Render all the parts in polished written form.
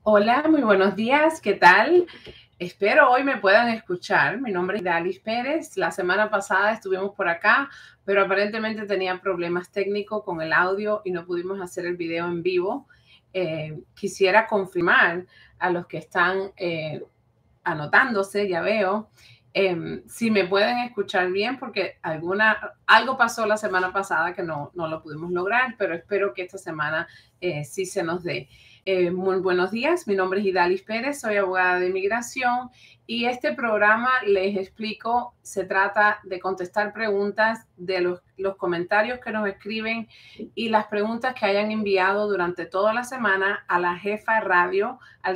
Hola, muy buenos días, ¿qué tal? Espero hoy me puedan escuchar. Mi nombre es Dalis Pérez. La semana pasada estuvimos por acá, pero aparentemente tenía problemas técnicos con el audio y no pudimos hacer el video en vivo. Quisiera confirmar a los que están anotándose, ya veo, si me pueden escuchar bien, porque algo pasó la semana pasada que no lo pudimos lograr, pero espero que esta semana sí se nos dé. Muy buenos días, mi nombre es Idalis Pérez, soy abogada de inmigración y este programa, les explico, se trata de contestar preguntas de los comentarios que nos escriben y las preguntas que hayan enviado durante toda la semana a la Jefa Radio al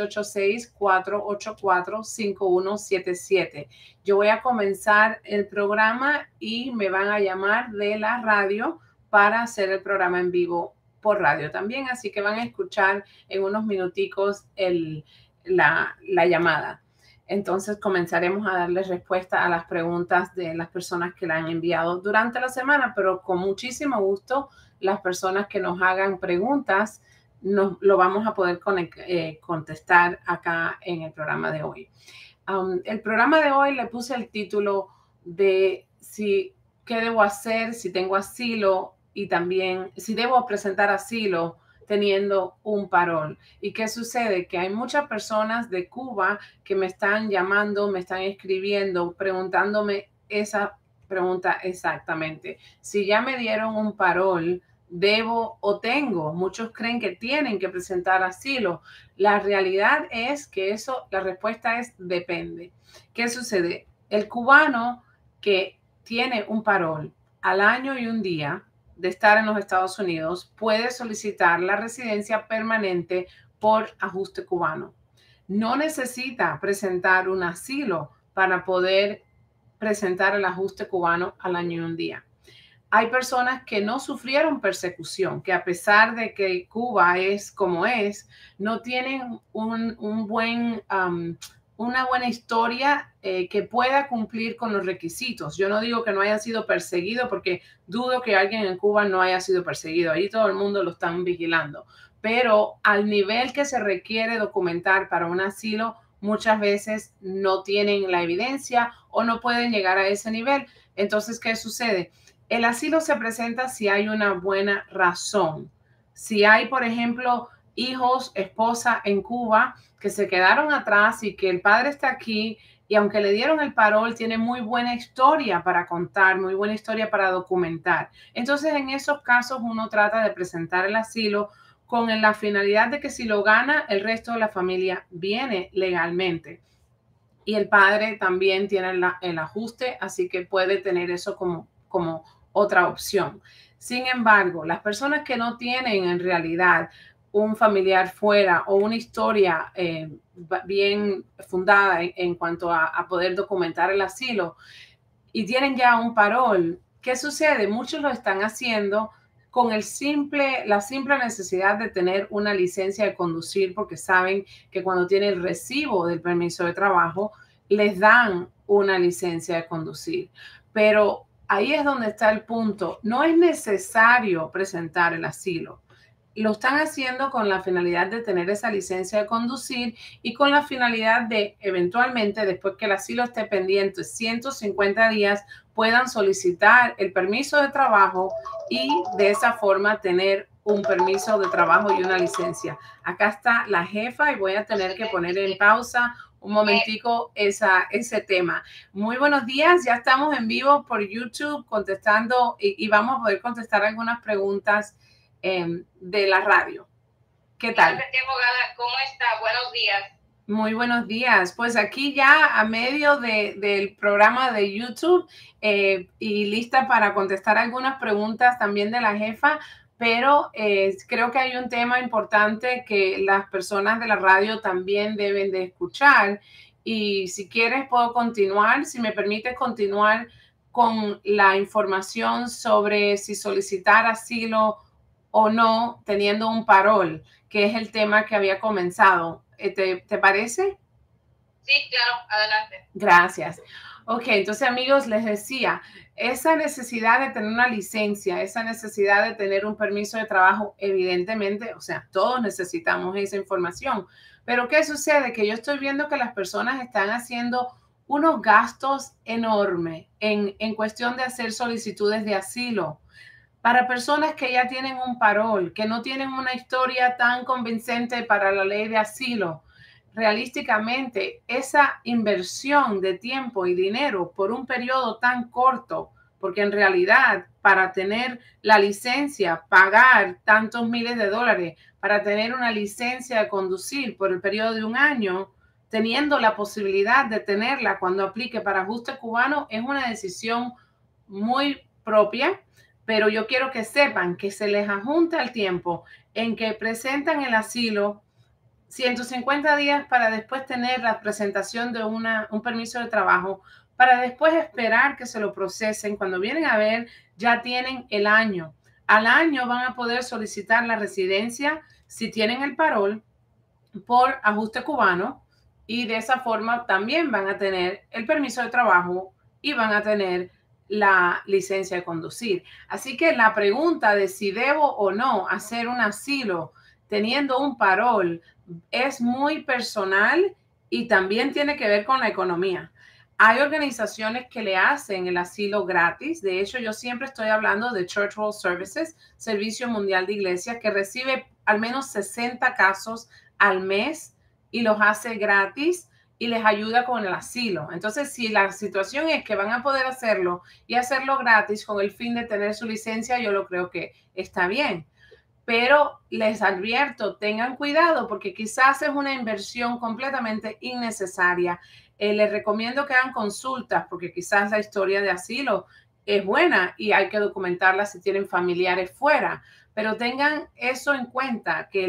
786-484-5177. Yo voy a comenzar el programa y me van a llamar de la radio para hacer el programa en vivo por radio también, así que van a escuchar en unos minuticos la llamada. Entonces comenzaremos a darles respuesta a las preguntas de las personas que la han enviado durante la semana, pero con muchísimo gusto las personas que nos hagan preguntas lo vamos a poder contestar acá en el programa de hoy. El programa de hoy le puse el título de qué debo hacer si tengo asilo y también si debo presentar asilo teniendo un parol. ¿Y qué sucede? Que hay muchas personas de Cuba que me están llamando, me están escribiendo, preguntándome esa pregunta exactamente. Si ya me dieron un parol, debo o tengo. Muchos creen que tienen que presentar asilo. La realidad es que la respuesta es depende. ¿Qué sucede? El cubano que tiene un parol al año y un día de estar en los Estados Unidos puede solicitar la residencia permanente por ajuste cubano. No necesita presentar un asilo para poder presentar el ajuste cubano al año y un día. Hay personas que no sufrieron persecución, que a pesar de que Cuba es como es, no tienen una buena historia que pueda cumplir con los requisitos. Yo no digo que no haya sido perseguido, porque dudo que alguien en Cuba no haya sido perseguido. Ahí todo el mundo lo están vigilando. Pero al nivel que se requiere documentar para un asilo, muchas veces no tienen la evidencia o no pueden llegar a ese nivel. Entonces, ¿qué sucede? El asilo se presenta si hay una buena razón. Si hay, por ejemplo, hijos, esposa en Cuba que se quedaron atrás y que el padre está aquí y aunque le dieron el parol, tiene muy buena historia para contar, muy buena historia para documentar. Entonces, en esos casos uno trata de presentar el asilo con la finalidad de que si lo gana, el resto de la familia viene legalmente. Y el padre también tiene el ajuste, así que puede tener eso como otra opción. Sin embargo, las personas que no tienen en realidad un familiar fuera o una historia bien fundada en cuanto a poder documentar el asilo y tienen ya un parol, ¿qué sucede? Muchos lo están haciendo con la simple necesidad de tener una licencia de conducir, porque saben que cuando tienen el recibo del permiso de trabajo, les dan una licencia de conducir. Pero ahí es donde está el punto. No es necesario presentar el asilo. Lo están haciendo con la finalidad de tener esa licencia de conducir y con la finalidad de eventualmente, después que el asilo esté pendiente 150 días, puedan solicitar el permiso de trabajo y de esa forma tener un permiso de trabajo y una licencia. Acá está la jefa y voy a tener que poner en pausa un momentico ese tema. Muy buenos días, ya estamos en vivo por YouTube contestando y vamos a poder contestar algunas preguntas de la radio. ¿Qué tal? Abogada, ¿cómo está? Buenos días. Muy buenos días. Pues aquí ya a medio del programa de YouTube y lista para contestar algunas preguntas también de la jefa, pero creo que hay un tema importante que las personas de la radio también deben de escuchar. Y si quieres puedo continuar, si me permites continuar con la información sobre si solicitar asilo o no teniendo un parol, que es el tema que había comenzado. ¿Te parece? Sí, claro, adelante. Gracias. Ok, entonces amigos, les decía, esa necesidad de tener una licencia, esa necesidad de tener un permiso de trabajo, evidentemente, o sea, todos necesitamos esa información. Pero ¿qué sucede? Que yo estoy viendo que las personas están haciendo unos gastos enormes en cuestión de hacer solicitudes de asilo para personas que ya tienen un parol, que no tienen una historia tan convincente para la ley de asilo. Realísticamente, esa inversión de tiempo y dinero por un periodo tan corto, porque en realidad para tener la licencia, pagar tantos miles de dólares para tener una licencia de conducir por el periodo de un año, teniendo la posibilidad de tenerla cuando aplique para ajuste cubano, es una decisión muy propia, pero yo quiero que sepan que se les ajunta el tiempo en que presentan el asilo 150 días para después tener la presentación de un permiso de trabajo, para después esperar que se lo procesen. Cuando vienen a ver, ya tienen el año. Al año van a poder solicitar la residencia si tienen el parol por ajuste cubano y de esa forma también van a tener el permiso de trabajo y van a tener la licencia de conducir. Así que la pregunta de si debo o no hacer un asilo teniendo un parol es muy personal y también tiene que ver con la economía. Hay organizaciones que le hacen el asilo gratis. De hecho, yo siempre estoy hablando de Church World Services, Servicio Mundial de Iglesias, que recibe al menos 60 casos al mes y los hace gratis y les ayuda con el asilo. Entonces, si la situación es que van a poder hacerlo y hacerlo gratis con el fin de tener su licencia, yo lo creo que está bien. Pero les advierto, tengan cuidado porque quizás es una inversión completamente innecesaria. Les recomiendo que hagan consultas porque quizás la historia de asilo es buena y hay que documentarla si tienen familiares fuera, pero tengan eso en cuenta, que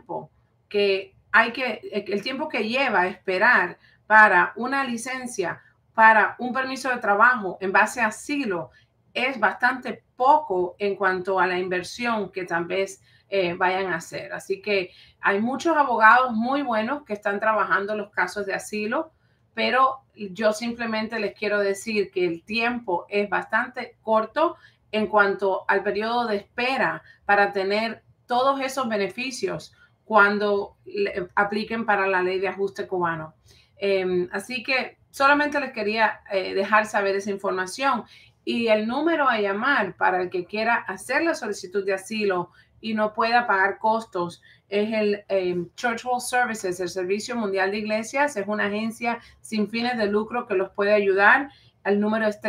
el tiempo que lleva a esperar para una licencia, para un permiso de trabajo en base a asilo, es bastante poco en cuanto a la inversión que tal vez vayan a hacer. Así que hay muchos abogados muy buenos que están trabajando los casos de asilo, pero yo simplemente les quiero decir que el tiempo es bastante corto en cuanto al periodo de espera para tener todos esos beneficios cuando apliquen para la ley de ajuste cubano. Así que solamente les quería dejar saber esa información. Y el número a llamar para el que quiera hacer la solicitud de asilo y no pueda pagar costos es el Church World Services, el Servicio Mundial de Iglesias. Es una agencia sin fines de lucro que los puede ayudar. El número es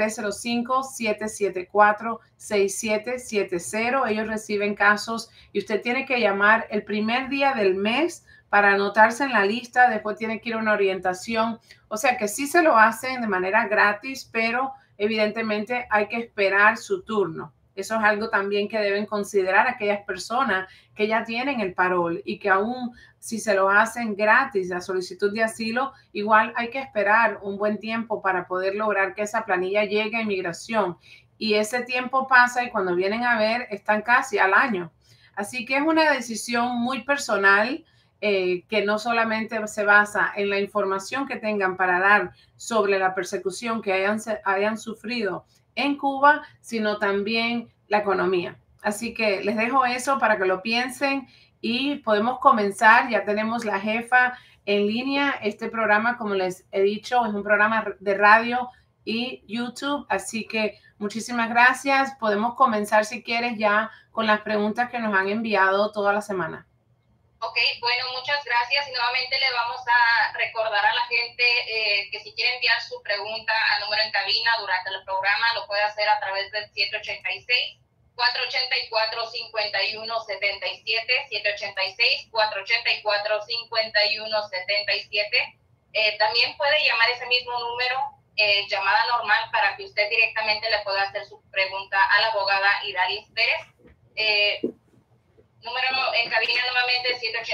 305-774-6770. Ellos reciben casos y usted tiene que llamar el primer día del mes para anotarse en la lista. Después tiene que ir a una orientación. O sea que sí se lo hacen de manera gratis, pero evidentemente hay que esperar su turno. Eso es algo también que deben considerar aquellas personas que ya tienen el parol y que aún si se lo hacen gratis la solicitud de asilo, igual hay que esperar un buen tiempo para poder lograr que esa planilla llegue a inmigración. Y ese tiempo pasa y cuando vienen a ver están casi al año. Así que es una decisión muy personal que no solamente se basa en la información que tengan para dar sobre la persecución que hayan sufrido en Cuba, sino también la economía. Así que les dejo eso para que lo piensen y podemos comenzar. Ya tenemos la jefa en línea. Este programa, como les he dicho, es un programa de radio y YouTube. Así que muchísimas gracias. Podemos comenzar si quieres ya con las preguntas que nos han enviado toda la semana. Ok, bueno, muchas gracias y nuevamente le vamos a recordar a la gente que si quiere enviar su pregunta al número en cabina durante el programa lo puede hacer a través del 786-484-5177, 786-484-5177. También puede llamar ese mismo número, llamada normal, para que usted directamente le pueda hacer su pregunta a la abogada Idalis Pérez. Número en cabina nuevamente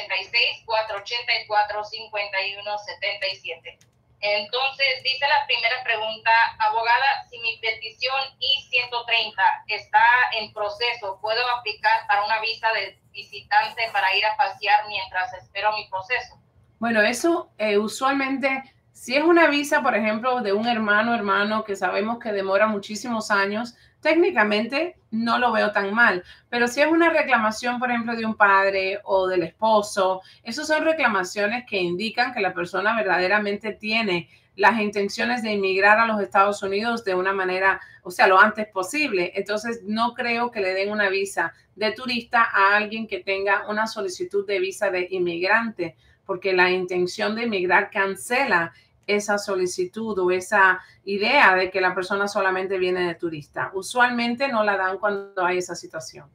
786-484-5177. Entonces, dice la primera pregunta, abogada, si mi petición I-130 está en proceso, ¿puedo aplicar para una visa de visitante para ir a pasear mientras espero mi proceso? Bueno, eso usualmente Si es una visa, por ejemplo, de un hermano que sabemos que demora muchísimos años, técnicamente no lo veo tan mal. Pero si es una reclamación, por ejemplo, de un padre o del esposo, esas son reclamaciones que indican que la persona verdaderamente tiene las intenciones de emigrar a los Estados Unidos de una manera, o sea, lo antes posible. Entonces, no creo que le den una visa de turista a alguien que tenga una solicitud de visa de inmigrante, porque la intención de emigrar cancela esa solicitud o esa idea de que la persona solamente viene de turista. Usualmente no la dan cuando hay esa situación.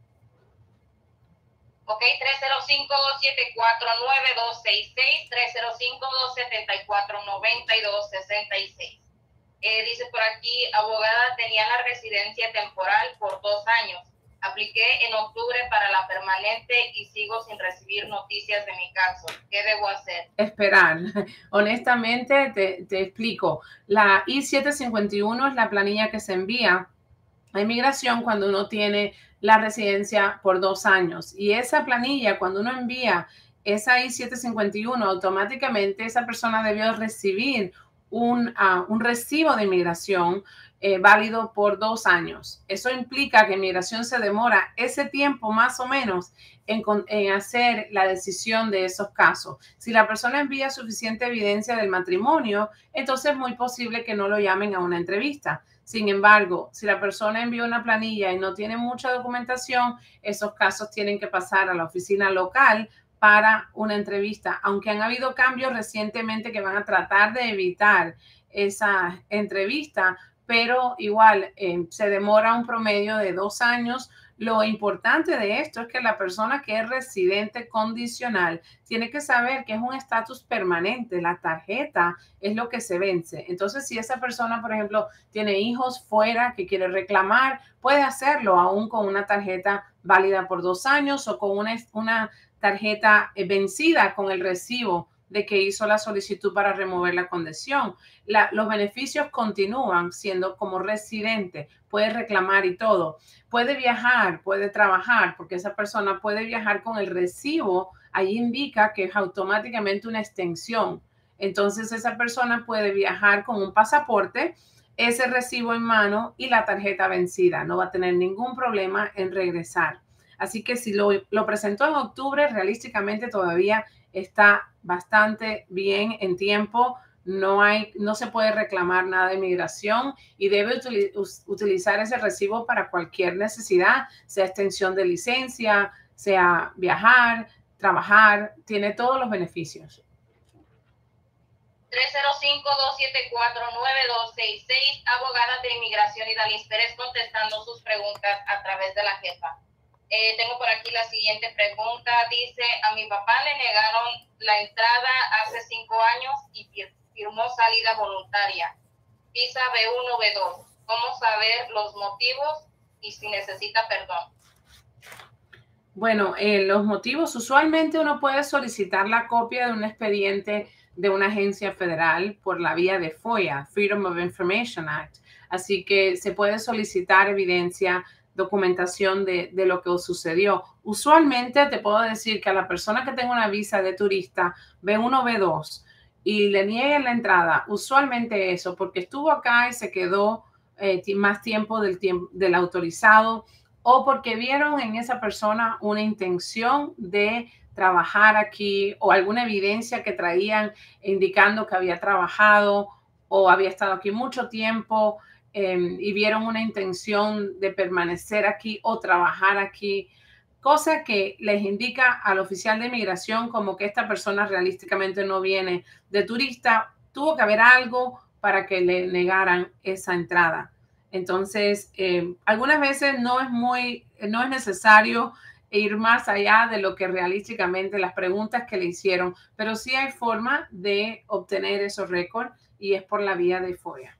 Ok, 305-274-9266, 305-274-9266. Dice por aquí, abogada, tenía la residencia temporal por 2 años. Apliqué en octubre para la permanente y sigo sin recibir noticias de mi caso. ¿Qué debo hacer? Esperar. Honestamente, te explico. La I-751 es la planilla que se envía a inmigración cuando uno tiene la residencia por 2 años. Y esa planilla, cuando uno envía esa I-751, automáticamente esa persona debió recibir un recibo de inmigración válido por 2 años. Eso implica que inmigración se demora ese tiempo más o menos en hacer la decisión de esos casos. Si la persona envía suficiente evidencia del matrimonio, entonces es muy posible que no lo llamen a una entrevista. Sin embargo, si la persona envió una planilla y no tiene mucha documentación, esos casos tienen que pasar a la oficina local para una entrevista, aunque han habido cambios recientemente que van a tratar de evitar esa entrevista, pero igual se demora un promedio de 2 años. Lo importante de esto es que la persona que es residente condicional tiene que saber que es un estatus permanente. La tarjeta es lo que se vence. Entonces, si esa persona, por ejemplo, tiene hijos fuera que quiere reclamar, puede hacerlo aún con una tarjeta válida por 2 años o con una tarjeta vencida con el recibo de que hizo la solicitud para remover la condición. Los beneficios continúan siendo como residente, puede reclamar y todo. Puede viajar, puede trabajar, porque esa persona puede viajar con el recibo. Ahí indica que es automáticamente una extensión. Entonces esa persona puede viajar con un pasaporte, ese recibo en mano y la tarjeta vencida. No va a tener ningún problema en regresar. Así que si lo presentó en octubre, realísticamente todavía está bastante bien en tiempo. No se puede reclamar nada de inmigración y debe utilizar ese recibo para cualquier necesidad, sea extensión de licencia, sea viajar, trabajar, tiene todos los beneficios. 305-274-9266, abogada de inmigración Idalis Pérez contestando sus preguntas a través de la jefa. Tengo por aquí la siguiente pregunta. Dice, a mi papá le negaron la entrada hace 5 años y firmó salida voluntaria. Visa B1, B2. ¿Cómo saber los motivos y si necesita perdón? Bueno, los motivos, usualmente uno puede solicitar la copia de un expediente de una agencia federal por la vía de FOIA, Freedom of Information Act. Así que se puede solicitar evidencia, documentación de lo que sucedió. Usualmente te puedo decir que a la persona que tenga una visa de turista B1, B2 y le nieguen la entrada, usualmente eso, porque estuvo acá y se quedó más tiempo del autorizado, o porque vieron en esa persona una intención de trabajar aquí o alguna evidencia que traían indicando que había trabajado o había estado aquí mucho tiempo y vieron una intención de permanecer aquí o trabajar aquí, cosa que les indica al oficial de inmigración como que esta persona realísticamente no viene de turista. Tuvo que haber algo para que le negaran esa entrada. Entonces, algunas veces no es necesario ir más allá de lo que realísticamente las preguntas que le hicieron, pero sí hay forma de obtener esos récords y es por la vía de FOIA.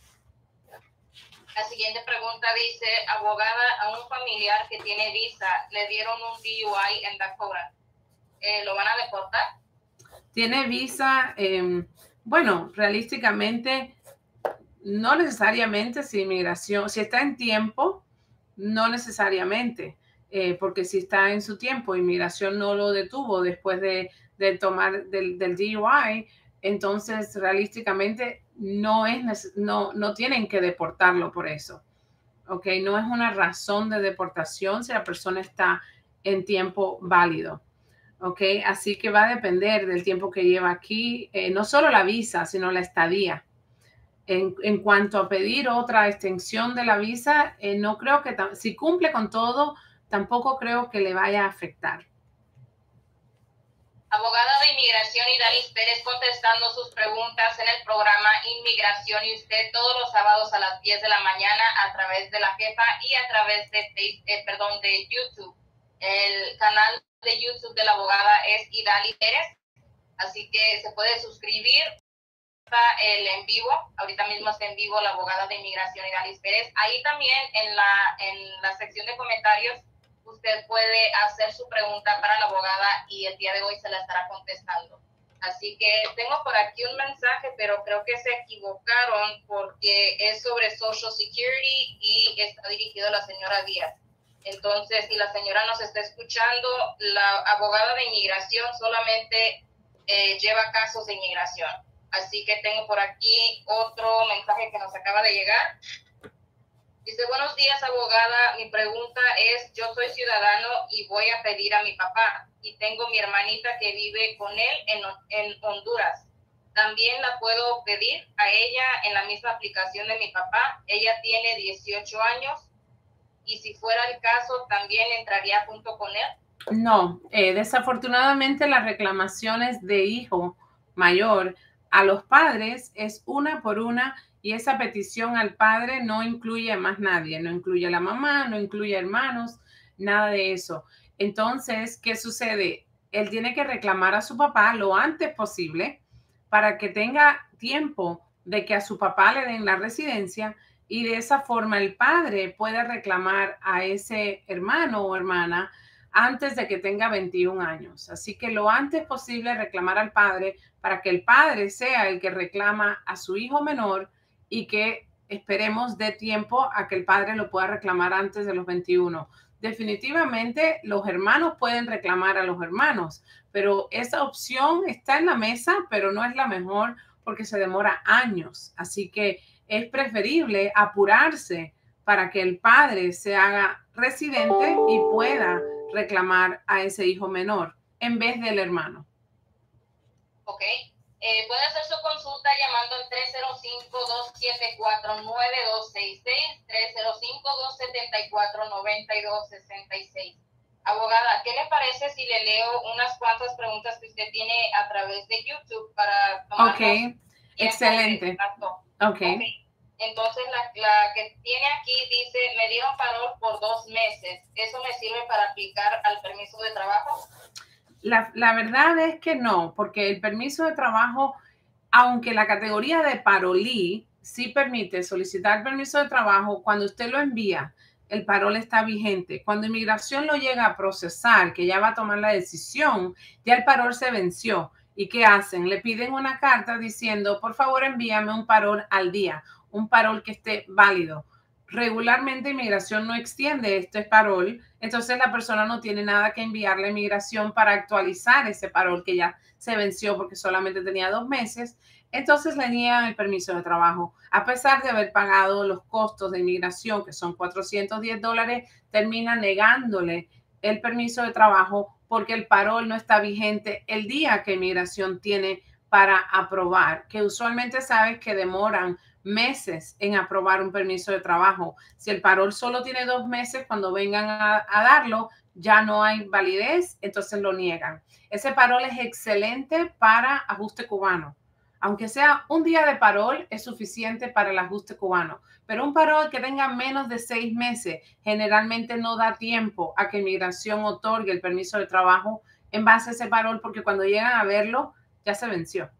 La siguiente pregunta dice, abogada, a un familiar que tiene visa le dieron un DUI en Dakota. ¿Lo van a deportar? Tiene visa, bueno, realísticamente no necesariamente si inmigración, si está en tiempo, no necesariamente, porque si está en su tiempo, inmigración no lo detuvo después de tomar del DUI, entonces realísticamente no tienen que deportarlo por eso. ¿Ok? No es una razón de deportación si la persona está en tiempo válido. ¿Ok? Así que va a depender del tiempo que lleva aquí, no solo la visa, sino la estadía. En cuanto a pedir otra extensión de la visa, no creo que, si cumple con todo, tampoco creo que le vaya a afectar. Abogada de Inmigración Idalis Pérez contestando sus preguntas en el programa Inmigración y Usted todos los sábados a las 10 de la mañana a través de La Jefa y a través de de YouTube. El canal de YouTube de la abogada es Idalis Pérez, así que se puede suscribir. El en vivo, ahorita mismo está en vivo la abogada de Inmigración Idalis Pérez. Ahí también en la sección de comentarios usted puede hacer su pregunta para la abogada y el día de hoy se la estará contestando. Así que tengo por aquí un mensaje, pero creo que se equivocaron porque es sobre Social Security y está dirigido a la señora Díaz. Entonces, si la señora nos está escuchando, la abogada de inmigración solamente lleva casos de inmigración. Así que tengo por aquí otro mensaje que nos acaba de llegar. Dice, buenos días, abogada. Mi pregunta es, yo soy ciudadano y voy a pedir a mi papá. Y tengo mi hermanita que vive con él en Honduras. También la puedo pedir a ella en la misma aplicación de mi papá. Ella tiene 18 años. Y si fuera el caso, también entraría junto con él. No, desafortunadamente las reclamaciones de hijo mayor a los padres es una por una y esa petición al padre no incluye a más nadie, no incluye a la mamá, no incluye a hermanos, nada de eso. Entonces, ¿qué sucede? Él tiene que reclamar a su papá lo antes posible para que tenga tiempo de que a su papá le den la residencia y de esa forma el padre puede reclamar a ese hermano o hermana antes de que tenga 21 años. Así que lo antes posible reclamar al padre para que el padre sea el que reclama a su hijo menor y que esperemos de tiempo a que el padre lo pueda reclamar antes de los 21. Definitivamente los hermanos pueden reclamar a los hermanos, pero esa opción está en la mesa, pero no es la mejor porque se demora años. Así que es preferible apurarse para que el padre se haga residente y pueda reclamar a ese hijo menor en vez del hermano. Ok. Puede hacer su consulta llamando al 305-274-9266, 305-274-9266. Abogada, ¿qué le parece si le leo unas cuantas preguntas que usted tiene a través de YouTube para tomar? Ok, excelente. Okay. Entonces, la que tiene aquí dice, me dieron parol por 2 meses. ¿Eso me sirve para aplicar al permiso de trabajo? La verdad es que no, porque el permiso de trabajo, aunque la categoría de parolí sí permite solicitar permiso de trabajo, cuando usted lo envía, el parol está vigente. Cuando inmigración lo llega a procesar, que ya va a tomar la decisión, ya el parol se venció. ¿Y qué hacen? Le piden una carta diciendo, por favor, envíame un parol al día, un parol que esté válido. Regularmente inmigración no extiende este parol, entonces la persona no tiene nada que enviarle a inmigración para actualizar ese parol que ya se venció porque solamente tenía 2 meses, entonces le niegan el permiso de trabajo. A pesar de haber pagado los costos de inmigración, que son $410, termina negándole el permiso de trabajo porque el parol no está vigente el día que inmigración tiene para aprobar, que usualmente sabes que demoran meses en aprobar un permiso de trabajo. Si el parol solo tiene 2 meses, cuando vengan a darlo, ya no hay validez, entonces lo niegan. Ese parol es excelente para ajuste cubano. Aunque sea un día de parol, es suficiente para el ajuste cubano. Pero un parol que tenga menos de 6 meses, generalmente no da tiempo a que inmigración otorgue el permiso de trabajo en base a ese parol, porque cuando llegan a verlo, ya se venció.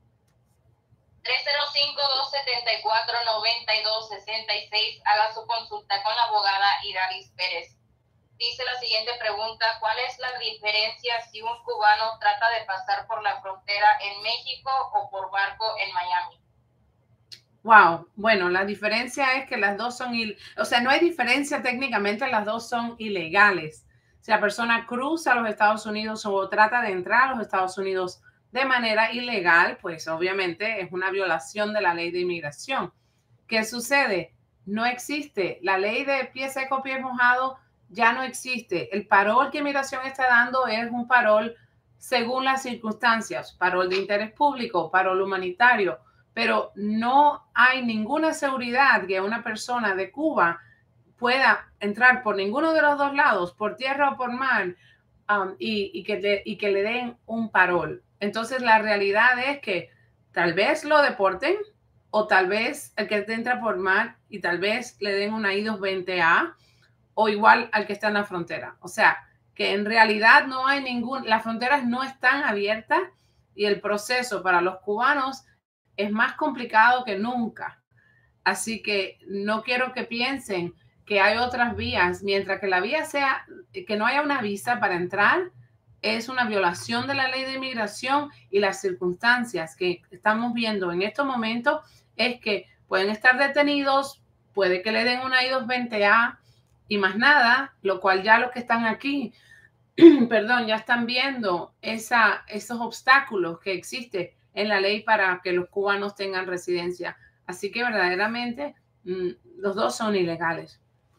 305-274-9266. Haga su consulta con la abogada Idalis Pérez. Dice la siguiente pregunta, ¿cuál es la diferencia si un cubano trata de pasar por la frontera en México o por barco en Miami? Wow, bueno, la diferencia es que las dos son, o sea, no hay diferencia técnicamente, las dos son ilegales. Si la persona cruza a los Estados Unidos o trata de entrar a los Estados Unidos de manera ilegal, pues obviamente es una violación de la ley de inmigración. ¿Qué sucede? No existe. La ley de pie seco, pie mojado ya no existe. El parol que inmigración está dando es un parol según las circunstancias, parol de interés público, parol humanitario, pero no hay ninguna seguridad que una persona de Cuba pueda entrar por ninguno de los dos lados, por tierra o por mar, y que le den un parol. Entonces la realidad es que tal vez lo deporten o tal vez el que entra por mar y tal vez le den una I-220A o igual al que está en la frontera. O sea, que en realidad no hay las fronteras no están abiertas y el proceso para los cubanos es más complicado que nunca. Así que no quiero que piensen que hay otras vías, mientras que la vía sea que no haya una visa para entrar, es una violación de la ley de inmigración y las circunstancias que estamos viendo en estos momentos es que pueden estar detenidos, puede que le den una I-220A y más nada, lo cual ya los que están aquí, perdón, ya están viendo esos obstáculos que existen en la ley para que los cubanos tengan residencia. Así que verdaderamente los dos son ilegales.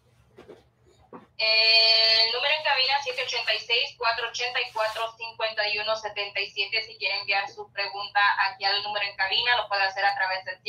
El número en cabina 786-484-5177. Si quiere enviar su pregunta aquí al número en cabina, lo puede hacer a través del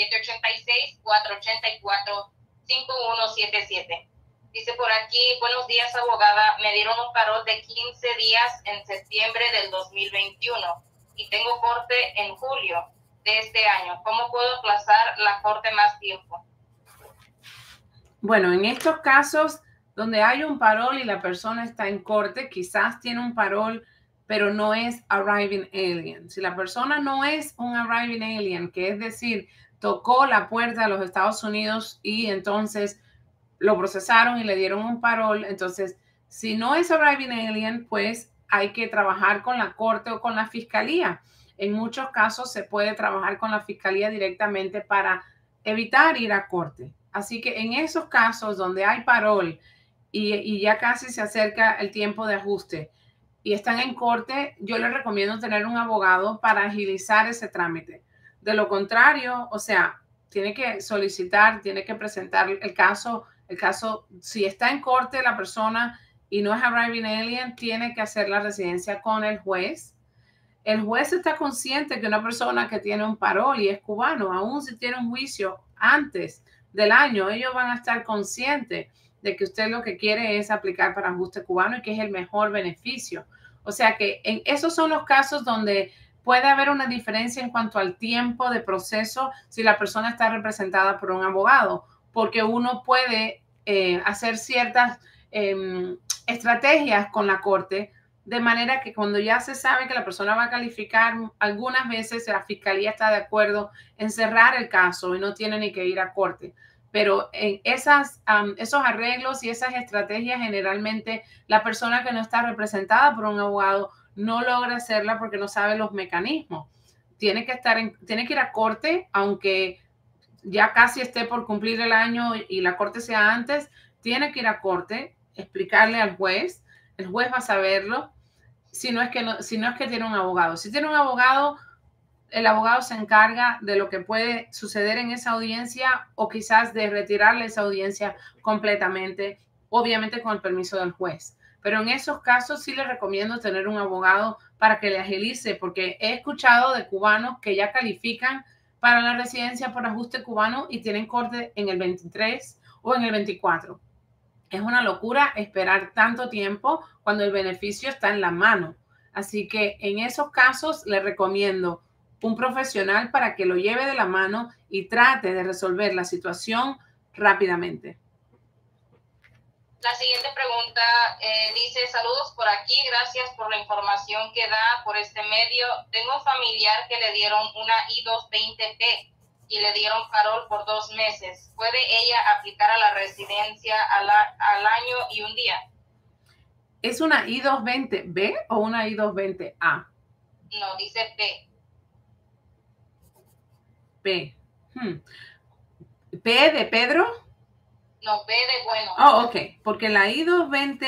786-484-5177. Dice por aquí, buenos días, abogada. Me dieron un parol de 15 días en septiembre del 2021 y tengo corte en julio de este año. ¿Cómo puedo aplazar la corte más tiempo? Bueno, en estos casos donde hay un parol y la persona está en corte, quizás tiene un parol, pero no es arriving alien. Si la persona no es un arriving alien, que es decir, tocó la puerta de los Estados Unidos y entonces lo procesaron y le dieron un parol, entonces si no es arriving alien, pues hay que trabajar con la corte o con la fiscalía. En muchos casos se puede trabajar con la fiscalía directamente para evitar ir a corte. Así que en esos casos donde hay parol y ya casi se acerca el tiempo de ajuste y están en corte, yo les recomiendo tener un abogado para agilizar ese trámite. De lo contrario, o sea, tiene que solicitar, tiene que presentar el caso, si está en corte la persona y no es arriving alien, tiene que hacer la residencia con el juez. El juez está consciente que una persona que tiene un parol y es cubano, aún si tiene un juicio antes del año, ellos van a estar conscientes de que usted lo que quiere es aplicar para ajuste cubano y que es el mejor beneficio. O sea que en esos son los casos donde puede haber una diferencia en cuanto al tiempo de proceso si la persona está representada por un abogado, porque uno puede hacer ciertas estrategias con la corte, de manera que cuando ya se sabe que la persona va a calificar, algunas veces la fiscalía está de acuerdo en cerrar el caso y no tiene ni que ir a corte. Pero en esos arreglos y esas estrategias, generalmente la persona que no está representada por un abogado no logra hacerla porque no sabe los mecanismos. Tiene que ir a corte, aunque ya casi esté por cumplir el año y la corte sea antes, tiene que ir a corte, explicarle al juez, el juez va a saberlo, si no es que tiene un abogado. Si tiene un abogado, el abogado se encarga de lo que puede suceder en esa audiencia o quizás de retirarle esa audiencia completamente, obviamente con el permiso del juez. Pero en esos casos sí le recomiendo tener un abogado para que le agilice, porque he escuchado de cubanos que ya califican para la residencia por ajuste cubano y tienen corte en el 23 o en el 24. Es una locura esperar tanto tiempo cuando el beneficio está en la mano. Así que en esos casos le recomiendo un profesional para que lo lleve de la mano y trate de resolver la situación rápidamente. La siguiente pregunta dice, saludos por aquí, gracias por la información que da por este medio. Tengo un familiar que le dieron una I-220B y le dieron parol por 2 meses. ¿Puede ella aplicar a la residencia al año y un día? ¿Es una I-220B o una I-220A? No, dice B. B. ¿P de Pedro? No, B de bueno. Oh, ok. Porque la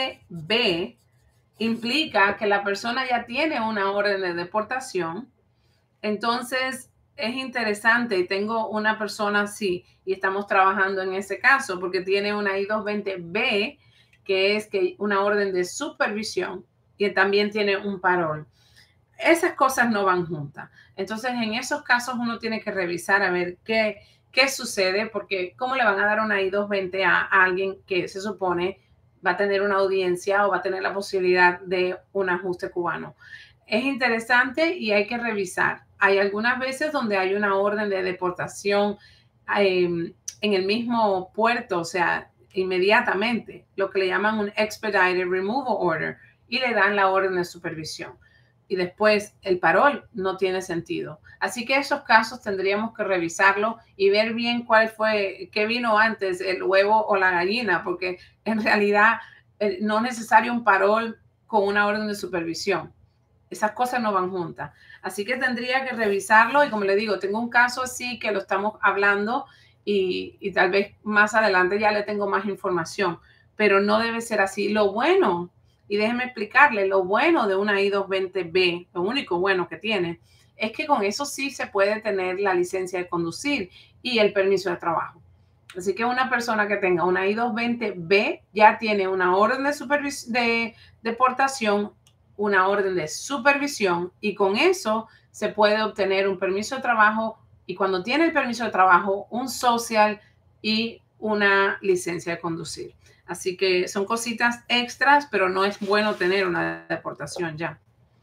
I-220B implica que la persona ya tiene una orden de deportación Entonces, es interesante y tengo una persona así y estamos trabajando en ese caso porque tiene una I-220B, que es una orden de supervisión y también tiene un parol. Esas cosas no van juntas. Entonces, en esos casos uno tiene que revisar a ver qué sucede, porque ¿cómo le van a dar una I-220 a alguien que se supone va a tener una audiencia o va a tener la posibilidad de un ajuste cubano? Es interesante y hay que revisar. Hay algunas veces donde hay una orden de deportación en el mismo puerto, o sea, inmediatamente, lo que le llaman un expedited removal order, y le dan la orden de supervisión. Y después el parol no tiene sentido. Así que esos casos tendríamos que revisarlo y ver bien qué vino antes, el huevo o la gallina, porque en realidad no es necesario un parol con una orden de supervisión. Esas cosas no van juntas. Así que tendría que revisarlo y como le digo, tengo un caso así que lo estamos hablando y tal vez más adelante ya le tengo más información, pero no debe ser así. Lo bueno, y déjeme explicarle, lo bueno de una I-220B, lo único bueno que tiene, es que con eso sí se puede tener la licencia de conducir y el permiso de trabajo. Así que una persona que tenga una I-220B ya tiene una orden de deportación, una orden de supervisión y con eso se puede obtener un permiso de trabajo y cuando tiene el permiso de trabajo, un social y una licencia de conducir. Así que son cositas extras, pero no es bueno tener una deportación ya.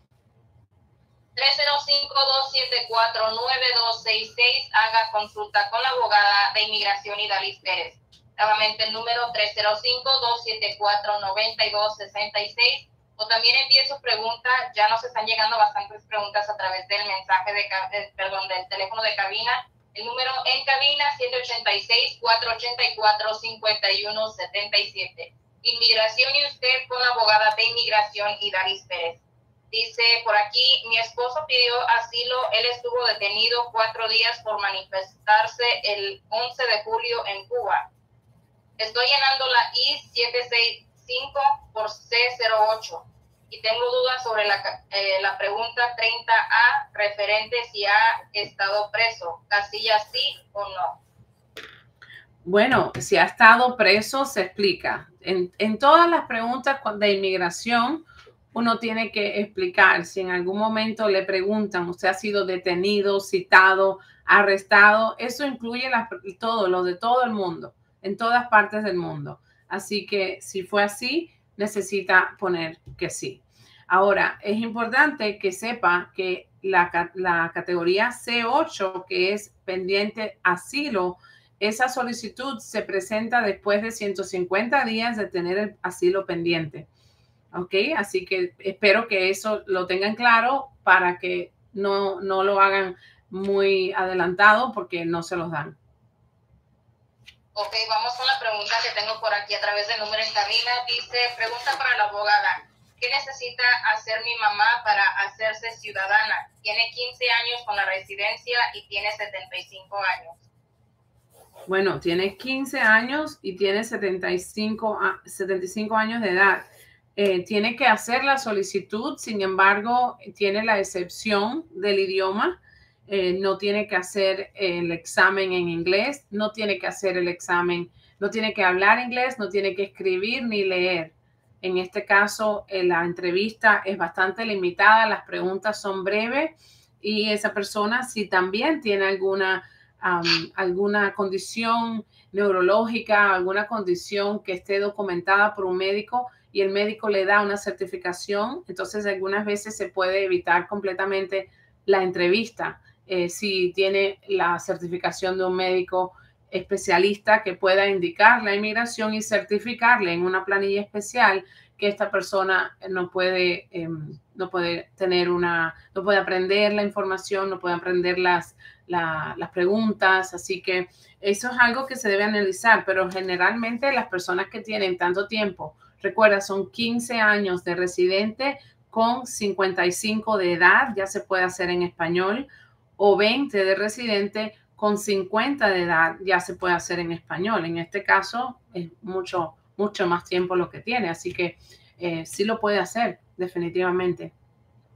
305-274-9266. Haga consulta con la abogada de inmigración Idalis Pérez. Nuevamente el número 305-274-9266. O también envíe sus preguntas. Ya nos están llegando bastantes preguntas a través del mensaje del teléfono de cabina. El número en cabina 786-484-5177. Inmigración y usted con la abogada de inmigración Idalis Pérez. Dice por aquí, mi esposo pidió asilo, él estuvo detenido 4 días por manifestarse el 11 de julio en Cuba. Estoy llenando la I-765 por C08 y tengo dudas sobre la pregunta 30A referente si ha estado preso, casilla sí o no. Bueno, si ha estado preso, se explica. En todas las preguntas de inmigración, uno tiene que explicar si en algún momento le preguntan, usted ha sido detenido, citado, arrestado. Eso incluye todo, lo de todo el mundo, en todas partes del mundo. Así que si fue así, necesita poner que sí. Ahora, es importante que sepa que la categoría C8, que es pendiente asilo, esa solicitud se presenta después de 150 días de tener el asilo pendiente. ¿Ok? Así que espero que eso lo tengan claro para que no lo hagan muy adelantado porque no se los dan. Ok, vamos con la pregunta que tengo por aquí a través del número en cabina. Dice, pregunta para la abogada. ¿Qué necesita hacer mi mamá para hacerse ciudadana? Tiene 15 años con la residencia y tiene 75 años. Bueno, tiene 15 años y tiene 75 años de edad. Tiene que hacer la solicitud, sin embargo, tiene la excepción del idioma. No tiene que hacer el examen en inglés, no tiene que hacer el examen, no tiene que hablar inglés, no tiene que escribir ni leer. En este caso, la entrevista es bastante limitada, las preguntas son breves y esa persona, si también tiene alguna condición neurológica, alguna condición que esté documentada por un médico y el médico le da una certificación, entonces algunas veces se puede evitar completamente la entrevista si tiene la certificación de un médico especialista que pueda indicar la inmigración y certificarle en una planilla especial que esta persona no puede tener no puede aprender la información, no puede aprender las preguntas, así que eso es algo que se debe analizar, pero generalmente las personas que tienen tanto tiempo, recuerda, son 15 años de residente con 55 de edad, ya se puede hacer en español, o 20 de residente con 50 de edad, ya se puede hacer en español. En este caso es mucho más tiempo lo que tiene, así que sí lo puede hacer, definitivamente.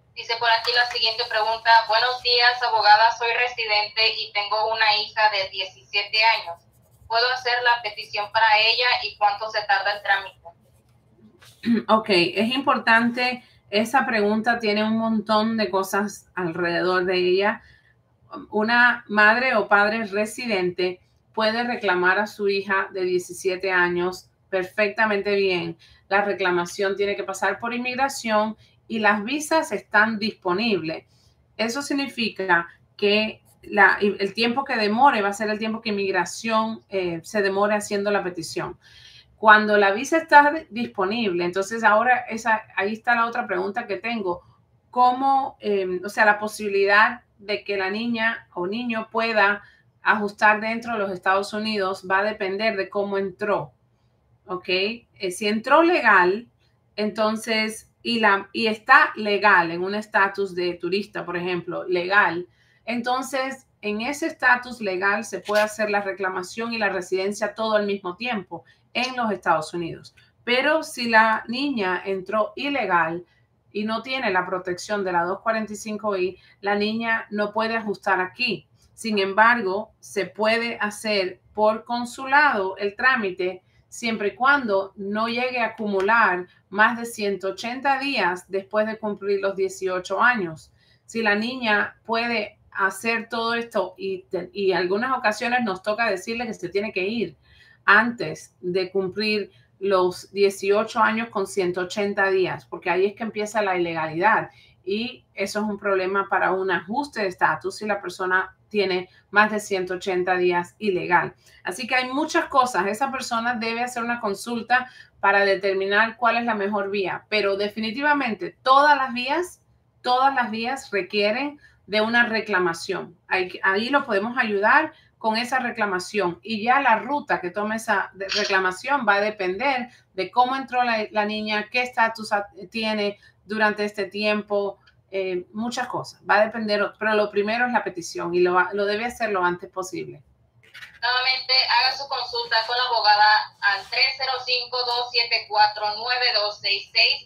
Dice por aquí la siguiente pregunta. Buenos días, abogada. Soy residente y tengo una hija de 17 años. ¿Puedo hacer la petición para ella y cuánto se tarda el trámite? Ok, es importante. Esa pregunta tiene un montón de cosas alrededor de ella. Una madre o padre residente puede reclamar a su hija de 17 años perfectamente bien. La reclamación tiene que pasar por inmigración y las visas están disponibles. Eso significa que el tiempo que demore va a ser el tiempo que inmigración se demore haciendo la petición. Cuando la visa está disponible, entonces ahora ahí está la otra pregunta que tengo. ¿Cómo, o sea, la posibilidad de que la niña o niño pueda ajustar dentro de los Estados Unidos va a depender de cómo entró? ¿Ok? Si entró legal, entonces, y está legal en un estatus de turista, por ejemplo, legal, entonces en ese estatus legal se puede hacer la reclamación y la residencia todo al mismo tiempo en los Estados Unidos. Pero si la niña entró ilegal y no tiene la protección de la 245I, la niña no puede ajustar aquí. Sin embargo, se puede hacer por consulado el trámite siempre y cuando no llegue a acumular más de 180 días después de cumplir los 18 años. Si la niña puede hacer todo esto y algunas ocasiones nos toca decirle que se tiene que ir antes de cumplir los 18 años con 180 días, porque ahí es que empieza la ilegalidad y eso es un problema para un ajuste de estatus si la persona tiene más de 180 días ilegal. Así que hay muchas cosas. Esa persona debe hacer una consulta para determinar cuál es la mejor vía, pero definitivamente todas las vías requieren de una reclamación. Ahí lo podemos ayudar con esa reclamación y ya la ruta que tome esa reclamación va a depender de cómo entró la niña, qué estatus tiene durante este tiempo, muchas cosas. Va a depender, pero lo primero es la petición y lo debe hacer lo antes posible. Nuevamente, haga su consulta con la abogada al 305-274-9266,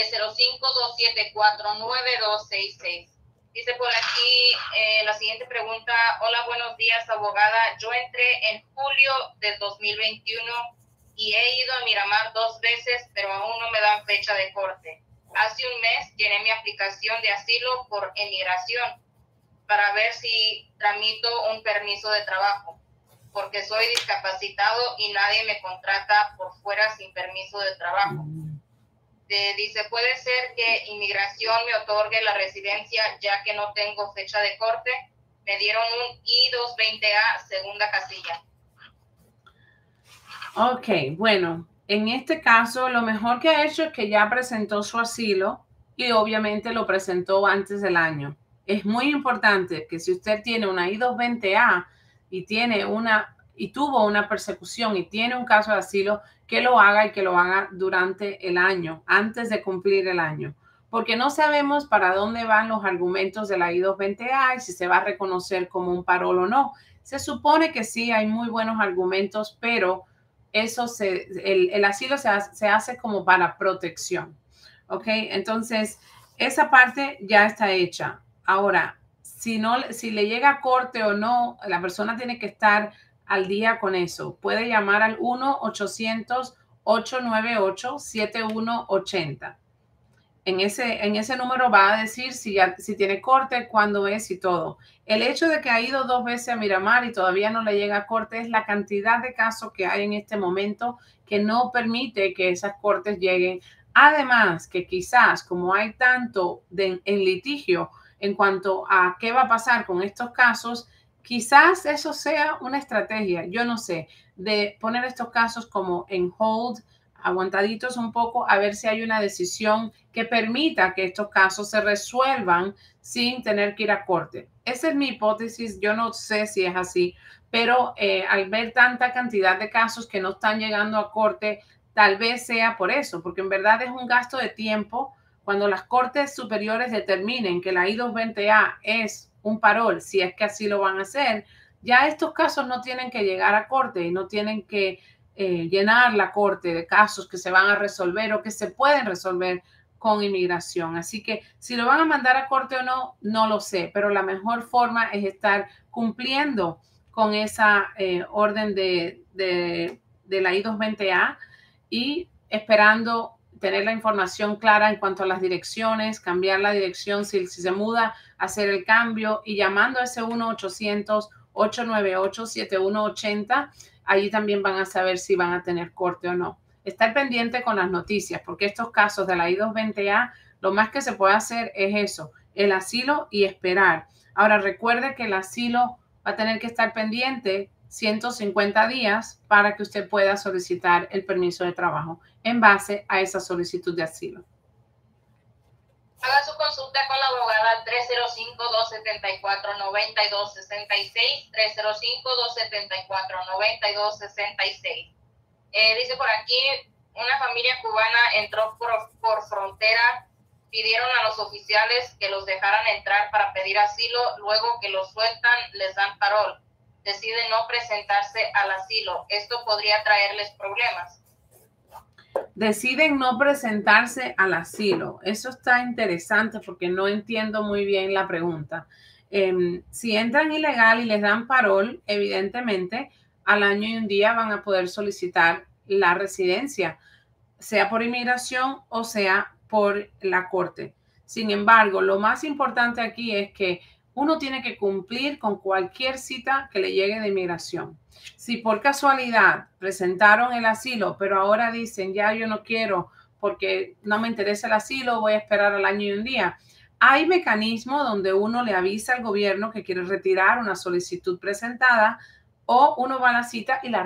305-274-9266. Dice por aquí la siguiente pregunta. Hola, buenos días, abogada. Yo entré en julio del 2021 y he ido a Miramar 2 veces, pero aún no me dan fecha de corte. Hace un mes llené mi aplicación de asilo por emigración para ver si tramito un permiso de trabajo, porque soy discapacitado y nadie me contrata por fuera sin permiso de trabajo. Dice, puede ser que inmigración me otorgue la residencia ya que no tengo fecha de corte. Me dieron un I-220A, segunda casilla. Ok, bueno, en este caso lo mejor que ha hecho es que ya presentó su asilo y obviamente lo presentó antes del año. Es muy importante que si usted tiene una I-220A y tuvo una persecución y tiene un caso de asilo, que lo haga y que lo haga durante el año, antes de cumplir el año, porque no sabemos para dónde van los argumentos de la I-220A y si se va a reconocer como un parol o no. Se supone que sí, hay muy buenos argumentos, pero el asilo se hace como para protección. ¿Ok? Entonces, esa parte ya está hecha. Ahora, si le llega a corte o no, la persona tiene que estar al día con eso. Puede llamar al 1-800-898-7180. En ese número va a decir si tiene corte, cuándo es y todo. El hecho de que ha ido 2 veces a Miramar y todavía no le llega a corte es la cantidad de casos que hay en este momento que no permite que esas cortes lleguen. Además, que quizás como hay tanto en litigio en cuanto a qué va a pasar con estos casos, quizás eso sea una estrategia, yo no sé, de poner estos casos como en hold, aguantaditos un poco, a ver si hay una decisión que permita que estos casos se resuelvan sin tener que ir a corte. Esa es mi hipótesis, yo no sé si es así, pero al ver tanta cantidad de casos que no están llegando a corte, tal vez sea por eso, porque en verdad es un gasto de tiempo. Cuando las cortes superiores determinen que la I-220A es un parol, si es que así lo van a hacer, ya estos casos no tienen que llegar a corte y no tienen que llenar la corte de casos que se van a resolver o que se pueden resolver con inmigración. Así que si lo van a mandar a corte o no, no lo sé, pero la mejor forma es estar cumpliendo con esa orden de la I-220A y esperando tener la información clara en cuanto a las direcciones, cambiar la dirección si se muda, hacer el cambio y llamando a ese 1-800-898-7180, allí también van a saber si van a tener corte o no. Estar pendiente con las noticias, porque estos casos de la I-220A, lo más que se puede hacer es eso, el asilo y esperar. Ahora recuerde que el asilo va a tener que estar pendiente 150 días para que usted pueda solicitar el permiso de trabajo en base a esa solicitud de asilo. Haga su consulta con la abogada 305-274-9266, 305-274-9266. Dice por aquí, una familia cubana entró por frontera, pidieron a los oficiales que los dejaran entrar para pedir asilo, luego que los sueltan les dan parol. Deciden no presentarse al asilo. ¿Esto podría traerles problemas? Deciden no presentarse al asilo. Eso está interesante porque no entiendo muy bien la pregunta. Si entran ilegal y les dan parol, evidentemente al año y un día van a poder solicitar la residencia, sea por inmigración o sea por la corte. Sin embargo, lo más importante aquí es que uno tiene que cumplir con cualquier cita que le llegue de inmigración. Si por casualidad presentaron el asilo, pero ahora dicen, ya yo no quiero porque no me interesa el asilo, voy a esperar al año y un día. Hay mecanismos donde uno le avisa al gobierno que quiere retirar una solicitud presentada o uno va a la cita y la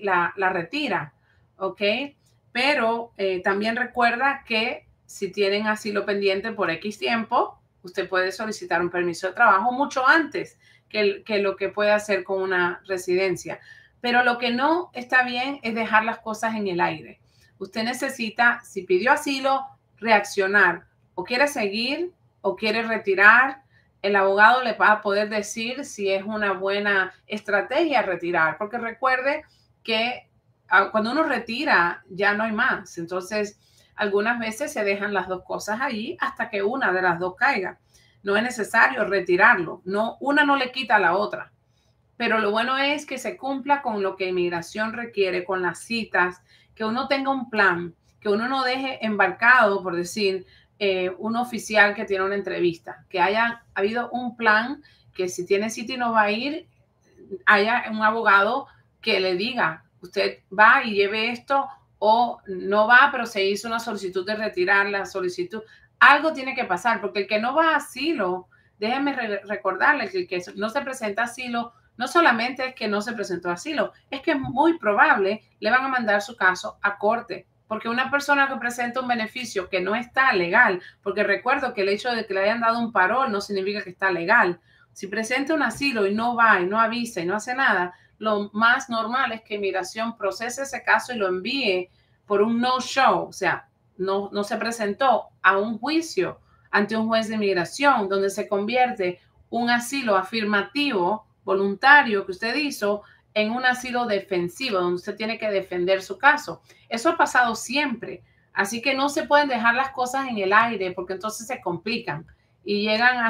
retira, ¿ok? Pero también recuerda que si tienen asilo pendiente por X tiempo, usted puede solicitar un permiso de trabajo mucho antes que lo que puede hacer con una residencia. Pero lo que no está bien es dejar las cosas en el aire. Usted necesita, si pidió asilo, reaccionar. O quiere seguir o quiere retirar. El abogado le va a poder decir si es una buena estrategia retirar. Porque recuerde que cuando uno retira, ya no hay más. Entonces, algunas veces se dejan las dos cosas ahí hasta que una de las dos caiga. No es necesario retirarlo. No, una no le quita a la otra. Pero lo bueno es que se cumpla con lo que inmigración requiere, con las citas, que uno tenga un plan, que uno no deje embarcado, por decir, un oficial que tiene una entrevista, que haya habido un plan, que si tiene cita y no va a ir, haya un abogado que le diga, usted va y lleve esto, o no va, pero se hizo una solicitud de retirar la solicitud. Algo tiene que pasar, porque el que no va a asilo, déjenme recordarle que el que no se presenta a asilo, no solamente es que no se presentó a asilo, es que es muy probable le van a mandar su caso a corte. Porque una persona que presenta un beneficio que no está legal, porque recuerdo que el hecho de que le hayan dado un parol no significa que está legal. Si presenta un asilo y no va y no avisa y no hace nada, lo más normal es que inmigración procese ese caso y lo envíe por un no-show, o sea, no se presentó a un juicio ante un juez de inmigración, donde se convierte un asilo afirmativo, voluntario que usted hizo, en un asilo defensivo, donde usted tiene que defender su caso. Eso ha pasado siempre, así que no se pueden dejar las cosas en el aire, porque entonces se complican y llegan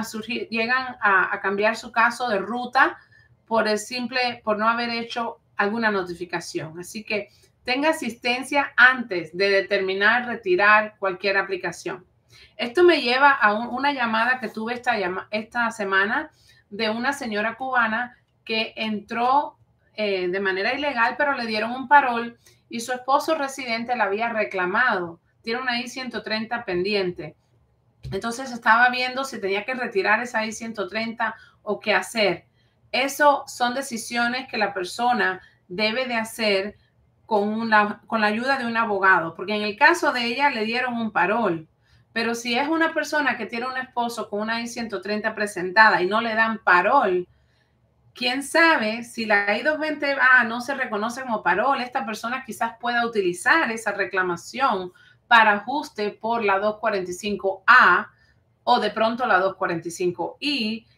a cambiar su caso de ruta por no haber hecho alguna notificación. Así que tenga asistencia antes de determinar retirar cualquier aplicación. Esto me lleva a una llamada que tuve esta semana de una señora cubana que entró de manera ilegal, pero le dieron un parol y su esposo residente la había reclamado. Tiene una I-130 pendiente. Entonces estaba viendo si tenía que retirar esa I-130 o qué hacer. Eso son decisiones que la persona debe de hacer con la ayuda de un abogado, porque en el caso de ella le dieron un parol, pero si es una persona que tiene un esposo con una I-130 presentada y no le dan parol, quién sabe si la I-220A no se reconoce como parol, esta persona quizás pueda utilizar esa reclamación para ajuste por la 245A o de pronto la 245I,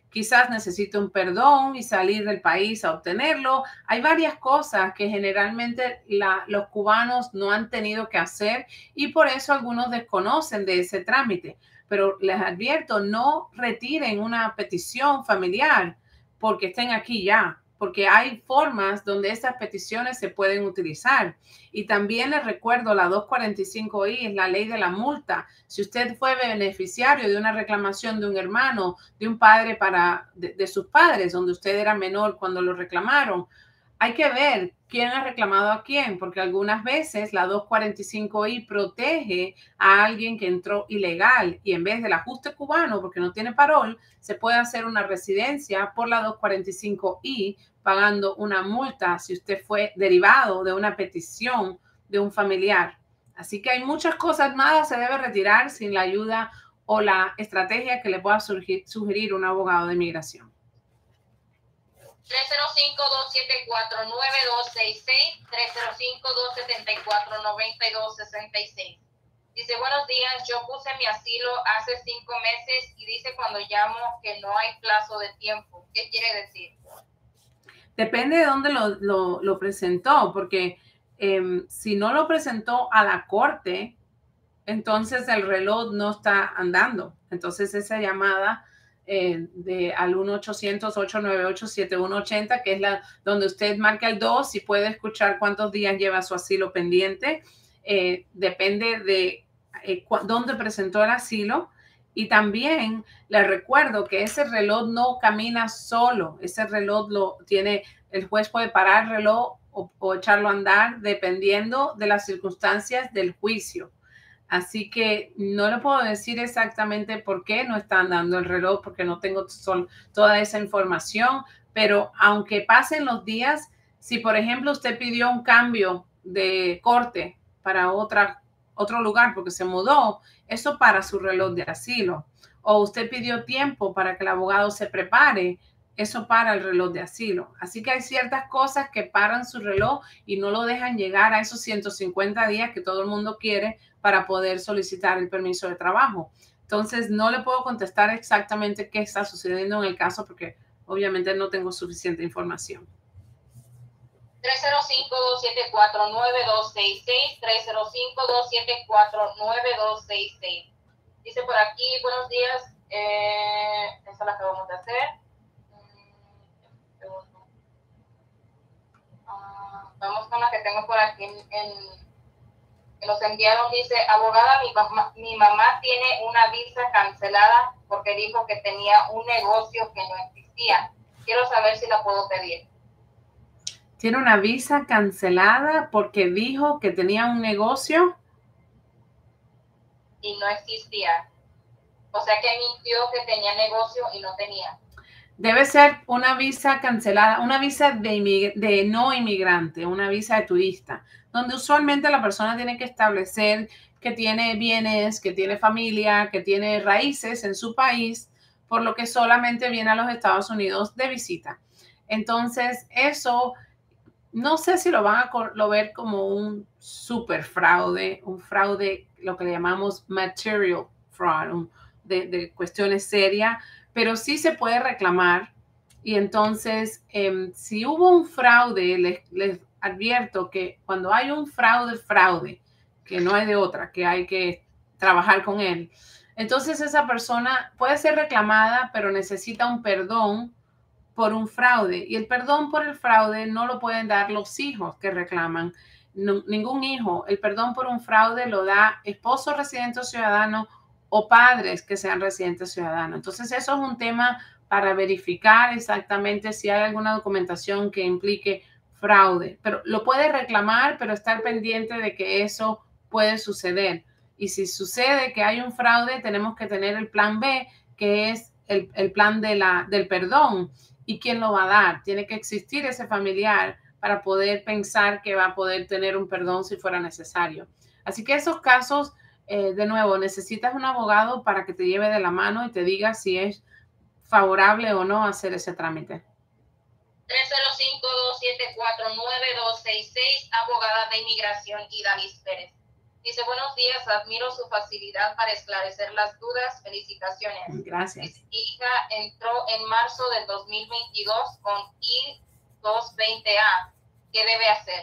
quizás necesite un perdón y salir del país a obtenerlo. Hay varias cosas que generalmente los cubanos no han tenido que hacer y por eso algunos desconocen de ese trámite. Pero les advierto, no retiren una petición familiar porque estén aquí ya, porque hay formas donde estas peticiones se pueden utilizar. Y también les recuerdo, la 245I es la ley de la multa. Si usted fue beneficiario de una reclamación de un hermano, de un padre de sus padres, donde usted era menor cuando lo reclamaron, hay que ver quién ha reclamado a quién, porque algunas veces la 245I protege a alguien que entró ilegal y en vez del ajuste cubano, porque no tiene parol, se puede hacer una residencia por la 245I pagando una multa si usted fue derivado de una petición de un familiar. Así que hay muchas cosas, nada se debe retirar sin la ayuda o la estrategia que le pueda sugerir un abogado de inmigración. 305-274-9266, 305-274-9266. Dice, buenos días, yo puse mi asilo hace 5 meses y dice cuando llamo que no hay plazo de tiempo. ¿Qué quiere decir? Depende de dónde lo presentó, porque si no lo presentó a la corte, entonces el reloj no está andando. Entonces esa llamada al 1-800-898-7180, que es donde usted marca el 2 y puede escuchar cuántos días lleva su asilo pendiente. Depende de dónde presentó el asilo. Y también le recuerdo que ese reloj no camina solo. Ese reloj el juez puede parar el reloj o echarlo a andar dependiendo de las circunstancias del juicio. Así que no le puedo decir exactamente por qué no está andando el reloj, porque no tengo toda esa información, pero aunque pasen los días, si por ejemplo usted pidió un cambio de corte para otro lugar porque se mudó, eso para su reloj de asilo. O usted pidió tiempo para que el abogado se prepare, eso para el reloj de asilo. Así que hay ciertas cosas que paran su reloj y no lo dejan llegar a esos 150 días que todo el mundo quiere para poder solicitar el permiso de trabajo. Entonces, no le puedo contestar exactamente qué está sucediendo en el caso porque obviamente no tengo suficiente información. 305-274-9266, 305-274-9266. Dice por aquí, buenos días, esa la acabamos de hacer. Vamos con la que tengo por aquí que nos enviaron. Dice, abogada, mi mamá tiene una visa cancelada porque dijo que tenía un negocio que no existía. Quiero saber si la puedo pedir. Tiene una visa cancelada porque dijo que tenía un negocio y no existía. O sea que mintió que tenía negocio y no tenía. Debe ser una visa cancelada, una visa de no inmigrante, una visa de turista, donde usualmente la persona tiene que establecer que tiene bienes, que tiene familia, que tiene raíces en su país, por lo que solamente viene a los Estados Unidos de visita. Entonces, eso no sé si lo van a ver como un super fraude, un fraude, lo que le llamamos material fraud, de cuestiones serias, pero sí se puede reclamar. Y entonces, si hubo un fraude, les advierto que cuando hay un fraude, que no hay de otra, que hay que trabajar con él, entonces esa persona puede ser reclamada, pero necesita un perdón por un fraude. Y el perdón por el fraude no lo pueden dar los hijos que reclaman. No, ningún hijo. El perdón por un fraude lo da esposo residente o ciudadano o padres que sean residentes ciudadanos. Entonces eso es un tema para verificar exactamente si hay alguna documentación que implique fraude. Pero lo puede reclamar, pero estar pendiente de que eso puede suceder. Y si sucede que hay un fraude, tenemos que tener el plan B, que es el plan del perdón. ¿Y quién lo va a dar? Tiene que existir ese familiar para poder pensar que va a poder tener un perdón si fuera necesario. Así que esos casos, de nuevo, necesitas un abogado para que te lleve de la mano y te diga si es favorable o no hacer ese trámite. 305-274-9266, abogada de inmigración Idalis Pérez. Dice, buenos días, admiro su facilidad para esclarecer las dudas. Felicitaciones. Gracias. Mi hija entró en marzo del 2022 con I-220A. ¿Qué debe hacer?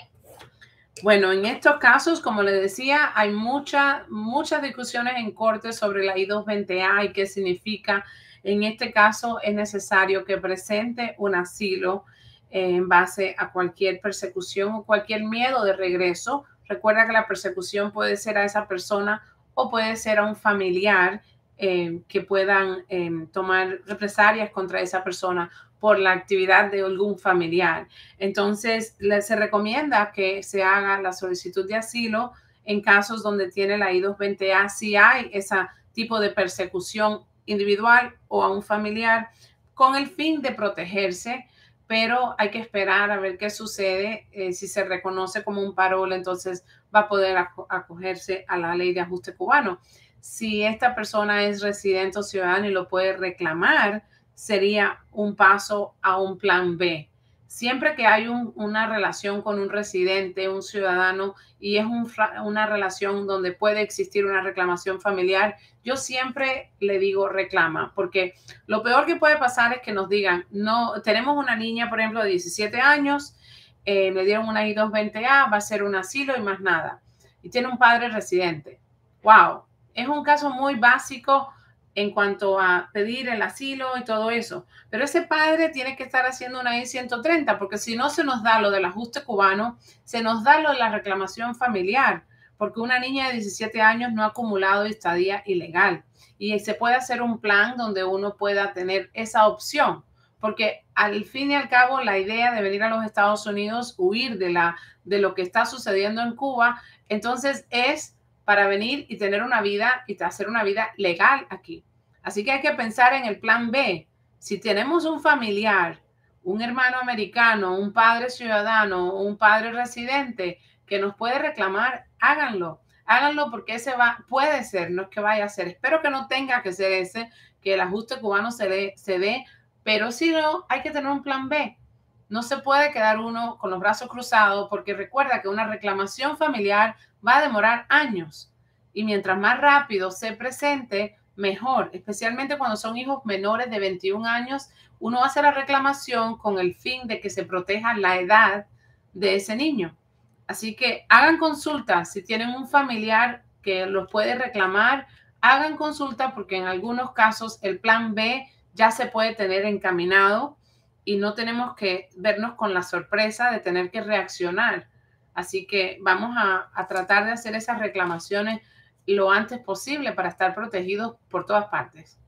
Bueno, en estos casos, como les decía, hay muchas discusiones en corte sobre la I-220A y qué significa. En este caso, es necesario que presente un asilo en base a cualquier persecución o cualquier miedo de regreso. Recuerda que la persecución puede ser a esa persona o puede ser a un familiar que puedan tomar represalias contra esa persona por la actividad de algún familiar. Entonces, se recomienda que se haga la solicitud de asilo en casos donde tiene la I-220A, si hay ese tipo de persecución individual o a un familiar con el fin de protegerse, pero hay que esperar a ver qué sucede. Si se reconoce como un parol, entonces va a poder acogerse a la ley de ajuste cubano. Si esta persona es residente o ciudadano y lo puede reclamar, sería un paso a un plan B. Siempre que hay una relación con un residente, un ciudadano, y es una relación donde puede existir una reclamación familiar, yo siempre le digo reclama, porque lo peor que puede pasar es que nos digan, no, tenemos una niña, por ejemplo, de 17 años, le dieron una I-220A, va a ser un asilo y más nada, y tiene un padre residente. Wow, es un caso muy básico en cuanto a pedir el asilo y todo eso. Pero ese padre tiene que estar haciendo una I-130, porque si no se nos da lo del ajuste cubano, se nos da lo de la reclamación familiar, porque una niña de 17 años no ha acumulado estadía ilegal. Y se puede hacer un plan donde uno pueda tener esa opción, porque al fin y al cabo la idea de venir a los Estados Unidos, huir de lo que está sucediendo en Cuba, entonces es para venir y tener una vida y hacer una vida legal aquí. Así que hay que pensar en el plan B. Si tenemos un familiar, un hermano americano, un padre ciudadano, un padre residente que nos puede reclamar, háganlo. Háganlo porque ese puede ser, no es que vaya a ser. Espero que no tenga que ser ese, que el ajuste cubano se dé, pero si no, hay que tener un plan B. No se puede quedar uno con los brazos cruzados porque recuerda que una reclamación familiar va a demorar años y mientras más rápido se presente, mejor, especialmente cuando son hijos menores de 21 años, uno hace la reclamación con el fin de que se proteja la edad de ese niño. Así que hagan consulta si tienen un familiar que los puede reclamar, hagan consulta porque en algunos casos el plan B ya se puede tener encaminado y no tenemos que vernos con la sorpresa de tener que reaccionar. Así que vamos a tratar de hacer esas reclamaciones lo antes posible para estar protegidos por todas partes.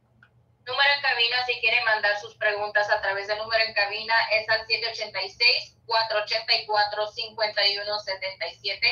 Número en cabina, si quieren mandar sus preguntas a través del número en cabina, es al 786-484-5177.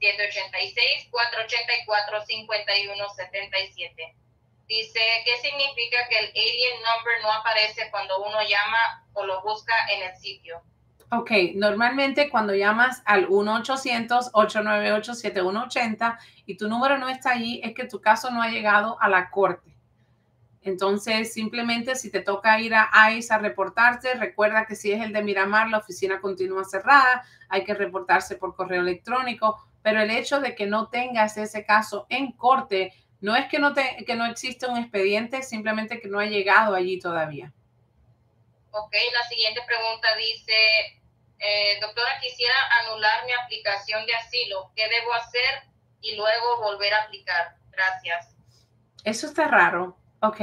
786-484-5177. Dice, ¿qué significa que el alien number no aparece cuando uno llama o lo busca en el sitio? Ok, normalmente cuando llamas al 1-800-898-7180 y tu número no está allí, es que tu caso no ha llegado a la corte. Entonces, simplemente si te toca ir a ICE a reportarte, recuerda que si es el de Miramar, la oficina continúa cerrada, hay que reportarse por correo electrónico, pero el hecho de que no tengas ese caso en corte no es que no existe un expediente, simplemente que no ha llegado allí todavía. Ok, la siguiente pregunta dice, doctora, quisiera anular mi aplicación de asilo. ¿Qué debo hacer y luego volver a aplicar? Gracias. Eso está raro. Ok.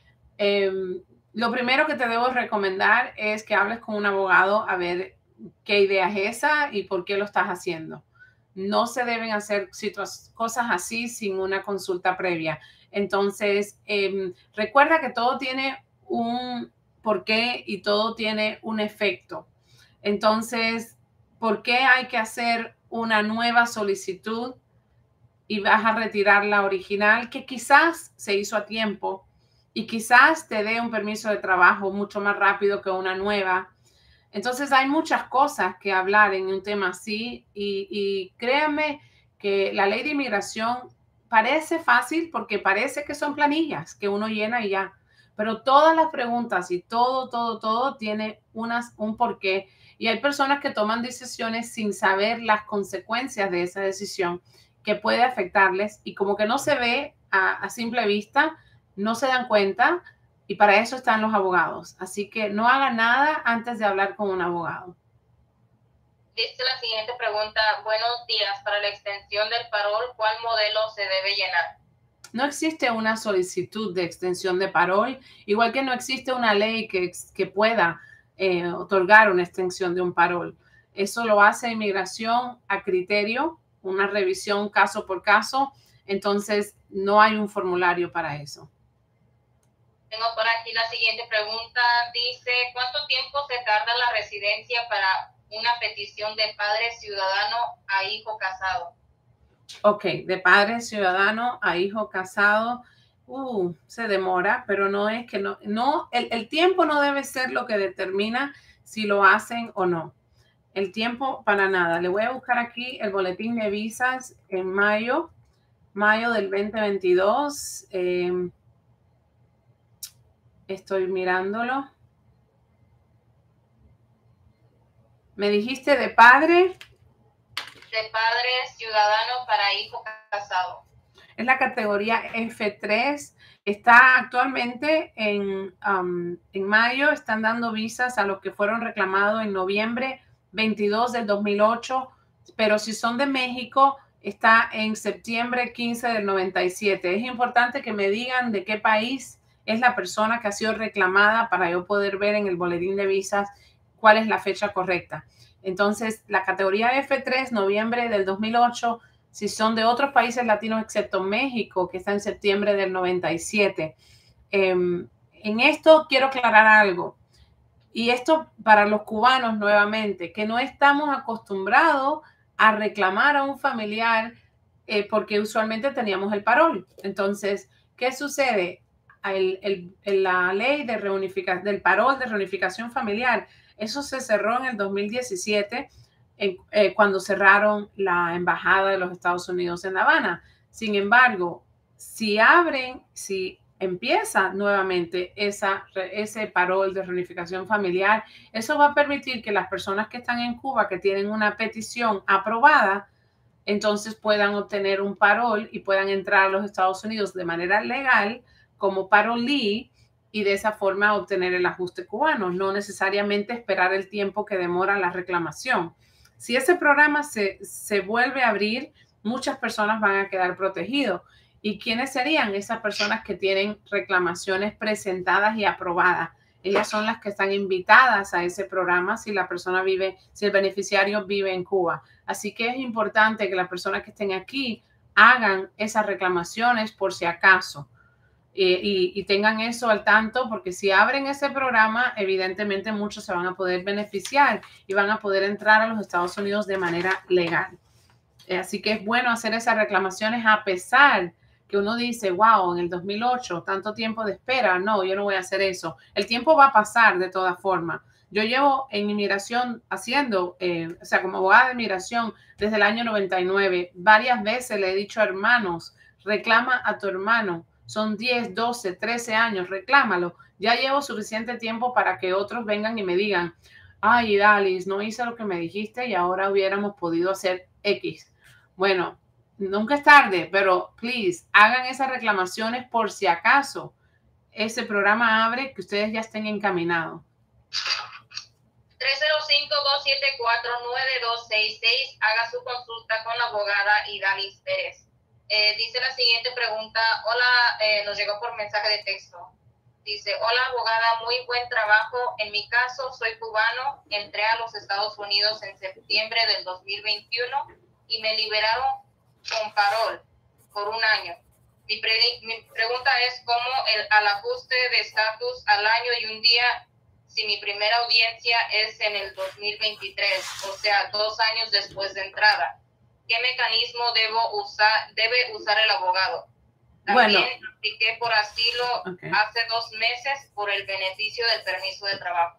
Lo primero que te debo recomendar es que hables con un abogado a ver qué idea es esa y por qué lo estás haciendo. No se deben hacer cosas así sin una consulta previa. Entonces, recuerda que todo tiene un porqué y todo tiene un efecto. Entonces, ¿por qué hay que hacer una nueva solicitud y vas a retirar la original que quizás se hizo a tiempo y quizás te dé un permiso de trabajo mucho más rápido que una nueva? Entonces hay muchas cosas que hablar en un tema así y créanme que la ley de inmigración parece fácil porque parece que son planillas que uno llena y ya, pero todas las preguntas y todo tiene un porqué y hay personas que toman decisiones sin saber las consecuencias de esa decisión que puede afectarles y como que no se ve a simple vista, no se dan cuenta y para eso están los abogados. Así que no hagan nada antes de hablar con un abogado. Dice la siguiente pregunta: buenos días, para la extensión del parol, ¿cuál modelo se debe llenar? No existe una solicitud de extensión de parol, igual que no existe una ley que pueda otorgar una extensión de un parol. Eso lo hace inmigración a criterio, una revisión caso por caso, entonces no hay un formulario para eso. Tengo por aquí la siguiente pregunta, dice: ¿cuánto tiempo se tarda la residencia para una petición de padre ciudadano a hijo casado? Ok, de padre ciudadano a hijo casado, se demora, pero no es que el tiempo no debe ser lo que determina si lo hacen o no. El tiempo para nada. Le voy a buscar aquí el boletín de visas en mayo del 2022. Estoy mirándolo. ¿Me dijiste de padre? De padre ciudadano para hijo casado. Es la categoría F3. Está actualmente en mayo, están dando visas a los que fueron reclamados en noviembre 22 del 2008, pero si son de México, está en septiembre 15 del 97. Es importante que me digan de qué país es la persona que ha sido reclamada para yo poder ver en el boletín de visas cuál es la fecha correcta. Entonces, la categoría F3, noviembre del 2008, si son de otros países latinos excepto México, que está en septiembre del 97. En esto quiero aclarar algo, y esto para los cubanos nuevamente, que no estamos acostumbrados a reclamar a un familiar porque usualmente teníamos el parol. Entonces, ¿qué sucede? La ley de del parol de reunificación familiar, eso se cerró en el 2017 cuando cerraron la embajada de los Estados Unidos en La Habana. Sin embargo, si empieza nuevamente ese parol de reunificación familiar, eso va a permitir que las personas que están en Cuba, que tienen una petición aprobada, entonces puedan obtener un parol y puedan entrar a los Estados Unidos de manera legal como parolí y de esa forma obtener el ajuste cubano, no necesariamente esperar el tiempo que demora la reclamación. Si ese programa se vuelve a abrir, muchas personas van a quedar protegidos. ¿Y quiénes serían esas personas que tienen reclamaciones presentadas y aprobadas? Ellas son las que están invitadas a ese programa si el beneficiario vive en Cuba. Así que es importante que las personas que estén aquí hagan esas reclamaciones por si acaso y tengan eso al tanto, porque si abren ese programa, evidentemente muchos se van a poder beneficiar y van a poder entrar a los Estados Unidos de manera legal. Así que es bueno hacer esas reclamaciones a pesar que uno dice, wow, en el 2008, tanto tiempo de espera. No, yo no voy a hacer eso. El tiempo va a pasar de todas formas. Yo llevo en inmigración como abogada de inmigración desde el año 99. Varias veces le he dicho a hermanos, reclama a tu hermano. Son 10, 12, 13 años, reclámalo. Ya llevo suficiente tiempo para que otros vengan y me digan, ay, Dalis, no hice lo que me dijiste y ahora hubiéramos podido hacer X. Bueno, nunca es tarde, pero please, hagan esas reclamaciones por si acaso ese programa abre, que ustedes ya estén encaminados. 305-274-9266. Haga su consulta con la abogada Idalis Pérez. Dice la siguiente pregunta. Hola, nos llegó por mensaje de texto. Dice: hola abogada, muy buen trabajo. En mi caso, soy cubano. Entré a los Estados Unidos en septiembre del 2021 y me liberaron con parol por un año. Mi pregunta es cómo al ajuste de estatus al año y un día, si mi primera audiencia es en el 2023, o sea, 2 años después de entrada. ¿Qué mecanismo debe usar el abogado? También apliqué por asilo hace 2 meses por el beneficio del permiso de trabajo.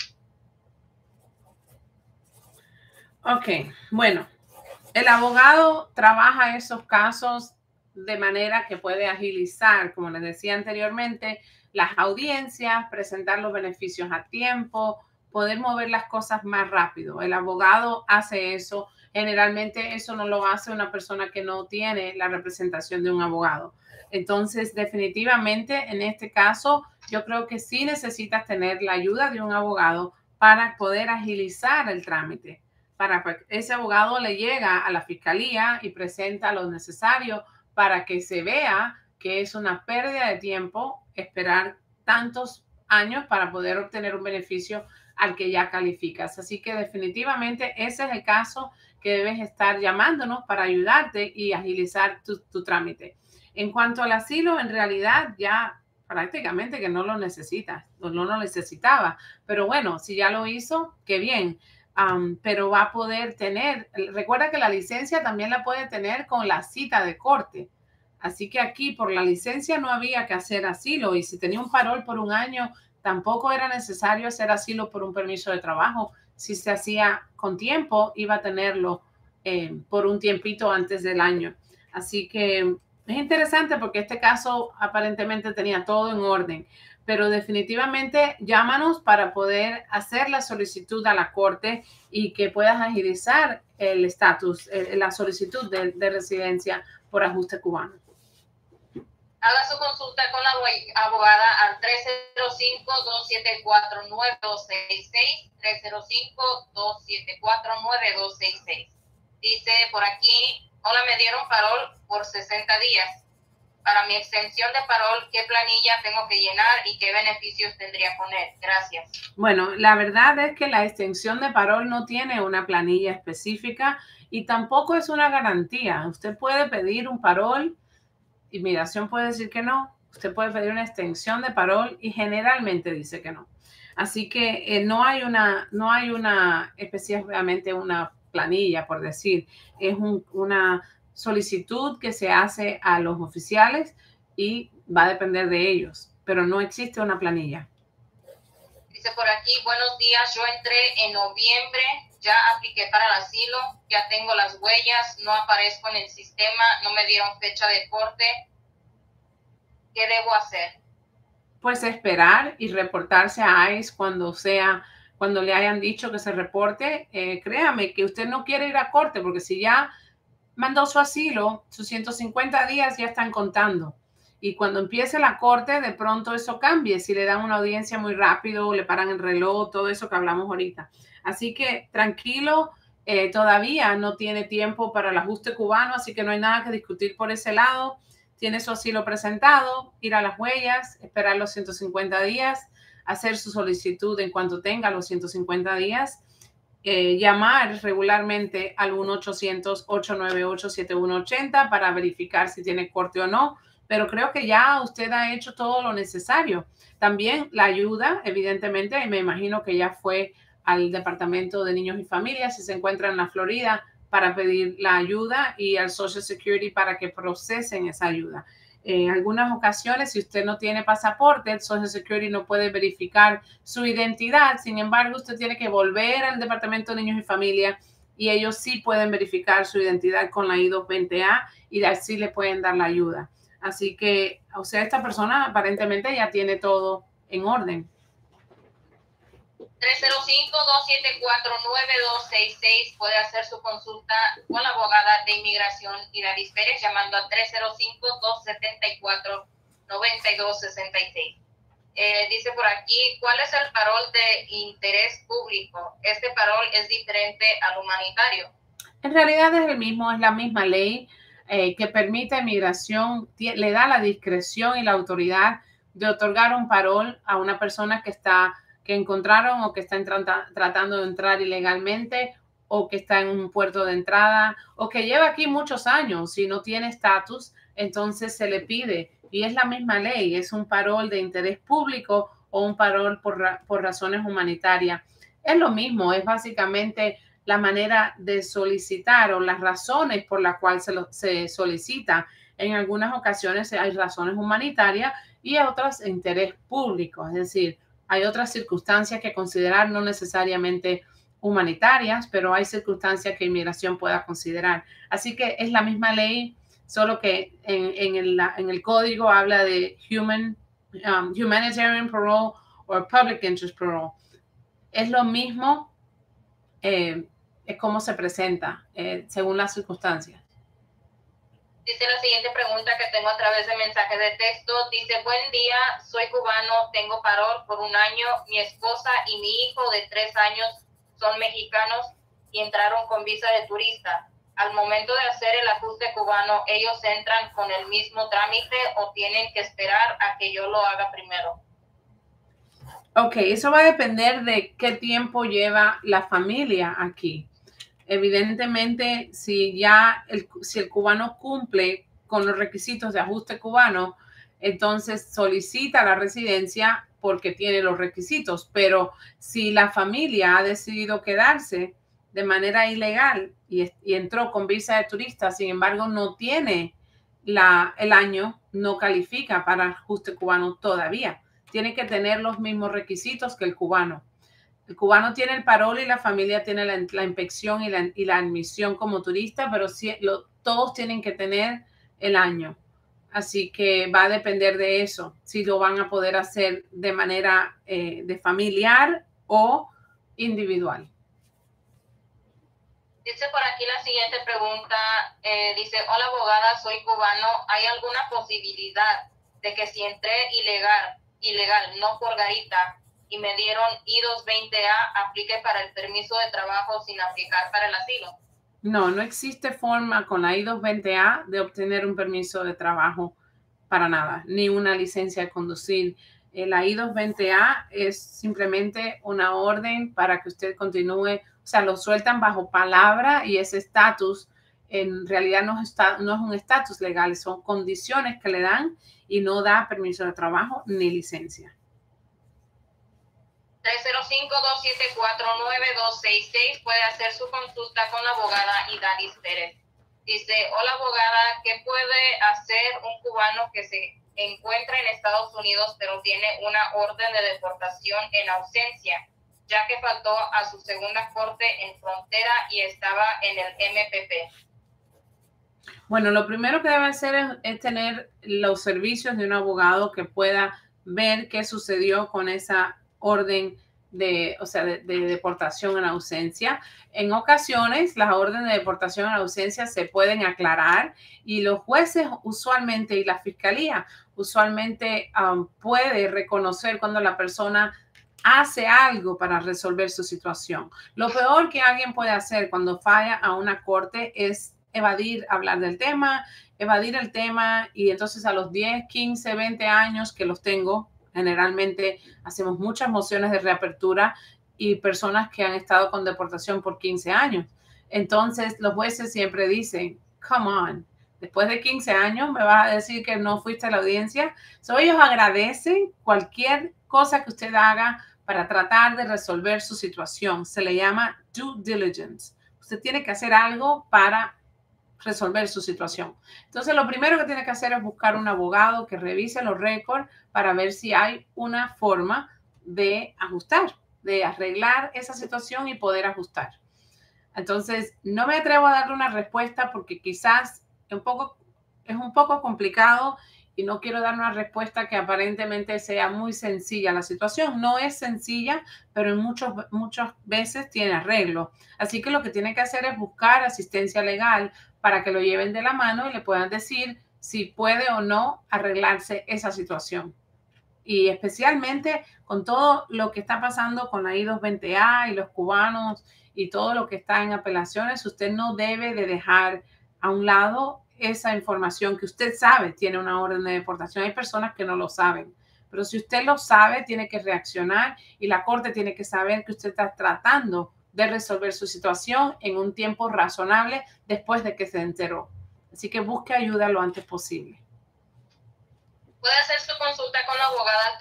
Ok, bueno, el abogado trabaja esos casos de manera que puede agilizar, como les decía anteriormente, las audiencias, presentar los beneficios a tiempo, poder mover las cosas más rápido. El abogado hace eso, Generalmente eso no lo hace una persona que no tiene la representación de un abogado. Entonces, definitivamente en este caso, yo creo que sí necesitas tener la ayuda de un abogado para poder agilizar el trámite. Para que ese abogado le llega a la fiscalía y presenta lo necesario para que se vea que es una pérdida de tiempo esperar tantos años para poder obtener un beneficio al que ya calificas. Así que definitivamente ese es el caso que debes estar llamándonos para ayudarte y agilizar tu trámite. En cuanto al asilo, en realidad ya prácticamente que no lo necesitas, no lo necesitaba, pero bueno, si ya lo hizo, qué bien. Pero va a poder tener, recuerda que la licencia también la puede tener con la cita de corte. Así que aquí por la licencia no había que hacer asilo y si tenía un parol por un año, tampoco era necesario hacer asilo por un permiso de trabajo. Si se hacía con tiempo, iba a tenerlo por un tiempito antes del año. Así que es interesante porque este caso aparentemente tenía todo en orden, pero definitivamente llámanos para poder hacer la solicitud a la corte y que puedas agilizar el estatus, la solicitud de residencia por ajuste cubano. Haga su consulta con la abogada al 305-274-9266, 305-274-9266. Dice por aquí, hola, me dieron parol por 60 días. Para mi extensión de parol, ¿qué planilla tengo que llenar y qué beneficios tendría que poner? Gracias. Bueno, la verdad es que la extensión de parol no tiene una planilla específica y tampoco es una garantía. Usted puede pedir un parol, inmigración puede decir que no. Usted puede pedir una extensión de parol y generalmente dice que no. Así que no hay una específicamente una planilla, por decir. Es una solicitud que se hace a los oficiales y va a depender de ellos, pero no existe una planilla. Dice por aquí, buenos días, yo entré en noviembre, ya apliqué para el asilo, ya tengo las huellas, no aparezco en el sistema, no me dieron fecha de corte. ¿Qué debo hacer? Pues esperar y reportarse a ICE cuando le hayan dicho que se reporte. Créame que usted no quiere ir a corte porque si ya mandó su asilo, sus 150 días ya están contando. Y cuando empiece la corte, de pronto eso cambie. Si le dan una audiencia muy rápido, le paran el reloj, todo eso que hablamos ahorita. Así que tranquilo, todavía no tiene tiempo para el ajuste cubano, así que no hay nada que discutir por ese lado. Tiene su asilo presentado, ir a las huellas, esperar los 150 días, hacer su solicitud en cuanto tenga los 150 días. Llamar regularmente al 1-800-898-7180 para verificar si tiene corte o no, pero creo que ya usted ha hecho todo lo necesario. También la ayuda, evidentemente, me imagino que ya fue al Departamento de Niños y Familias, si se encuentra en la Florida, para pedir la ayuda y al Social Security para que procesen esa ayuda. En algunas ocasiones, si usted no tiene pasaporte, el Social Security no puede verificar su identidad. Sin embargo, usted tiene que volver al Departamento de Niños y Familia y ellos sí pueden verificar su identidad con la I-220A y así le pueden dar la ayuda. Así que, o sea, esta persona aparentemente ya tiene todo en orden. 305-274-9266 puede hacer su consulta con la abogada de inmigración Idalis Pérez llamando al 305-274-9266. Dice por aquí, ¿cuál es el parol de interés público? Este parol es diferente al humanitario. En realidad es el mismo, es la misma ley que permite a inmigración, le da la discreción y la autoridad de otorgar un parol a una persona que encontraron o que está tratando de entrar ilegalmente o que está en un puerto de entrada o que lleva aquí muchos años y no tiene estatus, entonces se le pide. Y es la misma ley, es un parol de interés público o un parol por razones humanitarias. Es lo mismo, es básicamente la manera de solicitar o las razones por las cuales se solicita. En algunas ocasiones hay razones humanitarias y otras de interés público, es decir, hay otras circunstancias que considerar, no necesariamente humanitarias, pero hay circunstancias que inmigración pueda considerar. Así que es la ley, solo que en el código habla de humanitarian parole o public interest parole. Es lo mismo, es cómo se presenta según las circunstancias. Dice la siguiente pregunta que tengo a través de mensaje de texto. Dice, buen día, soy cubano, tengo parol por 1 año. Mi esposa y mi hijo de 3 años son mexicanos y entraron con visa de turista. Al momento de hacer el ajuste cubano, ¿ellos entran con el mismo trámite o tienen que esperar a que yo lo haga primero? Ok, eso va a depender de qué tiempo lleva la familia aquí. Evidentemente, si el cubano cumple con los requisitos de ajuste cubano, entonces solicita la residencia porque tiene los requisitos. Pero si la familia ha decidido quedarse de manera ilegal y entró con visa de turista, sin embargo, no tiene el año, no califica para ajuste cubano todavía. Tiene que tener los mismos requisitos que el cubano. El cubano tiene el parol y la familia tiene la inspección y la admisión como turista, pero todos tienen que tener el año. Así que va a depender de eso, si lo van a poder hacer de manera de familiar o individual. Dice por aquí la siguiente pregunta, dice, hola abogada, soy cubano, ¿hay alguna posibilidad de que si entré ilegal, no por garita, y me dieron I-220A, aplique para el permiso de trabajo sin aplicar para el asilo? No, no existe forma con la I-220A de obtener un permiso de trabajo para nada, ni una licencia de conducir. La I-220A es simplemente una orden para que usted continúe, o sea, lo sueltan bajo palabra y ese estatus en realidad no es un estatus legal, son condiciones que le dan y no da permiso de trabajo ni licencia. 305-274-9266 puede hacer su consulta con la abogada Idalis Pérez. Dice, hola abogada, ¿qué puede hacer un cubano que se encuentra en Estados Unidos pero tiene una orden de deportación en ausencia, ya que faltó a su segunda corte en frontera y estaba en el MPP? Bueno, lo primero que debe hacer es tener los servicios de un abogado que pueda ver qué sucedió con esa orden de deportación en ausencia. En ocasiones, las órdenes de deportación en ausencia se pueden aclarar y los jueces usualmente y la fiscalía usualmente puede reconocer cuando la persona hace algo para resolver su situación. Lo peor que alguien puede hacer cuando falla a una corte es evadir hablar del tema, evadir el tema y entonces a los 10, 15, 20 años que los tengo, generalmente hacemos muchas mociones de reapertura y personas que han estado con deportación por 15 años. Entonces los jueces siempre dicen, come on, después de 15 años me vas a decir que no fuiste a la audiencia. So, ellos agradecen cualquier cosa que usted haga para tratar de resolver su situación. Se le llama due diligence. Usted tiene que hacer algo para resolver su situación. Entonces, lo primero que tiene que hacer es buscar un abogado que revise los récords para ver si hay una forma de ajustar, de arreglar esa situación y poder ajustar. Entonces, no me atrevo a darle una respuesta porque quizás es un poco complicado y no quiero dar una respuesta que aparentemente sea muy sencilla. La situación no es sencilla, pero en muchas veces tiene arreglo. Así que lo que tiene que hacer es buscar asistencia legal para que lo lleven de la mano y le puedan decir si puede o no arreglarse esa situación. Y especialmente con todo lo que está pasando con la I-220A y los cubanos y todo lo que está en apelaciones, usted no debe de dejar a un lado esa información que usted sabe tiene una orden de deportación. Hay personas que no lo saben, pero si usted lo sabe, tiene que reaccionar y la corte tiene que saber que usted está tratando de resolver su situación en un tiempo razonable después de que se enteró. Así que busque ayuda lo antes posible. Puede hacer su consulta con la abogada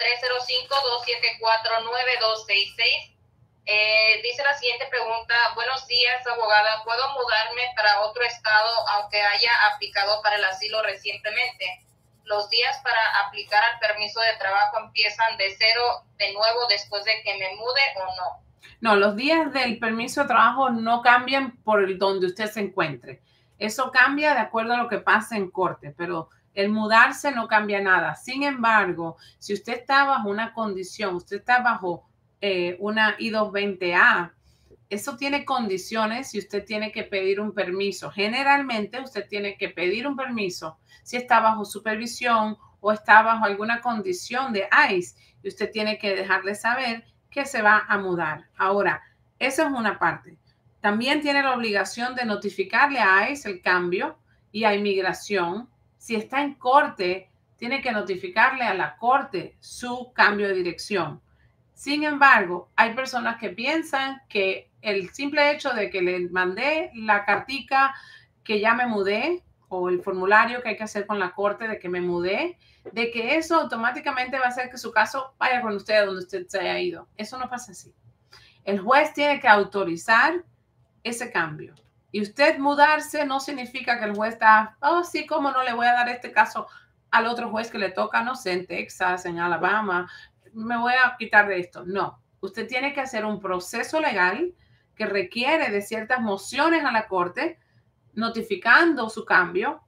305-274-9266. Dice la siguiente pregunta, buenos días abogada, ¿puedo mudarme para otro estado aunque haya aplicado para el asilo recientemente? ¿Los días para aplicar al permiso de trabajo empiezan de cero de nuevo después de que me mude o no? No, los días del permiso de trabajo no cambian por donde usted se encuentre. Eso cambia de acuerdo a lo que pase en corte, pero el mudarse no cambia nada. Sin embargo, si usted está bajo una condición, usted está bajo una I-220A, eso tiene condiciones y usted tiene que pedir un permiso. Generalmente usted tiene que pedir un permiso si está bajo supervisión o está bajo alguna condición de ICE y usted tiene que dejarle saber que se va a mudar. Ahora, esa es una parte. También tiene la obligación de notificarle a ICE el cambio y a inmigración. Si está en corte, tiene que notificarle a la corte su cambio de dirección. Sin embargo, hay personas que piensan que el simple hecho de que le mandé la cartica que ya me mudé o el formulario que hay que hacer con la corte de que me mudé, de que eso automáticamente va a hacer que su caso vaya con usted a donde usted se haya ido. Eso no pasa así. El juez tiene que autorizar ese cambio. Y usted mudarse no significa que el juez está, oh, sí, cómo no le voy a dar este caso al otro juez que le toca, no sé, en Texas, en Alabama, me voy a quitar de esto. No, usted tiene que hacer un proceso legal que requiere de ciertas mociones a la corte, notificando su cambio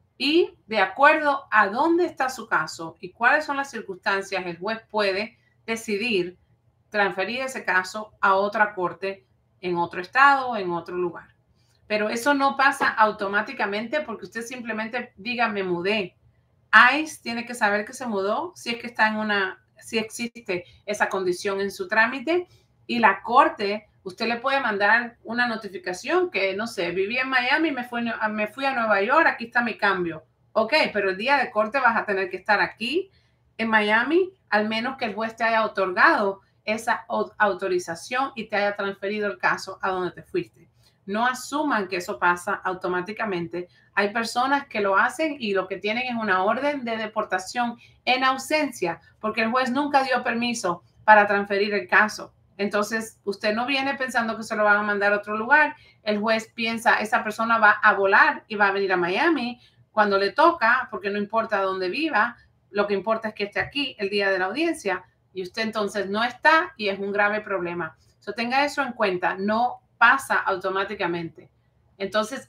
y de acuerdo a dónde está su caso y cuáles son las circunstancias, el juez puede decidir transferir ese caso a otra corte en otro estado o en otro lugar. Pero eso no pasa automáticamente porque usted simplemente diga, me mudé. ICE tiene que saber que se mudó si es que está en si existe esa condición en su trámite y la corte, usted le puede mandar una notificación que, no sé, viví en Miami, me fui a Nueva York, aquí está mi cambio. Ok, pero el día de corte vas a tener que estar aquí en Miami, al menos que el juez te haya otorgado esa autorización y te haya transferido el caso a donde te fuiste. No asuman que eso pasa automáticamente. Hay personas que lo hacen y lo que tienen es una orden de deportación en ausencia porque el juez nunca dio permiso para transferir el caso. Entonces, usted no viene pensando que se lo van a mandar a otro lugar. El juez piensa, esa persona va a volar y va a venir a Miami cuando le toca, porque no importa dónde viva, lo que importa es que esté aquí el día de la audiencia y usted entonces no está y es un grave problema. So, tenga eso en cuenta, no pasa automáticamente. Entonces,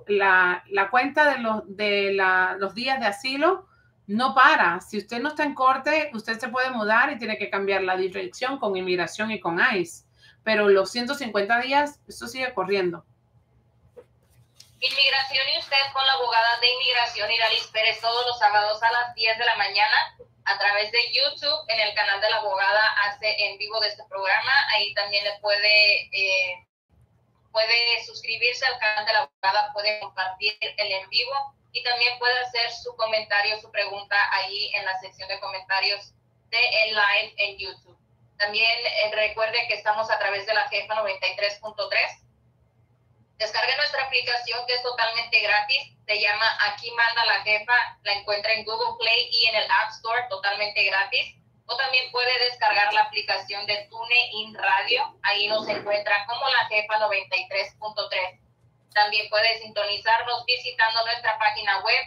la cuenta de los días de asilo no para. Si usted no está en corte, usted se puede mudar y tiene que cambiar la dirección con inmigración y con ICE. Pero los 150 días, eso sigue corriendo. Inmigración y usted con la abogada de inmigración Iralis Pérez todos los sábados a las 10 de la mañana a través de YouTube en el canal de la abogada hace en vivo de este programa. Ahí también le puede suscribirse al canal de la abogada, puede compartir el en vivo y también puede hacer su comentario, su pregunta ahí en la sección de comentarios de el live en YouTube. También recuerde que estamos a través de la Jefa 93.3. Descargue nuestra aplicación que es totalmente gratis. Se llama Aquí Manda la Jefa. La encuentra en Google Play y en el App Store totalmente gratis. O también puede descargar la aplicación de TuneIn Radio. Ahí nos encuentra como la Jefa 93.3. También puede sintonizarnos visitando nuestra página web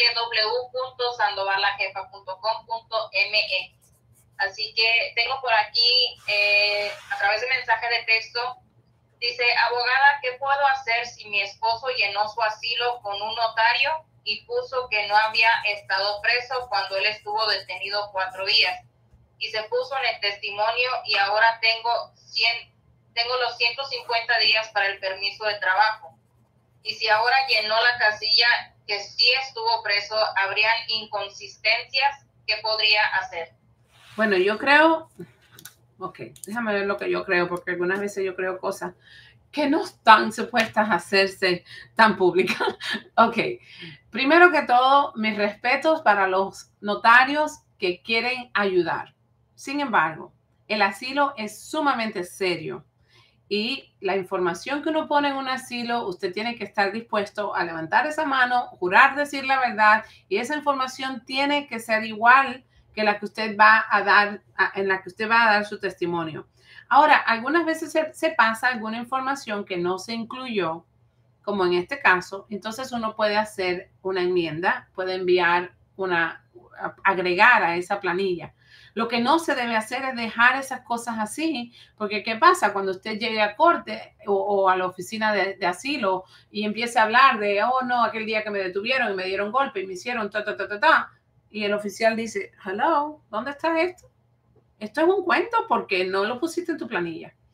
www.sandovallajefa.com.me. Así que tengo por aquí a través de mensaje de texto. Dice, abogada, ¿qué puedo hacer si mi esposo llenó su asilo con un notario y puso que no había estado preso cuando él estuvo detenido 4 días? Y se puso en el testimonio y ahora tengo los 150 días para el permiso de trabajo. Y si ahora llenó la casilla que sí estuvo preso, ¿habrían inconsistencias? ¿Qué podría hacer? Bueno, yo creo... Ok, déjame ver lo que yo creo, porque algunas veces yo creo cosas que no están supuestas a hacerse tan públicas. Ok, primero que todo, mis respetos para los notarios que quieren ayudar. Sin embargo, el asilo es sumamente serio y la información que uno pone en un asilo, usted tiene que estar dispuesto a levantar esa mano, jurar decir la verdad y esa información tiene que ser igual que la que usted va a dar, en la que usted va a dar su testimonio. Ahora, algunas veces se pasa alguna información que no se incluyó, como en este caso, entonces uno puede hacer una enmienda, puede enviar agregar a esa planilla. Lo que no se debe hacer es dejar esas cosas así, porque ¿qué pasa? Cuando usted llegue a corte o a la oficina de asilo y empiece a hablar de, oh no, aquel día que me detuvieron y me dieron golpe y me hicieron y el oficial dice, hello, ¿dónde está esto? Esto es un cuento porque no lo pusiste en tu planilla.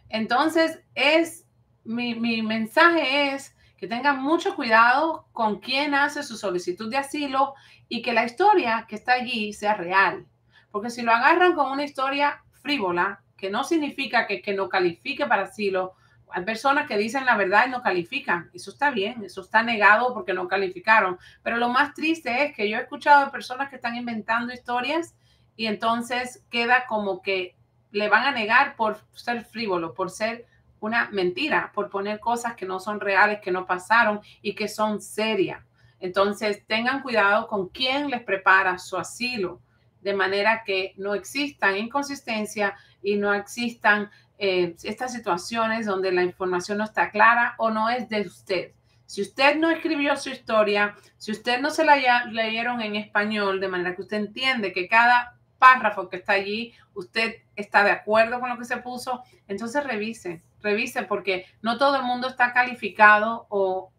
Entonces, mi mensaje es que tengan mucho cuidado con quién hace su solicitud de asilo y que la historia que está allí sea real. Porque si lo agarran con una historia frívola, que no significa que no califique para asilo, hay personas que dicen la verdad y no califican. Eso está bien, eso está negado porque no calificaron. Pero lo más triste es que yo he escuchado de personas que están inventando historias y entonces queda como que le van a negar por ser frívolo, por ser una mentira, por poner cosas que no son reales, que no pasaron y que son serias. Entonces, tengan cuidado con quién les prepara su asilo, de manera que no existan inconsistencias y no existan estas situaciones donde la información no está clara o no es de usted. Si usted no escribió su historia, si usted no se la leyeron en español, de manera que usted entiende que cada párrafo que está allí, usted está de acuerdo con lo que se puso, entonces revise porque no todo el mundo está calificado o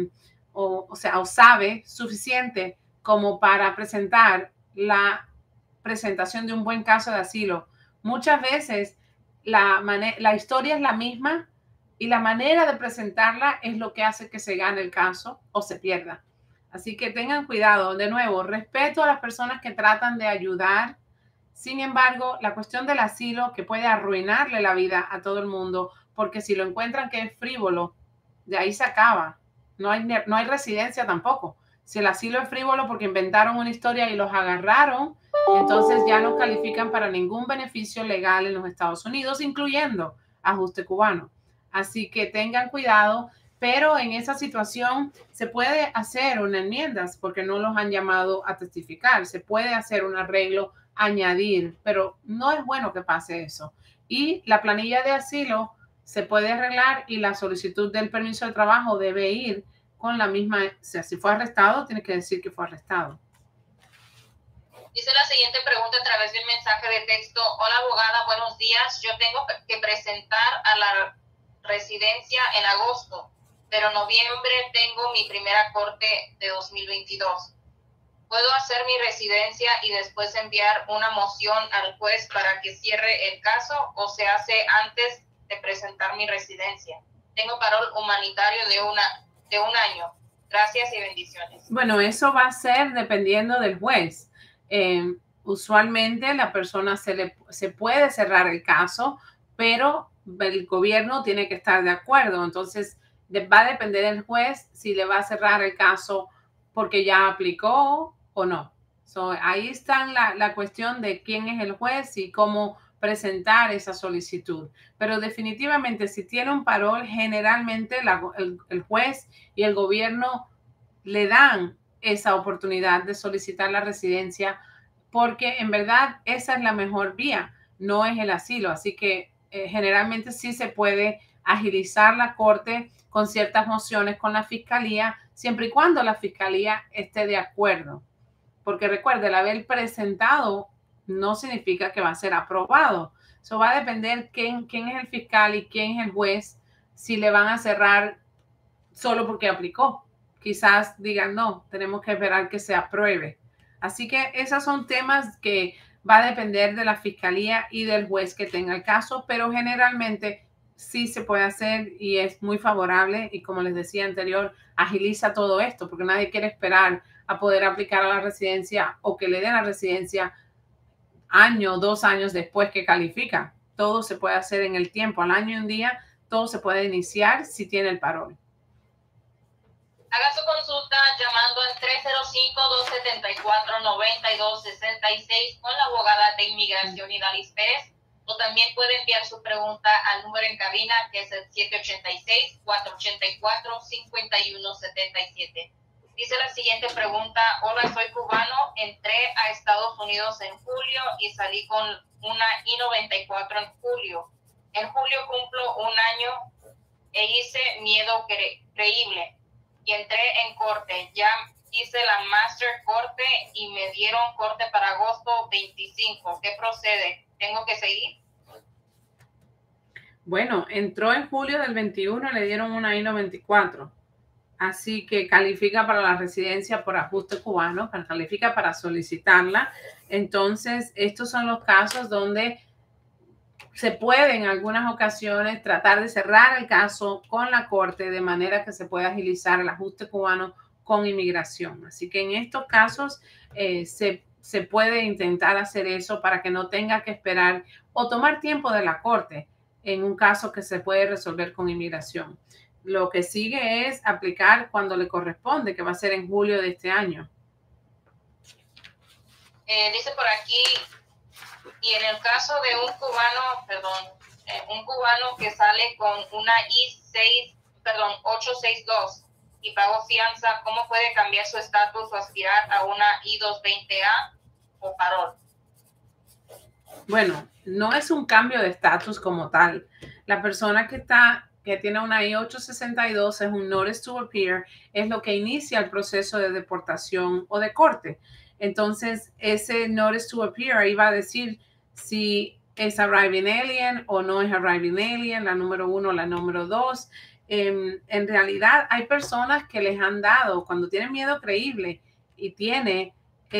sabe suficiente como para presentar la presentación de un buen caso de asilo. Muchas veces la historia es la misma y la manera de presentarla es lo que hace que se gane el caso o se pierda. Así que tengan cuidado. De nuevo, respeto a las personas que tratan de ayudar. Sin embargo, la cuestión del asilo que puede arruinarle la vida a todo el mundo, porque si lo encuentran que es frívolo, de ahí se acaba. No hay residencia tampoco. Si el asilo es frívolo porque inventaron una historia y los agarraron, entonces ya no califican para ningún beneficio legal en los Estados Unidos, incluyendo ajuste cubano. Así que tengan cuidado, pero en esa situación se puede hacer una enmienda porque no los han llamado a testificar. Se puede hacer un arreglo, añadir, pero no es bueno que pase eso. Y la planilla de asilo se puede arreglar y la solicitud del permiso de trabajo debe ir con la misma, o sea, si fue arrestado, tiene que decir que fue arrestado. Dice la siguiente pregunta a través de un mensaje de texto. Hola, abogada, buenos días. Yo tengo que presentar a la residencia en agosto, pero en noviembre tengo mi primera corte de 2022. ¿Puedo hacer mi residencia y después enviar una moción al juez para que cierre el caso o se hace antes de presentar mi residencia? Tengo parol humanitario de un año. Gracias y bendiciones. Bueno, eso va a ser dependiendo del juez. Usualmente la persona se puede cerrar el caso, pero el gobierno tiene que estar de acuerdo. Entonces, va a depender del juez si le va a cerrar el caso porque ya aplicó o no. Ahí está la cuestión de quién es el juez y cómo presentar esa solicitud. Pero definitivamente, si tiene un parol, generalmente el juez y el gobierno le dan esa oportunidad de solicitar la residencia porque en verdad esa es la mejor vía, no es el asilo. Así que generalmente sí se puede agilizar la corte con ciertas mociones con la fiscalía, siempre y cuando la fiscalía esté de acuerdo. Porque recuerde, el haber presentado no significa que va a ser aprobado. Eso va a depender quién es el fiscal y quién es el juez, si le van a cerrar solo porque aplicó. Quizás digan, no, tenemos que esperar que se apruebe. Así que esos son temas que va a depender de la fiscalía y del juez que tenga el caso, pero generalmente sí se puede hacer y es muy favorable y como les decía anterior, agiliza todo esto porque nadie quiere esperar a poder aplicar a la residencia o que le den la residencia año, 2 años después que califica. Todo se puede hacer en el tiempo, al año y un día, todo se puede iniciar si tiene el parol. Haga su consulta llamando al 305-274-9266 con la abogada de inmigración Idalis Pérez, o también puede enviar su pregunta al número en cabina que es el 786-484-5177. Dice la siguiente pregunta. Hola, soy cubano, entré a Estados Unidos en julio y salí con una I-94 en julio. En julio cumplo un año e hice miedo creíble y entré en corte. Ya hice la master corte y me dieron corte para agosto 25. ¿Qué procede? ¿Tengo que seguir? Bueno, entró en julio del 21, le dieron una I-94. Así que califica para la residencia por ajuste cubano, califica para solicitarla. Entonces, estos son los casos donde se puede en algunas ocasiones tratar de cerrar el caso con la corte de manera que se pueda agilizar el ajuste cubano con inmigración. Así que en estos casos se puede intentar hacer eso para que no tenga que esperar o tomar tiempo de la corte en un caso que se puede resolver con inmigración. Lo que sigue es aplicar cuando le corresponde, que va a ser en julio de este año. Dice por aquí, y en el caso de un cubano, un cubano que sale con una I-862 y pagó fianza, ¿cómo puede cambiar su estatus o aspirar a una I-220A o parol? Bueno, no es un cambio de estatus como tal. La persona que tiene una I-862 es un notice to appear, es lo que inicia el proceso de deportación o de corte. Entonces, ese notice to appear ahí va a decir si es arriving alien o no es arriving alien, la número 1 o la número 2. En realidad, hay personas que les han dado, cuando tienen miedo creíble y tiene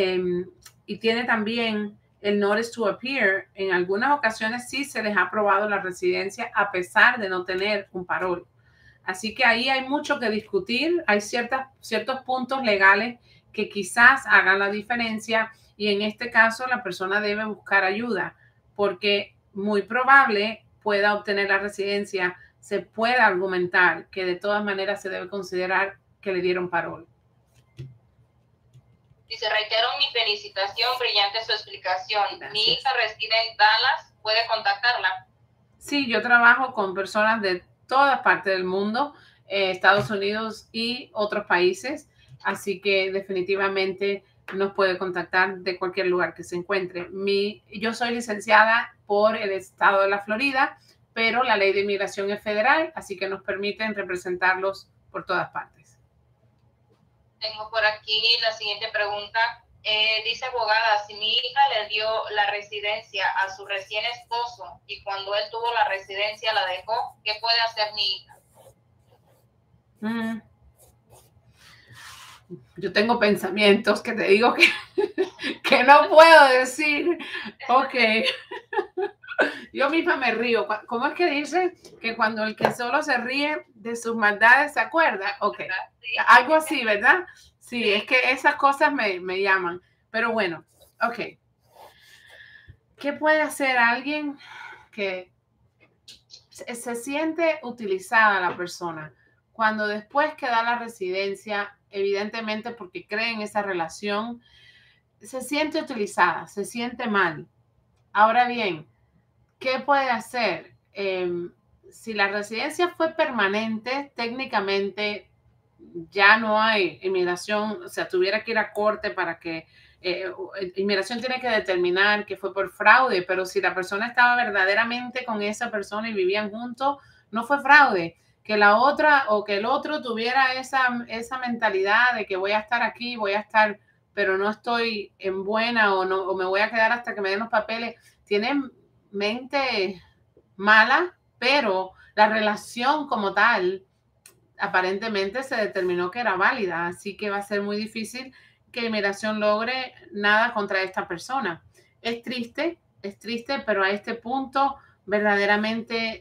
también el notice to appear, en algunas ocasiones sí se les ha aprobado la residencia a pesar de no tener un parol. Así que ahí hay mucho que discutir, hay ciertos puntos legales que quizás hagan la diferencia y en este caso la persona debe buscar ayuda porque muy probable pueda obtener la residencia, se puede argumentar que de todas maneras se debe considerar que le dieron parol. Dice, reitero mi felicitación, brillante su explicación. Gracias. Mi hija reside en Dallas, ¿puede contactarla? Sí, yo trabajo con personas de todas partes del mundo, Estados Unidos y otros países, así que definitivamente nos puede contactar de cualquier lugar que se encuentre. Yo soy licenciada por el estado de la Florida, pero la ley de inmigración es federal, así que nos permiten representarlos por todas partes. Tengo por aquí la siguiente pregunta. Dice abogada, si mi hija le dio la residencia a su recién esposo y cuando él tuvo la residencia la dejó, ¿qué puede hacer mi hija? Yo tengo pensamientos que te digo que no puedo decir. Ok. Yo misma me río. ¿Cómo es que dice que cuando el que solo se ríe de sus maldades se acuerda? Ok. Sí. Algo así, ¿verdad? Sí, es que esas cosas me llaman. Pero bueno, ok. ¿Qué puede hacer alguien que se siente utilizada la persona cuando después que da la residencia, evidentemente porque cree en esa relación, se siente utilizada, se siente mal? Ahora bien, ¿qué puede hacer? Si la residencia fue permanente, técnicamente ya no hay inmigración, o sea, tuviera que ir a corte para que inmigración tiene que determinar que fue por fraude, pero si la persona estaba verdaderamente con esa persona y vivían juntos, no fue fraude. Que la otra o que el otro tuviera esa mentalidad de que voy a estar aquí, voy a estar, pero no estoy en buena o me voy a quedar hasta que me den los papeles, tienen mente mala, pero la relación como tal aparentemente se determinó que era válida, así que va a ser muy difícil que inmigración logre nada contra esta persona. Es triste, pero a este punto verdaderamente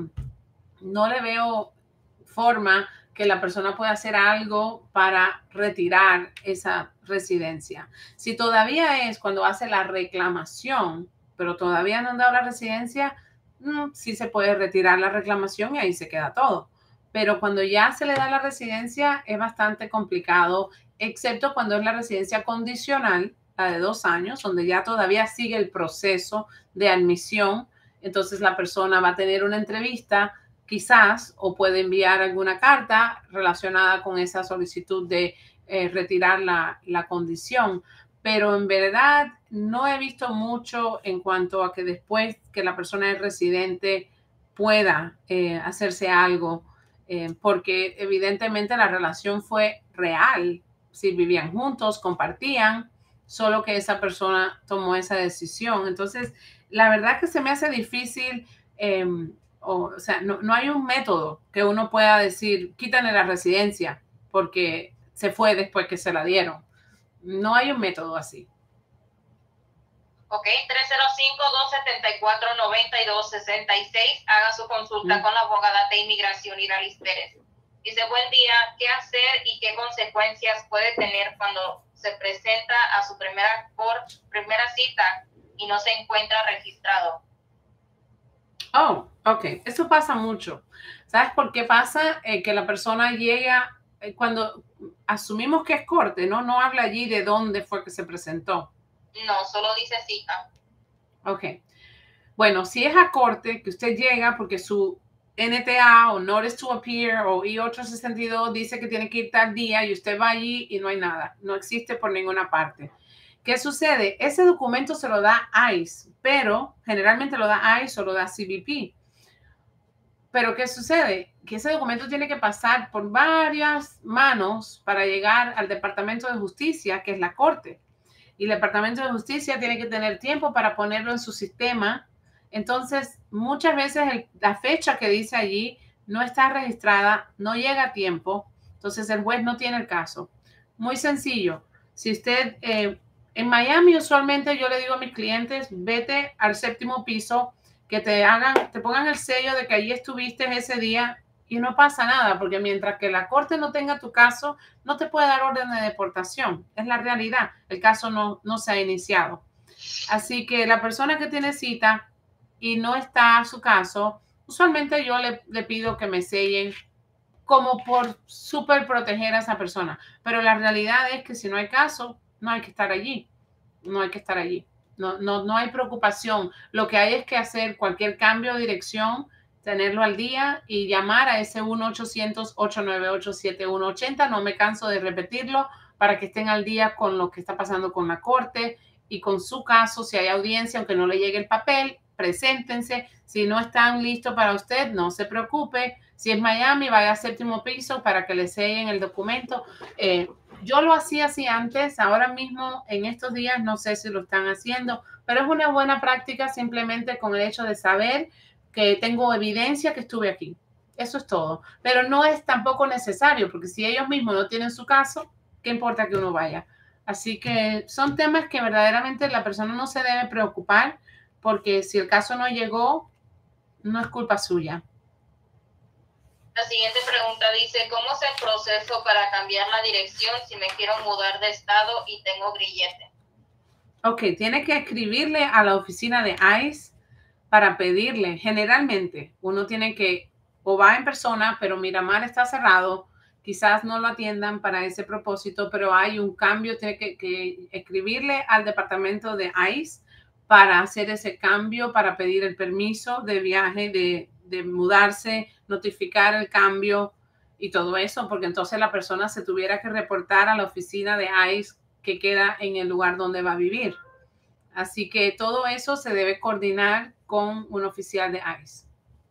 no le veo forma que la persona pueda hacer algo para retirar esa residencia. Si todavía es cuando hace la reclamación, pero todavía no han dado la residencia, sí se puede retirar la reclamación y ahí se queda todo. Pero cuando ya se le da la residencia es bastante complicado, excepto cuando es la residencia condicional, la de 2 años, donde ya todavía sigue el proceso de admisión. Entonces la persona va a tener una entrevista quizás o puede enviar alguna carta relacionada con esa solicitud de retirar la condición. Pero en verdad no he visto mucho en cuanto a que después que la persona es residente pueda hacerse algo, porque evidentemente la relación fue real. Si vivían juntos, compartían, solo que esa persona tomó esa decisión. Entonces, la verdad que se me hace difícil, o sea, no hay un método que uno pueda decir, quítale la residencia porque se fue después que se la dieron. No hay un método así. Ok, 305-274-9266. Haga su consulta con la abogada de inmigración Iralis Pérez. Dice, buen día, ¿qué hacer y qué consecuencias puede tener cuando se presenta a su primera cita y no se encuentra registrado? Oh, ok. Eso pasa mucho. ¿Sabes por qué pasa? Que la persona llega, cuando asumimos que es corte, ¿no? No habla allí de dónde fue que se presentó. No, solo dice cita. Ok. Bueno, si es a corte, que usted llega porque su NTA o Notice to Appear o I-862 dice que tiene que ir tal día y usted va allí y no hay nada. No existe por ninguna parte. ¿Qué sucede? Ese documento se lo da ICE, pero generalmente lo da ICE o lo da CBP. Pero ¿qué sucede? Que ese documento tiene que pasar por varias manos para llegar al Departamento de Justicia, que es la Corte. Y el Departamento de Justicia tiene que tener tiempo para ponerlo en su sistema. Entonces, muchas veces la fecha que dice allí no está registrada, no llega a tiempo. Entonces, el juez no tiene el caso. Muy sencillo. Si usted, en Miami, usualmente yo le digo a mis clientes, vete al 7º piso, que te pongan el sello de que allí estuviste ese día y no pasa nada, porque mientras que la corte no tenga tu caso, no te puede dar orden de deportación. Es la realidad. El caso no se ha iniciado. Así que la persona que tiene cita y no está su caso, usualmente yo le pido que me sellen como por súper proteger a esa persona. Pero la realidad es que si no hay caso, no hay que estar allí. No hay que estar allí. No hay preocupación. Lo que hay es que hacer cualquier cambio de dirección, tenerlo al día y llamar a ese 1-800-898-7180. No me canso de repetirlo para que estén al día con lo que está pasando con la corte y con su caso. Si hay audiencia, aunque no le llegue el papel, preséntense. Si no están listos para usted, no se preocupe. Si es Miami, vaya al 7º piso para que le sellen el documento. Yo lo hacía así antes, ahora mismo en estos días no sé si lo están haciendo, pero es una buena práctica simplemente con el hecho de saber que tengo evidencia que estuve aquí. Eso es todo. Pero no es tampoco necesario, porque si ellos mismos no tienen su caso, ¿qué importa que uno vaya? Así que son temas que verdaderamente la persona no se debe preocupar, porque si el caso no llegó, no es culpa suya. La siguiente pregunta dice, ¿cómo es el proceso para cambiar la dirección si me quiero mudar de estado y tengo grillete? Ok, tiene que escribirle a la oficina de ICE para pedirle. Generalmente uno tiene que o va en persona, pero Miramar está cerrado, quizás no lo atiendan para ese propósito, pero hay un cambio, tiene que escribirle al departamento de ICE para hacer ese cambio, para pedir el permiso de viaje, de mudarse, notificar el cambio y todo eso, porque entonces la persona se tuviera que reportar a la oficina de ICE que queda en el lugar donde va a vivir. Así que todo eso se debe coordinar con un oficial de ICE.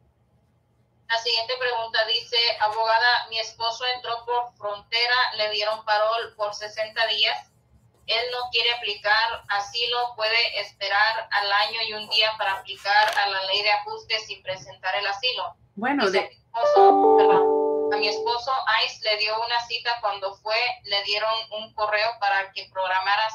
La siguiente pregunta dice, abogada, mi esposo entró por frontera, le dieron parol por 60 días. Él no quiere aplicar asilo, puede esperar al año y un día para aplicar a la ley de ajuste sin presentar el asilo. Bueno, dice, a mi esposo ICE le dio una cita cuando le dieron un correo para que programara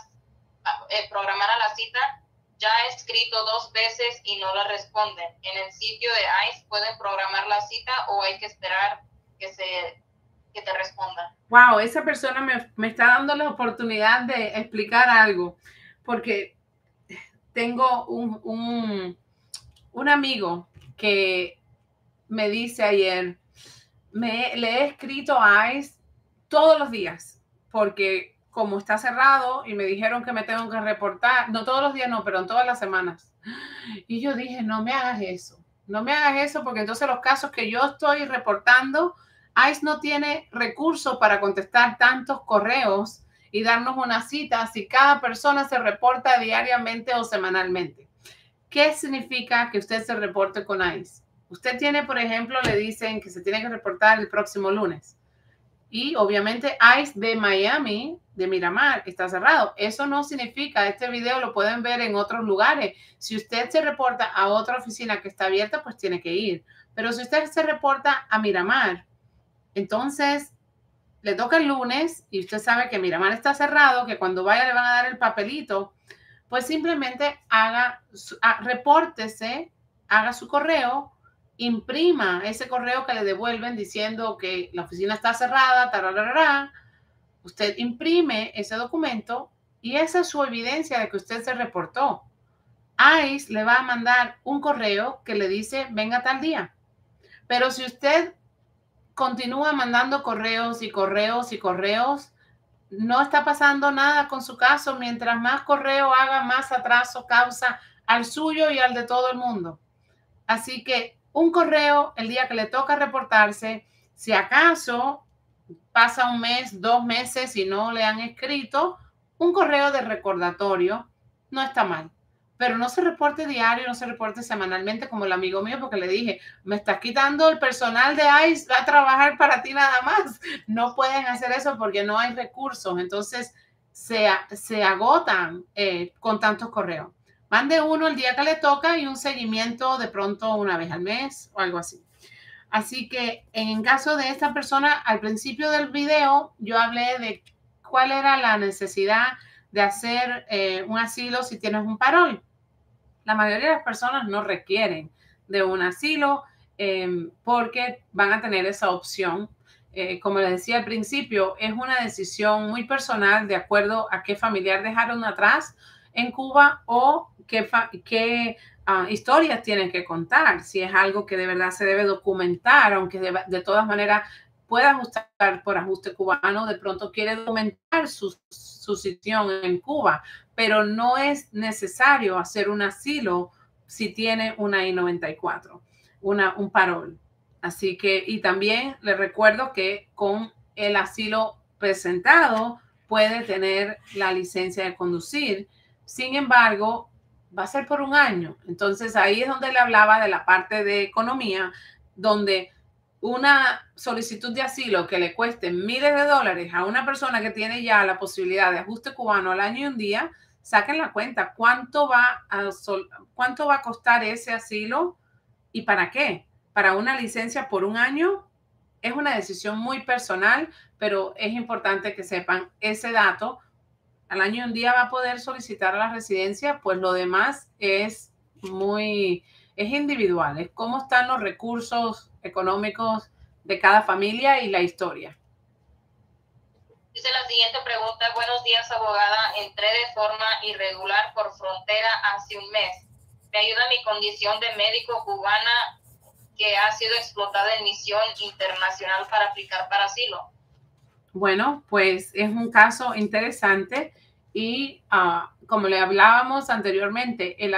la cita. Ya he escrito 2 veces y no le responden. En el sitio de ICE pueden programar la cita o hay que esperar que te respondan. Wow, esa persona me está dando la oportunidad de explicar algo, porque tengo un amigo que me dice ayer, le he escrito a ICE todos los días, porque como está cerrado y me dijeron que me tengo que reportar, no todos los días, no, pero en todas las semanas. Y yo dije, no me hagas eso, porque entonces los casos que yo estoy reportando, ICE no tiene recursos para contestar tantos correos y darnos una cita si cada persona se reporta diariamente o semanalmente. ¿Qué significa que usted se reporte con ICE? Usted tiene, por ejemplo, le dicen que se tiene que reportar el próximo lunes. Y obviamente ICE de Miami, de Miramar, está cerrado. Eso no significa, este video lo pueden ver en otros lugares. Si usted se reporta a otra oficina que está abierta, pues tiene que ir. Pero si usted se reporta a Miramar, entonces le toca el lunes y usted sabe que Miramar está cerrado, que cuando vaya le van a dar el papelito, pues simplemente repórtese, haga su correo, imprima ese correo que le devuelven diciendo que la oficina está cerrada, tararara. Usted imprime ese documento y esa es su evidencia de que usted se reportó. ICE le va a mandar un correo que le dice venga tal día. Pero si usted continúa mandando correos y correos y correos, no está pasando nada con su caso. Mientras más correo haga, más atraso causa al suyo y al de todo el mundo. Así que un correo el día que le toca reportarse, si acaso pasa un mes, 2 meses y no le han escrito, un correo de recordatorio no está mal. Pero no se reporte diario, no se reporte semanalmente como el amigo mío, porque le dije, me estás quitando el personal de ICE, va a trabajar para ti nada más. No pueden hacer eso porque no hay recursos. Entonces se agotan con tantos correos. Mande uno el día que le toca y un seguimiento de pronto una vez al mes o algo así. Así que en caso de esta persona, al principio del video, yo hablé de cuál era la necesidad de hacer un asilo si tienes un parol. La mayoría de las personas no requieren de un asilo porque van a tener esa opción. Como les decía al principio, es una decisión muy personal de acuerdo a qué familiar dejaron atrás en Cuba o qué historias tienen que contar. Si es algo que de verdad se debe documentar, aunque de todas maneras pueda ajustar por ajuste cubano, de pronto quiere documentar su situación en Cuba, pero no es necesario hacer un asilo si tiene una I-94, un parol. Así que, y también les recuerdo que con el asilo presentado puede tener la licencia de conducir. Sin embargo, va a ser por un año. Entonces ahí es donde le hablaba de la parte de economía, donde una solicitud de asilo que le cueste miles de dólares a una persona que tiene ya la posibilidad de ajuste cubano al año y un día, saquen la cuenta. ¿Cuánto va a costar ese asilo y para qué? Para una licencia por un año. Es una decisión muy personal, pero es importante que sepan ese dato. Al año y un día va a poder solicitar a la residencia, pues lo demás es individual, es cómo están los recursos económicos de cada familia y la historia. Dice la siguiente pregunta: buenos días, abogada. Entré de forma irregular por frontera hace un mes. Me ayuda mi condición de médico cubana que ha sido explotada en misión internacional para aplicar para asilo. Bueno, pues es un caso interesante y como le hablábamos anteriormente, el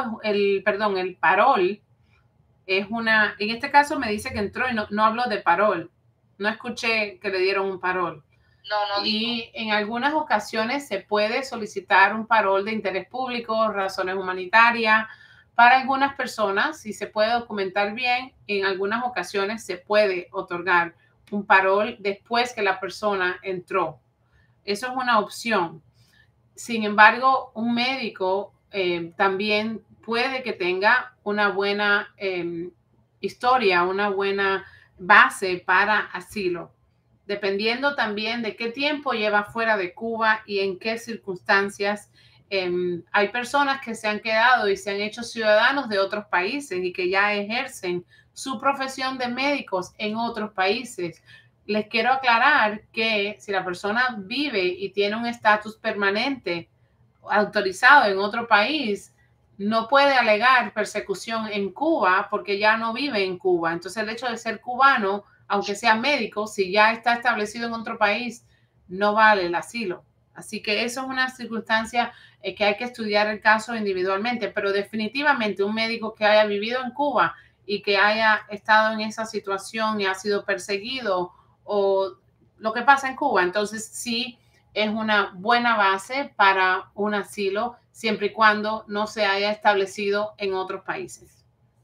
parol es en este caso me dice que entró y no habló de parol. No escuché que le dieron un parol. No y en algunas ocasiones se puede solicitar un parol de interés público, razones humanitarias. Para algunas personas, si se puede documentar bien, en algunas ocasiones se puede otorgar un parol después que la persona entró. Eso es una opción. Sin embargo, un médico también puede que tenga una buena historia, una buena base para asilo, dependiendo también de qué tiempo lleva fuera de Cuba y en qué circunstancias. Hay personas que se han quedado y se han hecho ciudadanos de otros países y que ya ejercen su profesión de médicos en otros países. Les quiero aclarar que si la persona vive y tiene un estatus permanente autorizado en otro país, no puede alegar persecución en Cuba porque ya no vive en Cuba. Entonces el hecho de ser cubano, aunque sea médico, si ya está establecido en otro país, no vale el asilo. Así que eso es una circunstancia que hay que estudiar el caso individualmente, pero definitivamente un médico que haya vivido en Cuba y que haya estado en esa situación y ha sido perseguido o lo que pasa en Cuba, entonces sí es una buena base para un asilo siempre y cuando no se haya establecido en otros países.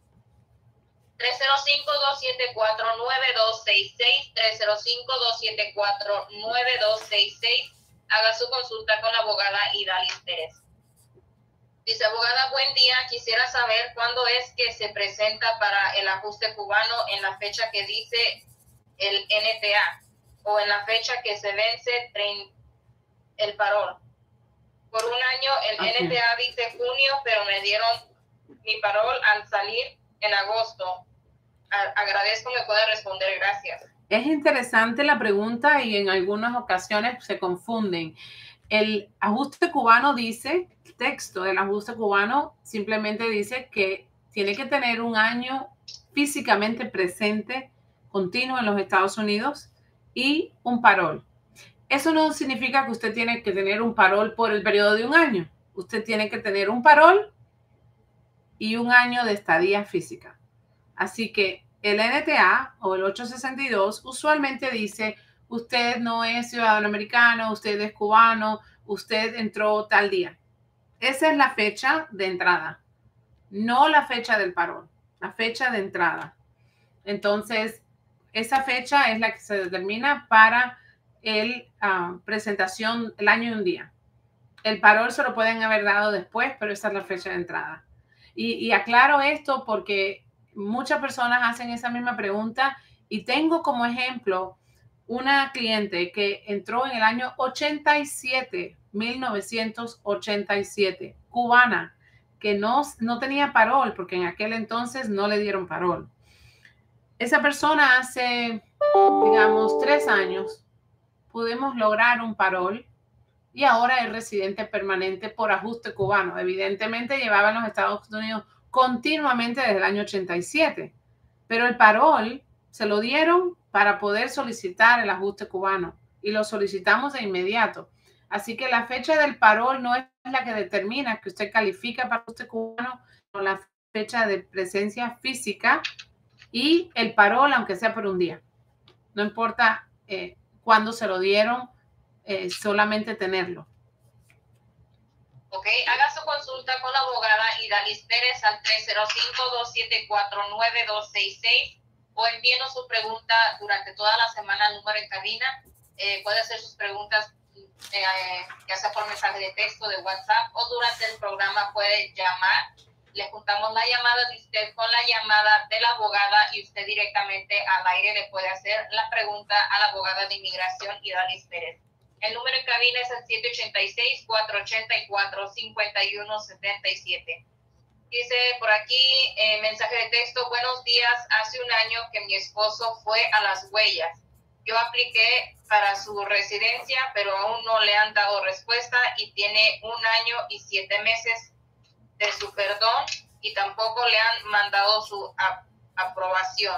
305-274-9266, 305-274-9266. Haga su consulta con la abogada Idalis Pérez. Dice: abogada, buen día. Quisiera saber cuándo es que se presenta para el ajuste cubano, en la fecha que dice el NTA o en la fecha que se vence el parol. por un año, el NTA dice junio, pero me dieron mi parol al salir en agosto. Agradezco, me puede responder, gracias. Es interesante la pregunta y en algunas ocasiones se confunden. El ajuste cubano dice, el texto del ajuste cubano simplemente dice que tiene que tener un año físicamente presente, continuo en los Estados Unidos y un parol. Eso no significa que usted tiene que tener un parol por el periodo de un año. Usted tiene que tener un parol y un año de estadía física. Así que el NTA o el 862 usualmente dice, usted no es ciudadano americano, usted es cubano, usted entró tal día. Esa es la fecha de entrada, no la fecha del parol, la fecha de entrada. Entonces, esa fecha es la que se determina para el presentación, el año y un día. El parol se lo pueden haber dado después, pero esa es la fecha de entrada. Y aclaro esto porque muchas personas hacen esa misma pregunta y tengo como ejemplo una cliente que entró en el año 87, 1987, cubana, que no tenía parol porque en aquel entonces no le dieron parol. Esa persona hace, digamos, 3 años pudimos lograr un parol y ahora es residente permanente por ajuste cubano. Evidentemente llevaba en los Estados Unidos continuamente desde el año 87, pero el parol se lo dieron para poder solicitar el ajuste cubano y lo solicitamos de inmediato. Así que la fecha del parol no es la que determina que usted califica para el ajuste cubano, sino la fecha de presencia física y el parol, aunque sea por un día. No importa cuándo se lo dieron, solamente tenerlo. Ok, haga su consulta con la abogada Idalis Pérez al 305-274-9266 o envíenos su pregunta durante toda la semana al número en cabina. Puede hacer sus preguntas ya sea por mensaje de texto, de WhatsApp o durante el programa puede llamar. Le juntamos la llamada de usted con la llamada de la abogada y usted directamente al aire le puede hacer la pregunta a la abogada de inmigración Idalis Pérez. El número en cabina es el 786-484-5177. Dice por aquí, mensaje de texto, buenos días, hace un año que mi esposo fue a las huellas. Yo apliqué para su residencia, pero aún no le han dado respuesta y tiene 1 año y 7 meses de su perdón y tampoco le han mandado su aprobación.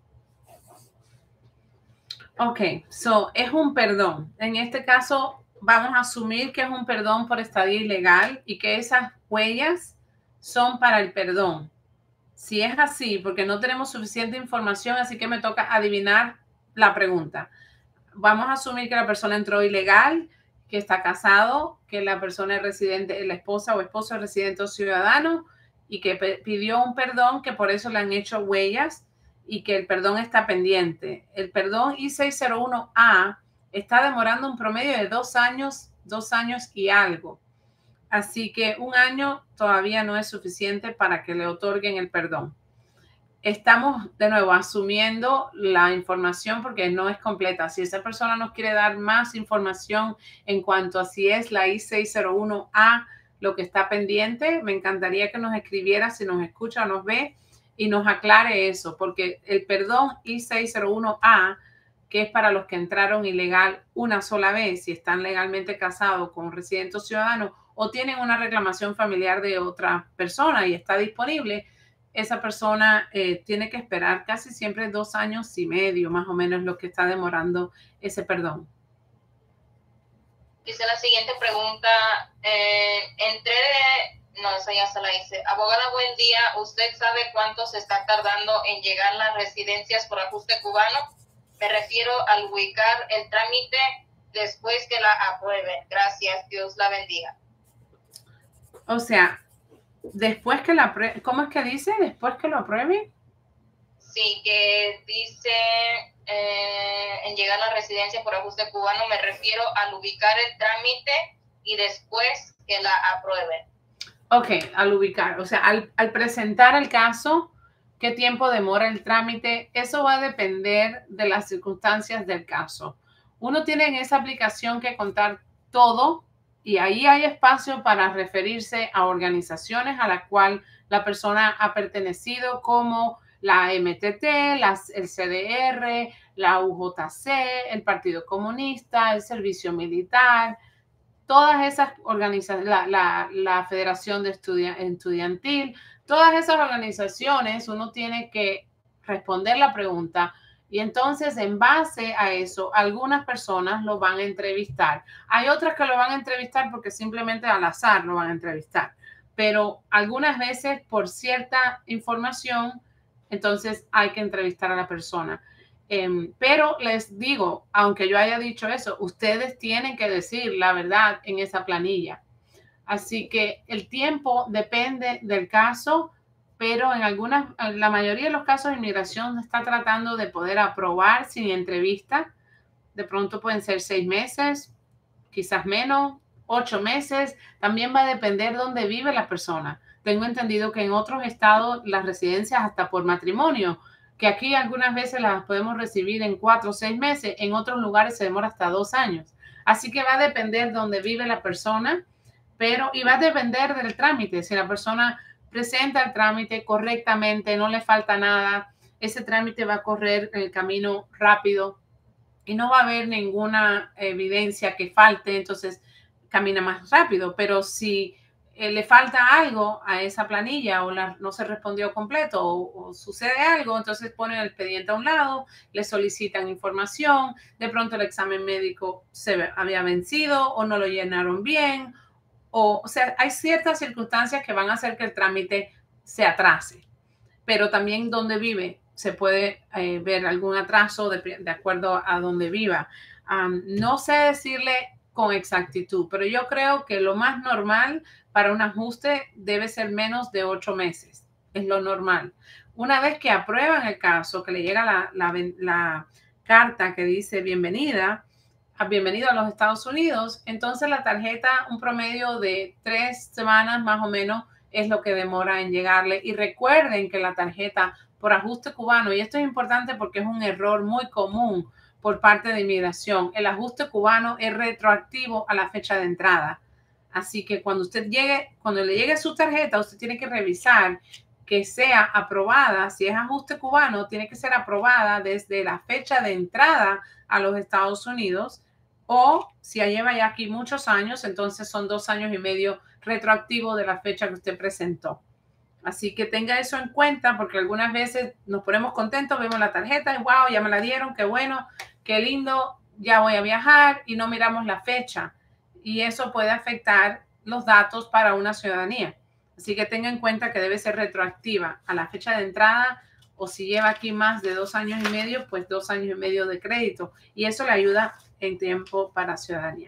Ok, so es un perdón. En este caso, vamos a asumir que es un perdón por estadía ilegal y que esas huellas son para el perdón. Si es así, porque no tenemos suficiente información, así que me toca adivinar la pregunta. Vamos a asumir que la persona entró ilegal, que está casado, que la persona es residente, la esposa o esposo es residente o ciudadano y que pidió un perdón, que por eso le han hecho huellas y que el perdón está pendiente. El perdón I-601A está demorando un promedio de 2 años y algo. Así que 1 año todavía no es suficiente para que le otorguen el perdón. Estamos de nuevo asumiendo la información porque no es completa. Si esa persona nos quiere dar más información en cuanto a si es la I-601A lo que está pendiente, me encantaría que nos escribiera si nos escucha o nos ve y nos aclare eso, porque el perdón I-601A, que es para los que entraron ilegal una sola vez y están legalmente casados con residente o ciudadano o tienen una reclamación familiar de otra persona y está disponible, esa persona tiene que esperar casi siempre 2 años y medio, más o menos, lo que está demorando ese perdón. Dice la siguiente pregunta, no, esa ya se la hice. Abogada, buen día. ¿Usted sabe cuánto se está tardando en llegar las residencias por ajuste cubano? Me refiero al ubicar el trámite después que la aprueben. Gracias, Dios la bendiga. O sea, después que la apruebe, ¿cómo es que dice? ¿Después que lo apruebe? Sí, que dice en llegar a la residencia por ajuste cubano, me refiero al ubicar el trámite y después que la aprueben. Ok, al ubicar, o sea, al presentar el caso, ¿qué tiempo demora el trámite? Eso va a depender de las circunstancias del caso. Uno tiene en esa aplicación que contar todo Y ahí hay espacio para referirse a organizaciones a las cuales la persona ha pertenecido, como la MTT, el CDR, la UJC, el Partido Comunista, el Servicio Militar, todas esas organizaciones, la Federación de Estudiantil, todas esas organizaciones, uno tiene que responder la pregunta y entonces en base a eso, algunas personas lo van a entrevistar. Hay otras que lo van a entrevistar porque simplemente al azar lo van a entrevistar, pero algunas veces por cierta información, entonces hay que entrevistar a la persona. Pero les digo, aunque yo haya dicho eso, ustedes tienen que decir la verdad en esa planilla. Así que el tiempo depende del caso, pero en la mayoría de los casos de inmigración está tratando de poder aprobar sin entrevista. De pronto pueden ser 6 meses, quizás menos, 8 meses. También va a depender dónde vive la persona. Tengo entendido que en otros estados las residencias hasta por matrimonio, que aquí algunas veces las podemos recibir en 4 o 6 meses, en otros lugares se demora hasta 2 años. Así que va a depender dónde vive la persona, y va a depender del trámite. Si la persona presenta el trámite correctamente, no le falta nada, ese trámite va a correr el camino rápido y no va a haber ninguna evidencia que falte, entonces camina más rápido. Pero si le falta algo a esa planilla o no se respondió completo o sucede algo, entonces ponen el expediente a un lado, le solicitan información, de pronto el examen médico se había vencido o no lo llenaron bien, o sea, hay ciertas circunstancias que van a hacer que el trámite se atrase, pero también donde vive se puede ver algún atraso de acuerdo a donde viva. No sé decirle con exactitud, pero yo creo que lo más normal para un ajuste debe ser menos de 8 meses. Es lo normal. Una vez que aprueban el caso, que le llega la carta que dice bienvenido a los Estados Unidos, entonces la tarjeta, un promedio de 3 semanas más o menos, es lo que demora en llegarle. Y recuerden que la tarjeta por ajuste cubano, y esto es importante porque es un error muy común por parte de inmigración, el ajuste cubano es retroactivo a la fecha de entrada. Así que cuando le llegue su tarjeta, usted tiene que revisar que sea aprobada. Si es ajuste cubano, tiene que ser aprobada desde la fecha de entrada a los Estados Unidos, o si lleva ya aquí muchos años, entonces son 2 años y medio retroactivo de la fecha que usted presentó. Así que tenga eso en cuenta, porque algunas veces nos ponemos contentos, vemos la tarjeta y wow, ya me la dieron, qué bueno, qué lindo, ya voy a viajar, y no miramos la fecha. Y eso puede afectar los datos para una ciudadanía. Así que tenga en cuenta que debe ser retroactiva a la fecha de entrada, o si lleva aquí más de 2 años y medio, pues 2 años y medio de crédito. Y eso le ayuda en tiempo para ciudadanía.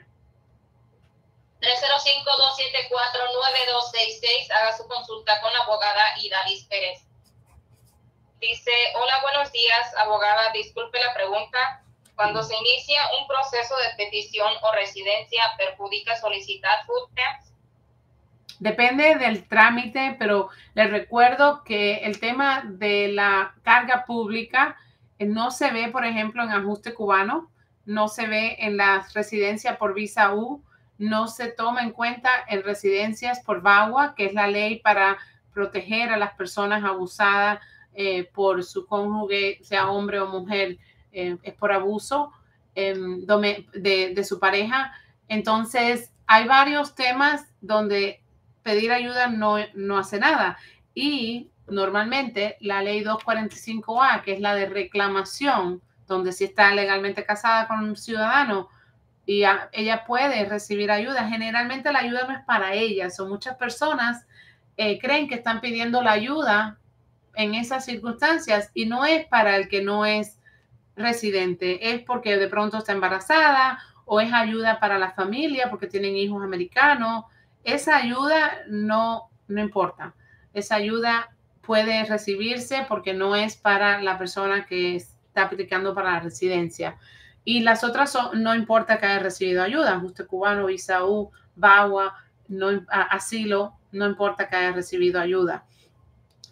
305-274-9266. Haga su consulta con la abogada Idalis Pérez. Dice, hola, buenos días, abogada. Disculpe la pregunta. Cuando se inicia un proceso de petición o residencia, ¿perjudica solicitar food stamps? Depende del trámite, pero les recuerdo que el tema de la carga pública no se ve, por ejemplo, en ajuste cubano, no se ve en la residencia por visa U, no se toma en cuenta en residencias por VAWA, que es la ley para proteger a las personas abusadas por su cónyuge, sea hombre o mujer, es por abuso de su pareja. Entonces, hay varios temas donde pedir ayuda no hace nada. Y normalmente la ley 245A, que es la de reclamación, donde si está legalmente casada con un ciudadano y ella puede recibir ayuda, generalmente la ayuda no es para ella. Son muchas personas creen que están pidiendo la ayuda en esas circunstancias y no es para el que no es residente, es porque de pronto está embarazada o es ayuda para la familia porque tienen hijos americanos. Esa ayuda no importa. Esa ayuda puede recibirse porque no es para la persona que está aplicando para la residencia. Y las otras no importa que haya recibido ayuda, ajuste cubano, visa U, VAWA, asilo, no importa que haya recibido ayuda.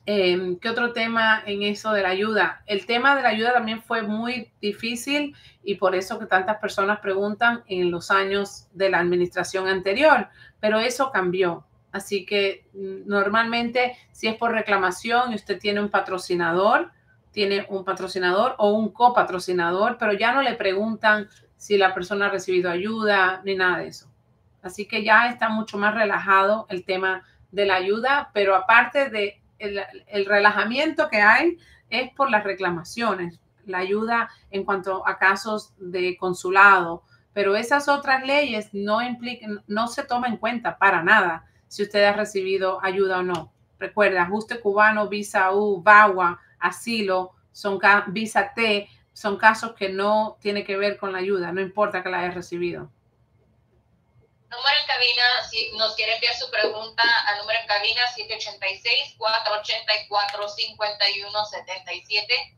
¿Qué otro tema en eso de la ayuda? El tema de la ayuda también fue muy difícil y por eso que tantas personas preguntan en los años de la administración anterior, pero eso cambió. Así que normalmente si es por reclamación y usted tiene un patrocinador o un copatrocinador, pero ya no le preguntan si la persona ha recibido ayuda ni nada de eso. Así que ya está mucho más relajado el tema de la ayuda, pero aparte de el relajamiento que hay es por las reclamaciones, la ayuda en cuanto a casos de consulado, pero esas otras leyes no implican, no se toma en cuenta para nada si usted ha recibido ayuda o no. Recuerda, ajuste cubano, visa U, VAWA, asilo, visa T, son casos que no tiene que ver con la ayuda, no importa que la haya recibido. Número en cabina, si nos quiere enviar su pregunta al número en cabina 786-484-5177,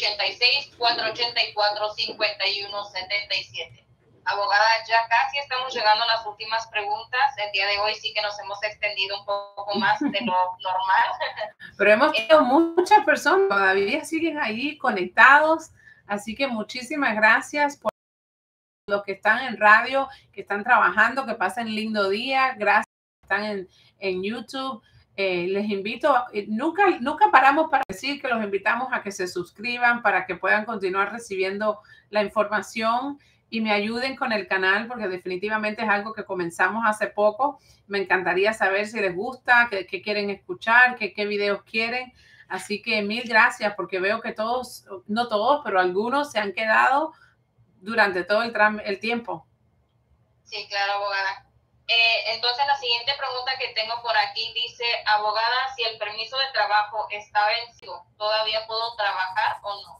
786-484-5177. Abogada, ya casi estamos llegando a las últimas preguntas. El día de hoy sí que nos hemos extendido un poco más de lo normal. Pero hemos tenido muchas personas, todavía siguen ahí conectados, así que muchísimas gracias por los que están en radio, que están trabajando, que pasen lindo día. Gracias que están en YouTube. Les invito, nunca paramos para decir que los invitamos a que se suscriban para que puedan continuar recibiendo la información y me ayuden con el canal porque definitivamente es algo que comenzamos hace poco. Me encantaría saber si les gusta, qué quieren escuchar, qué videos quieren. Así que mil gracias porque veo que todos, no todos, pero algunos se han quedado durante todo el tiempo. Sí, claro, abogada. Entonces, la siguiente pregunta que tengo por aquí dice, abogada, si el permiso de trabajo está vencido, ¿todavía puedo trabajar o no?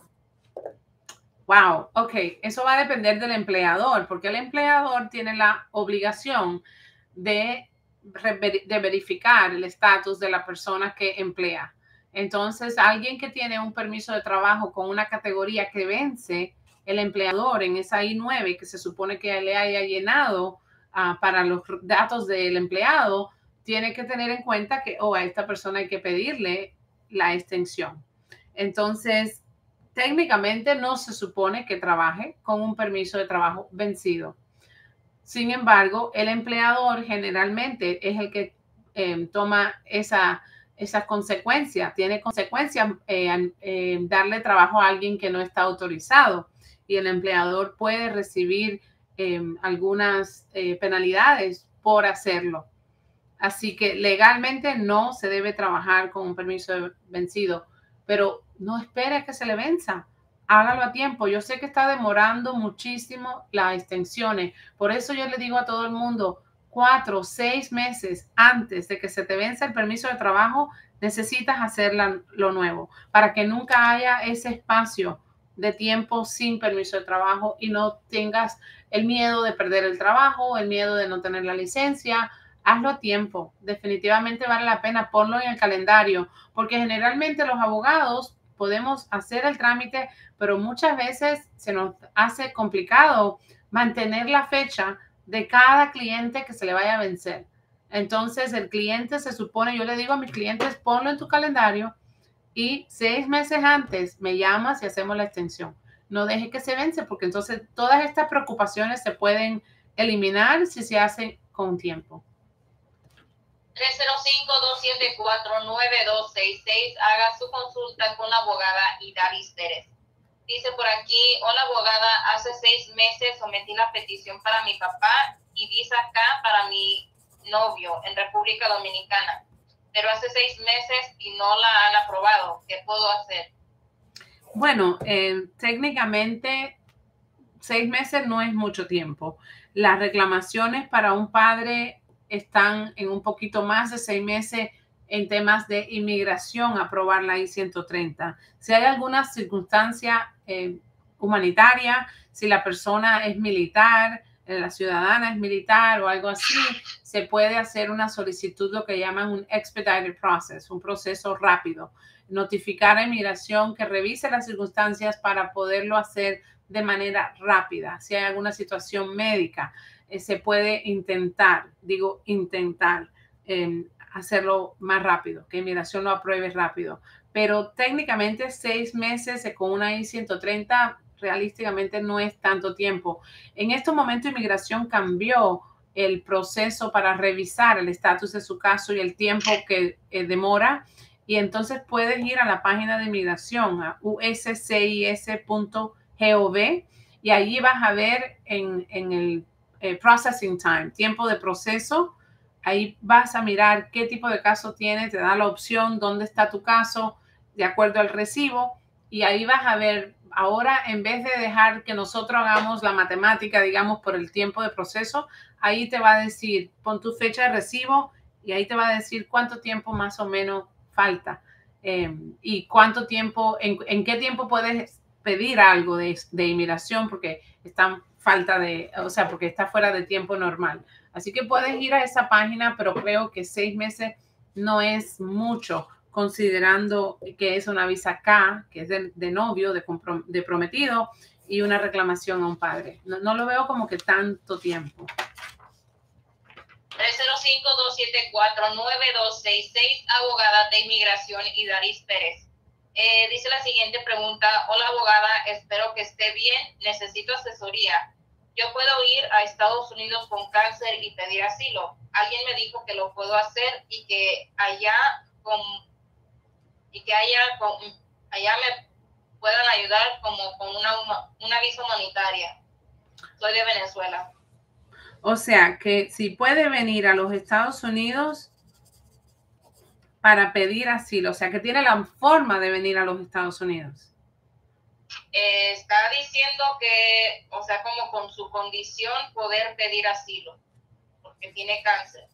Wow, ok. Eso va a depender del empleador, porque el empleador tiene la obligación de verificar el estatus de la persona que emplea. Entonces, alguien que tiene un permiso de trabajo con una categoría que vence, el empleador en esa I-9 que se supone que le haya llenado para los datos del empleado, tiene que tener en cuenta que a esta persona hay que pedirle la extensión. Entonces, técnicamente no se supone que trabaje con un permiso de trabajo vencido. Sin embargo, el empleador generalmente es el que toma esas consecuencias. Tiene consecuencias darle trabajo a alguien que no está autorizado y el empleador puede recibir algunas penalidades por hacerlo. Así que legalmente no se debe trabajar con un permiso vencido, pero no espere a que se le venza. Hágalo a tiempo. Yo sé que está demorando muchísimo las extensiones. Por eso yo le digo a todo el mundo, 4 o 6 meses antes de que se te venza el permiso de trabajo, necesitas hacer lo nuevo para que nunca haya ese espacio de tiempo sin permiso de trabajo y no tengas el miedo de perder el trabajo, el miedo de no tener la licencia. Hazlo a tiempo, definitivamente vale la pena, ponlo en el calendario, porque generalmente los abogados podemos hacer el trámite, pero muchas veces se nos hace complicado mantener la fecha de cada cliente que se le vaya a vencer. Entonces el cliente se supone, yo le digo a mis clientes, ponlo en tu calendario y 6 meses antes me llamas y hacemos la extensión. No deje que se vence, porque entonces todas estas preocupaciones se pueden eliminar si se hacen con tiempo. 305-274-9266. Haga su consulta con la abogada Idalis Pérez. Dice por aquí, hola abogada, hace 6 meses sometí la petición para mi papá y visa acá para mi novio en República Dominicana, pero hace 6 meses y no la han aprobado. ¿Qué puedo hacer? Bueno, técnicamente 6 meses no es mucho tiempo. Las reclamaciones para un padre están en un poquito más de 6 meses en temas de inmigración, aprobar la I-130. Si hay alguna circunstancia humanitaria, si la persona es militar, la ciudadana es militar o algo así, se puede hacer una solicitud, lo que llaman un expedited process, un proceso rápido. Notificar a inmigración que revise las circunstancias para poderlo hacer de manera rápida. Si hay alguna situación médica, se puede intentar hacerlo más rápido, que inmigración lo apruebe rápido. Pero técnicamente 6 meses con una I-130 realísticamente no es tanto tiempo. En estos momentos inmigración cambió el proceso para revisar el estatus de su caso y el tiempo que demora. Y entonces puedes ir a la página de inmigración, a uscis.gov, y allí vas a ver en el processing time, tiempo de proceso. Ahí vas a mirar qué tipo de caso tienes, te da la opción dónde está tu caso de acuerdo al recibo, y ahí vas a ver, ahora en vez de dejar que nosotros hagamos la matemática, digamos, por el tiempo de proceso, ahí te va a decir, pon tu fecha de recibo y ahí te va a decir cuánto tiempo más o menos falta y cuánto tiempo, en qué tiempo puedes pedir algo de inmigración porque está falta de, o sea, porque está fuera de tiempo normal. Así que puedes ir a esa página, pero creo que 6 meses no es mucho, considerando que es una visa K, que es de novio, de prometido, y una reclamación a un padre. No lo veo como que tanto tiempo. 305-274-9266, abogada de inmigración Idalis Pérez. Dice la siguiente pregunta: hola abogada, espero que esté bien, necesito asesoría. Yo puedo ir a Estados Unidos con cáncer y pedir asilo. Alguien me dijo que lo puedo hacer y que allá me puedan ayudar como con una visa humanitaria. Soy de Venezuela. O sea, que si puede venir a los Estados Unidos para pedir asilo, o sea, que tiene la forma de venir a los Estados Unidos. Está diciendo que, o sea, como con su condición poder pedir asilo, porque tiene cáncer.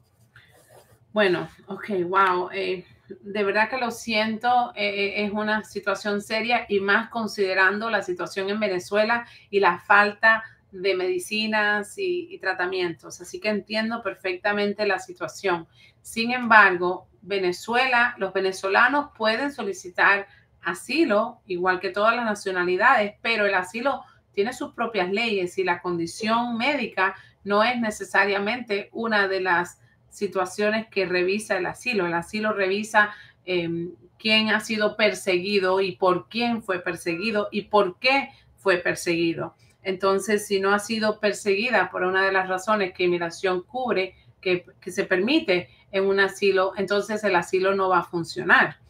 Bueno, ok, wow. De verdad que lo siento, es una situación seria y más considerando la situación en Venezuela y la falta de medicinas y tratamientos. Así que entiendo perfectamente la situación. Sin embargo, Venezuela, los venezolanos pueden solicitar asilo, igual que todas las nacionalidades, pero el asilo tiene sus propias leyes y la condición médica no es necesariamente una de las situaciones que revisa el asilo. El asilo revisa quién ha sido perseguido y por quién fue perseguido y por qué fue perseguido. Entonces, si no ha sido perseguida por una de las razones que inmigración cubre, que se permite en un asilo, entonces el asilo no va a funcionar.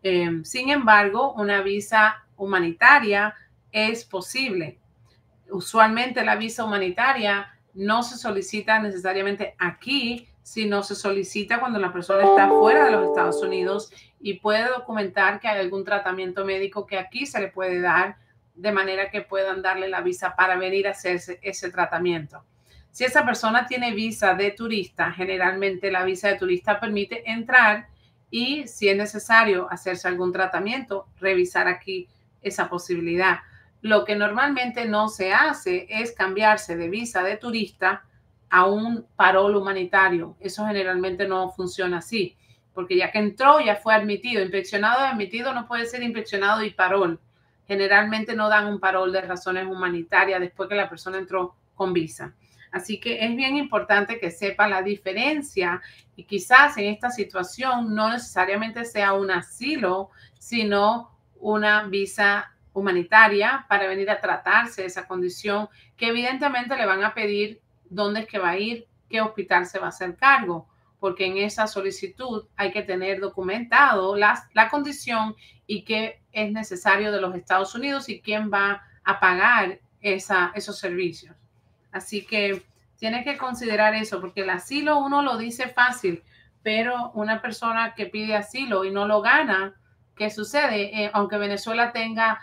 Sin embargo, una visa humanitaria es posible. Usualmente la visa humanitaria no se solicita necesariamente aquí, sino se solicita cuando la persona está fuera de los Estados Unidos y puede documentar que hay algún tratamiento médico que aquí se le puede dar, de manera que puedan darle la visa para venir a hacerse ese tratamiento. Si esa persona tiene visa de turista, generalmente la visa de turista permite entrar y si es necesario hacerse algún tratamiento, revisar aquí esa posibilidad. Lo que normalmente no se hace es cambiarse de visa de turista a un parol humanitario. Eso generalmente no funciona así, porque ya que entró, ya fue admitido. Inspeccionado y admitido no puede ser inspeccionado y parol. Generalmente no dan un parol de razones humanitarias después que la persona entró con visa. Así que es bien importante que sepa la diferencia y quizás en esta situación no necesariamente sea un asilo, sino una visa humanitaria para venir a tratarse esa condición que evidentemente le van a pedir dónde es que va a ir, qué hospital se va a hacer cargo, porque en esa solicitud hay que tener documentado la condición y qué es necesario de los Estados Unidos y quién va a pagar esos servicios. Así que tienes que considerar eso, porque el asilo uno lo dice fácil, pero una persona que pide asilo y no lo gana, ¿qué sucede? Aunque Venezuela tenga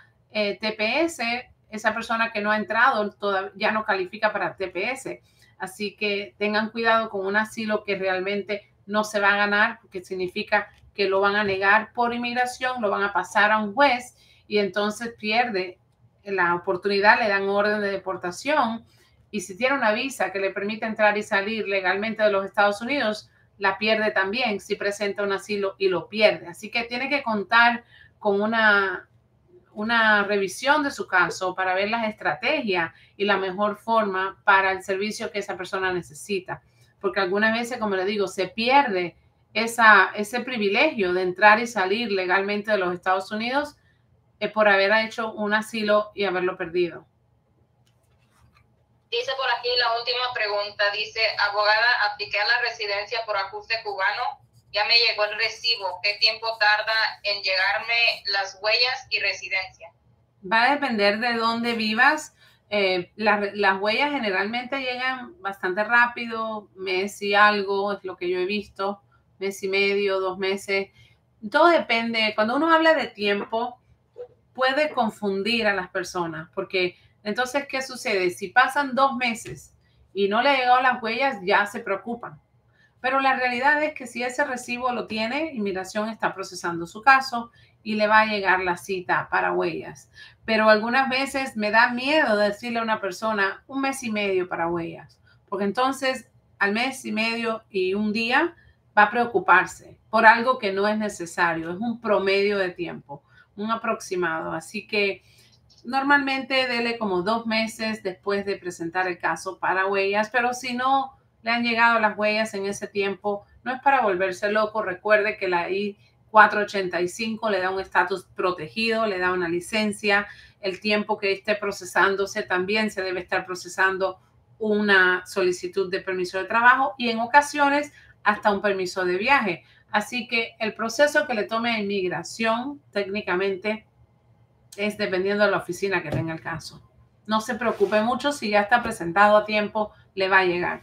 TPS, esa persona que no ha entrado todavía ya no califica para TPS. Así que tengan cuidado con un asilo que realmente no se va a ganar, porque significa que lo van a negar por inmigración, lo van a pasar a un juez y entonces pierde la oportunidad, le dan orden de deportación. Y si tiene una visa que le permite entrar y salir legalmente de los Estados Unidos, la pierde también si presenta un asilo y lo pierde. Así que tiene que contar con una revisión de su caso para ver las estrategias y la mejor forma para el servicio que esa persona necesita. Porque algunas veces, como le digo, se pierde ese privilegio de entrar y salir legalmente de los Estados Unidos por haber hecho un asilo y haberlo perdido. Dice por aquí la última pregunta, dice, abogada, apliqué a la residencia por ajuste cubano, ya me llegó el recibo, ¿qué tiempo tarda en llegarme las huellas y residencia? Va a depender de dónde vivas. Las huellas generalmente llegan bastante rápido, mes y algo, es lo que yo he visto, mes y medio, 2 meses. Todo depende. Cuando uno habla de tiempo, puede confundir a las personas, porque entonces, ¿qué sucede? Si pasan 2 meses y no le han llegado las huellas, ya se preocupan. Pero la realidad es que si ese recibo lo tiene, Inmigración está procesando su caso y le va a llegar la cita para huellas. Pero algunas veces me da miedo decirle a una persona 1 mes y medio para huellas, porque entonces al mes y medio y un día va a preocuparse por algo que no es necesario. Es un promedio de tiempo, un aproximado. Así que normalmente dele como 2 meses después de presentar el caso para huellas, pero si no le han llegado las huellas en ese tiempo, no es para volverse loco. Recuerde que la I-485 le da un estatus protegido, le da una licencia. El tiempo que esté procesándose también se debe estar procesando una solicitud de permiso de trabajo y en ocasiones hasta un permiso de viaje. Así que el proceso que le tome a Inmigración técnicamente es dependiendo de la oficina que tenga el caso. No se preocupe mucho, si ya está presentado a tiempo, le va a llegar.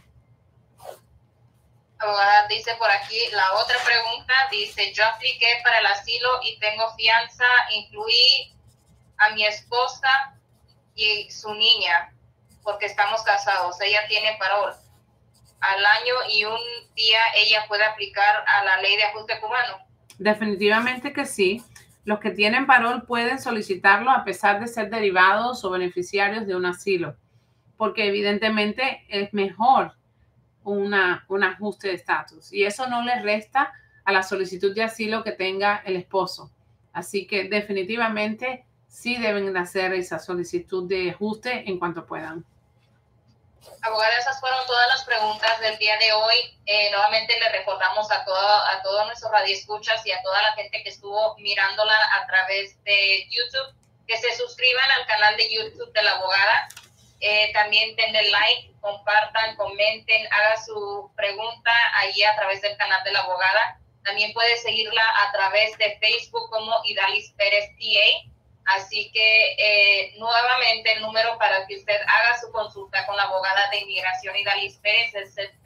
Abogada, dice por aquí la otra pregunta, dice, yo apliqué para el asilo y tengo fianza, incluí a mi esposa y su niña, porque estamos casados, ella tiene parol. Al año y un día ella puede aplicar a la ley de ajuste cubano. Definitivamente que sí. Los que tienen parol pueden solicitarlo a pesar de ser derivados o beneficiarios de un asilo, porque evidentemente es mejor un ajuste de estatus y eso no le resta a la solicitud de asilo que tenga el esposo. Así que definitivamente sí deben hacer esa solicitud de ajuste en cuanto puedan. Abogada, esas fueron todas las preguntas del día de hoy. Nuevamente le recordamos a todos nuestros radioescuchas y a toda la gente que estuvo mirándola a través de YouTube que se suscriban al canal de YouTube de la abogada. También denle like, compartan, comenten, haga su pregunta ahí a través del canal de la abogada. También puede seguirla a través de Facebook como Idalis Pérez PA. Así que nuevamente el número para que usted haga su consulta con la abogada de Inmigración Idalis Pérez es el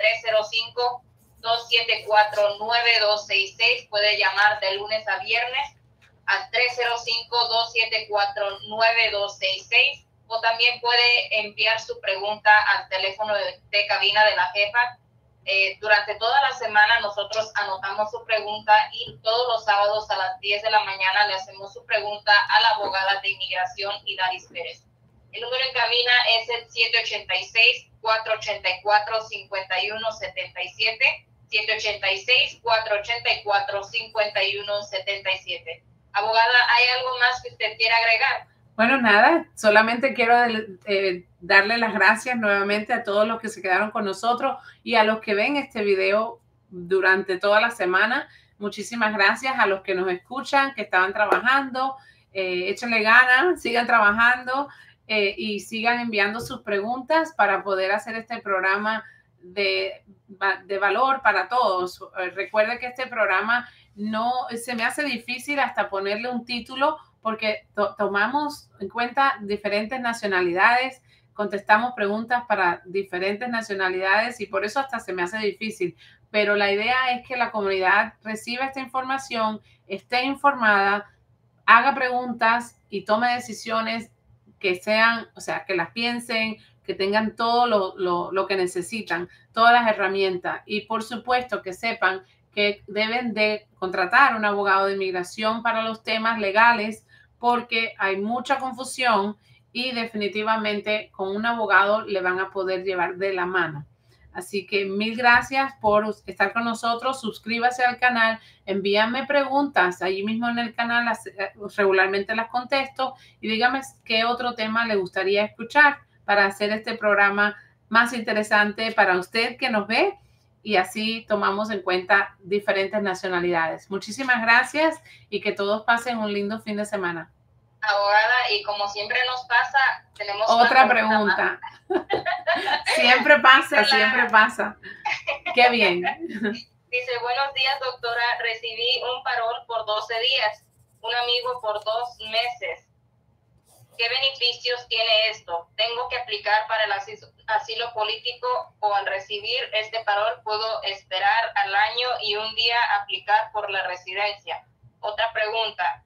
305-274-9266. Puede llamar de lunes a viernes al 305-274-9266 o también puede enviar su pregunta al teléfono de cabina de la jefa. Durante toda la semana nosotros anotamos su pregunta y todos los sábados a las 10 de la mañana le hacemos su pregunta a la abogada de Inmigración Idalis Pérez. El número en cabina es el 786-484-5177, 786-484-5177. Abogada, ¿hay algo más que usted quiera agregar? Bueno, nada, solamente quiero darle las gracias nuevamente a todos los que se quedaron con nosotros y a los que ven este video durante toda la semana. Muchísimas gracias a los que nos escuchan, que estaban trabajando. Échenle ganas, sigan trabajando y sigan enviando sus preguntas para poder hacer este programa de valor para todos. Recuerde que este programa no se me hace difícil hasta ponerle un título porque tomamos en cuenta diferentes nacionalidades, contestamos preguntas para diferentes nacionalidades y por eso hasta se me hace difícil. Pero la idea es que la comunidad reciba esta información, esté informada, haga preguntas y tome decisiones que sean, o sea, que las piensen, que tengan todo lo que necesitan, todas las herramientas y por supuesto que sepan que deben de contratar un abogado de inmigración para los temas legales porque hay mucha confusión y definitivamente con un abogado le van a poder llevar de la mano. Así que mil gracias por estar con nosotros. Suscríbase al canal, envíame preguntas allí mismo en el canal, regularmente las contesto y dígame qué otro tema le gustaría escuchar para hacer este programa más interesante para usted que nos ve y así tomamos en cuenta diferentes nacionalidades. Muchísimas gracias y que todos pasen un lindo fin de semana. Abogada, y como siempre nos pasa, tenemos otra pregunta. Siempre pasa, siempre pasa. Qué bien. Dice, buenos días, doctora. Recibí un parol por 12 días, un amigo por 2 meses. ¿Qué beneficios tiene esto? ¿Tengo que aplicar para el asilo político o al recibir este parol puedo esperar al año y un día aplicar por la residencia? Otra pregunta.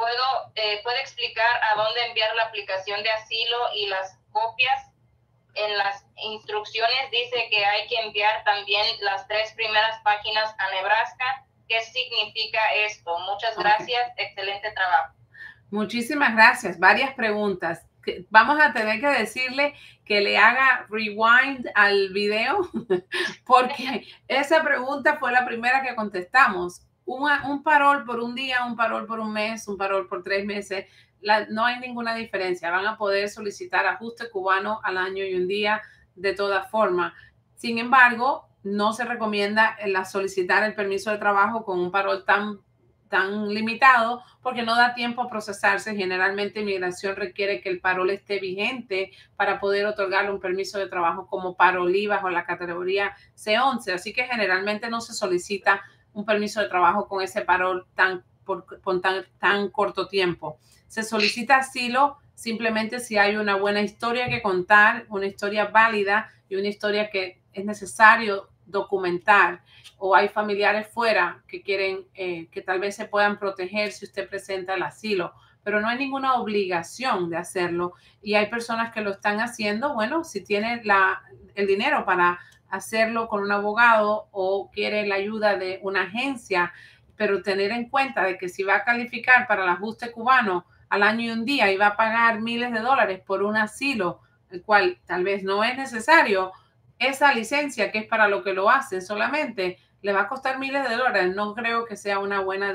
¿Puede explicar a dónde enviar la aplicación de asilo y las copias? En las instrucciones dice que hay que enviar también las 3 primeras páginas a Nebraska. ¿Qué significa esto? Muchas gracias. Excelente trabajo. Muchísimas gracias. Varias preguntas. Vamos a tener que decirle que le haga rewind al video porque esa pregunta fue la primera que contestamos. Un parol por un día, un parol por un mes, un parol por 3 meses. No hay ninguna diferencia. Van a poder solicitar ajuste cubano al año y un día de todas formas. Sin embargo, no se recomienda solicitar el permiso de trabajo con un parol tan limitado porque no da tiempo a procesarse. Generalmente inmigración requiere que el parol esté vigente para poder otorgarle un permiso de trabajo como parolí bajo la categoría C11. Así que generalmente no se solicita un permiso de trabajo con ese parol por tan corto tiempo. Se solicita asilo simplemente si hay una buena historia que contar, una historia válida y una historia que es necesario documentar, o hay familiares fuera que quieren que tal vez se puedan proteger si usted presenta el asilo, pero no hay ninguna obligación de hacerlo y hay personas que lo están haciendo. Bueno, si tiene el dinero para hacerlo con un abogado o quiere la ayuda de una agencia, pero tener en cuenta de que si va a calificar para el ajuste cubano al año y un día y va a pagar miles de dólares por un asilo, el cual tal vez no es necesario, esa licencia que es para lo que lo hacen solamente le va a costar miles de dólares. No creo que sea una buena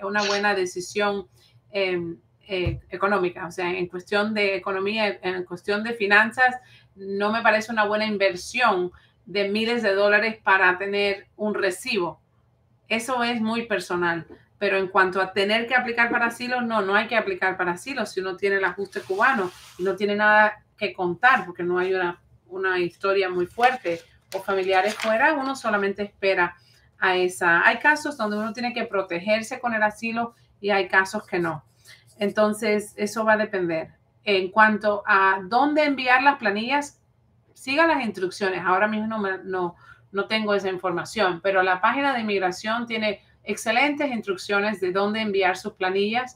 decisión económica. O sea, en cuestión de economía, en cuestión de finanzas, no me parece una buena inversión de miles de dólares para tener un recibo. Eso es muy personal. Pero en cuanto a tener que aplicar para asilo, no hay que aplicar para asilo si uno tiene el ajuste cubano y no tiene nada que contar porque no hay una historia muy fuerte o familiares fuera, uno solamente espera a esa. Hay casos donde uno tiene que protegerse con el asilo y hay casos que no. Entonces, eso va a depender. En cuanto a dónde enviar las planillas, siga las instrucciones. Ahora mismo no tengo esa información, pero la página de inmigración tiene excelentes instrucciones de dónde enviar sus planillas.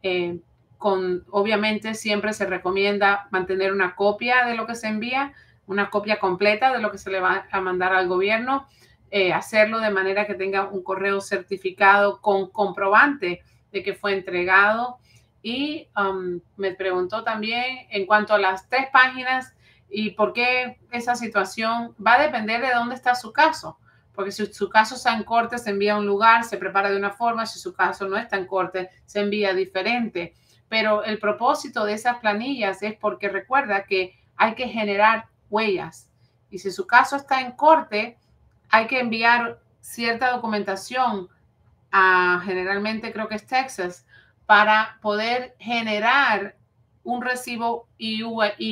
Obviamente siempre se recomienda mantener una copia de lo que se envía, una copia completa de lo que se le va a mandar al gobierno, hacerlo de manera que tenga un correo certificado con comprobante de que fue entregado. Y me preguntó también en cuanto a las 3 páginas y por qué esa situación va a depender de dónde está su caso. Porque si su caso está en corte, se envía a un lugar, se prepara de una forma. Si su caso no está en corte, se envía diferente. Pero el propósito de esas planillas es porque recuerda que hay que generar huellas. Y si su caso está en corte, hay que enviar cierta documentación a, generalmente creo que es Texas, para poder generar un recibo y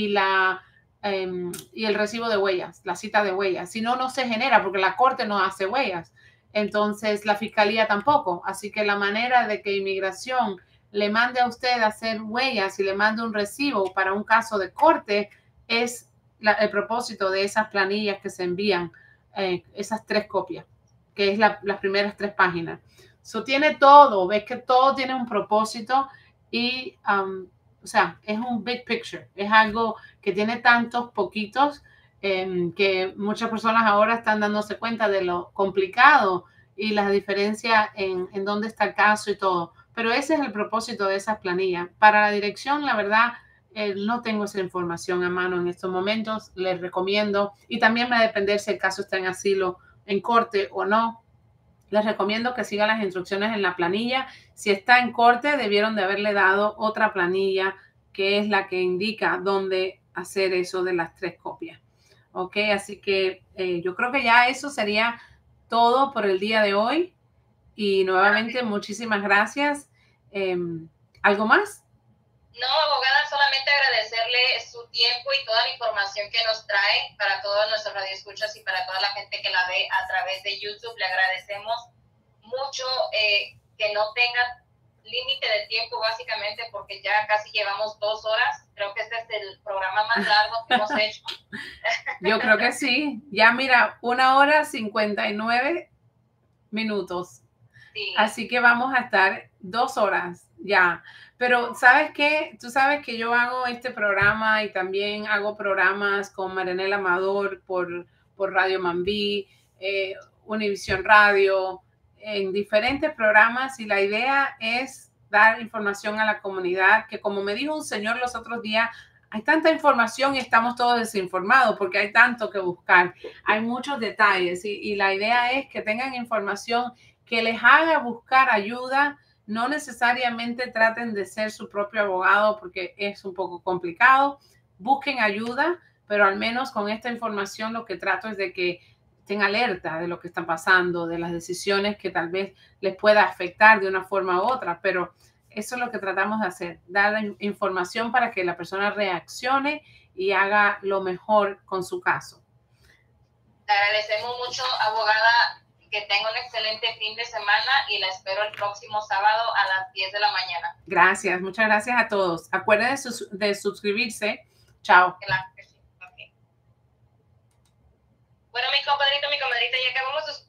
el recibo de huellas, la cita de huellas. Si no, no se genera porque la corte no hace huellas. Entonces, la fiscalía tampoco. Así que la manera de que inmigración le mande a usted a hacer huellas y le mande un recibo para un caso de corte es el propósito de esas planillas que se envían, esas 3 copias, que es las primeras 3 páginas. Eso tiene todo, ves que todo tiene un propósito y, o sea, es un big picture, es algo que tiene tantos poquitos que muchas personas ahora están dándose cuenta de lo complicado y las diferencias en dónde está el caso y todo. Pero ese es el propósito de esas planillas. Para la dirección, la verdad, no tengo esa información a mano en estos momentos. Les recomiendo, y también va a depender si el caso está en asilo, en corte o no. Les recomiendo que sigan las instrucciones en la planilla. Si está en corte, debieron de haberle dado otra planilla que es la que indica dónde hacer eso de las 3 copias. ¿ok? Así que yo creo que ya eso sería todo por el día de hoy. Y nuevamente, muchísimas gracias. ¿Algo más? No, abogada, solamente agradecerle su tiempo y toda la información que nos trae para todos nuestros radioescuchas y para toda la gente que la ve a través de YouTube. Le agradecemos mucho que no tenga límite de tiempo, básicamente, porque ya casi llevamos 2 horas. Creo que este es el programa más largo que hemos hecho. Yo creo que sí. Ya mira, 1 hora 59 minutos. Sí. Así que vamos a estar 2 horas ya. Pero ¿sabes qué? Tú sabes que yo hago este programa y también hago programas con Marinela Amador por Radio Mambí, Univisión Radio, en diferentes programas, y la idea es dar información a la comunidad, que como me dijo un señor los otros días, hay tanta información y estamos todos desinformados porque hay tanto que buscar, hay muchos detalles y la idea es que tengan información que les haga buscar ayuda. No necesariamente traten de ser su propio abogado porque es un poco complicado. Busquen ayuda, pero al menos con esta información lo que trato es de que estén alerta de lo que está pasando, de las decisiones que tal vez les pueda afectar de una forma u otra, pero eso es lo que tratamos de hacer, dar información para que la persona reaccione y haga lo mejor con su caso. Te agradecemos mucho, abogada. Que tenga un excelente fin de semana y la espero el próximo sábado a las 10 de la mañana. Gracias, muchas gracias a todos. Acuérdense de suscribirse. Chao. Claro que sí. Okay. Bueno, mi compadrito, mi comadrita, ya acabamos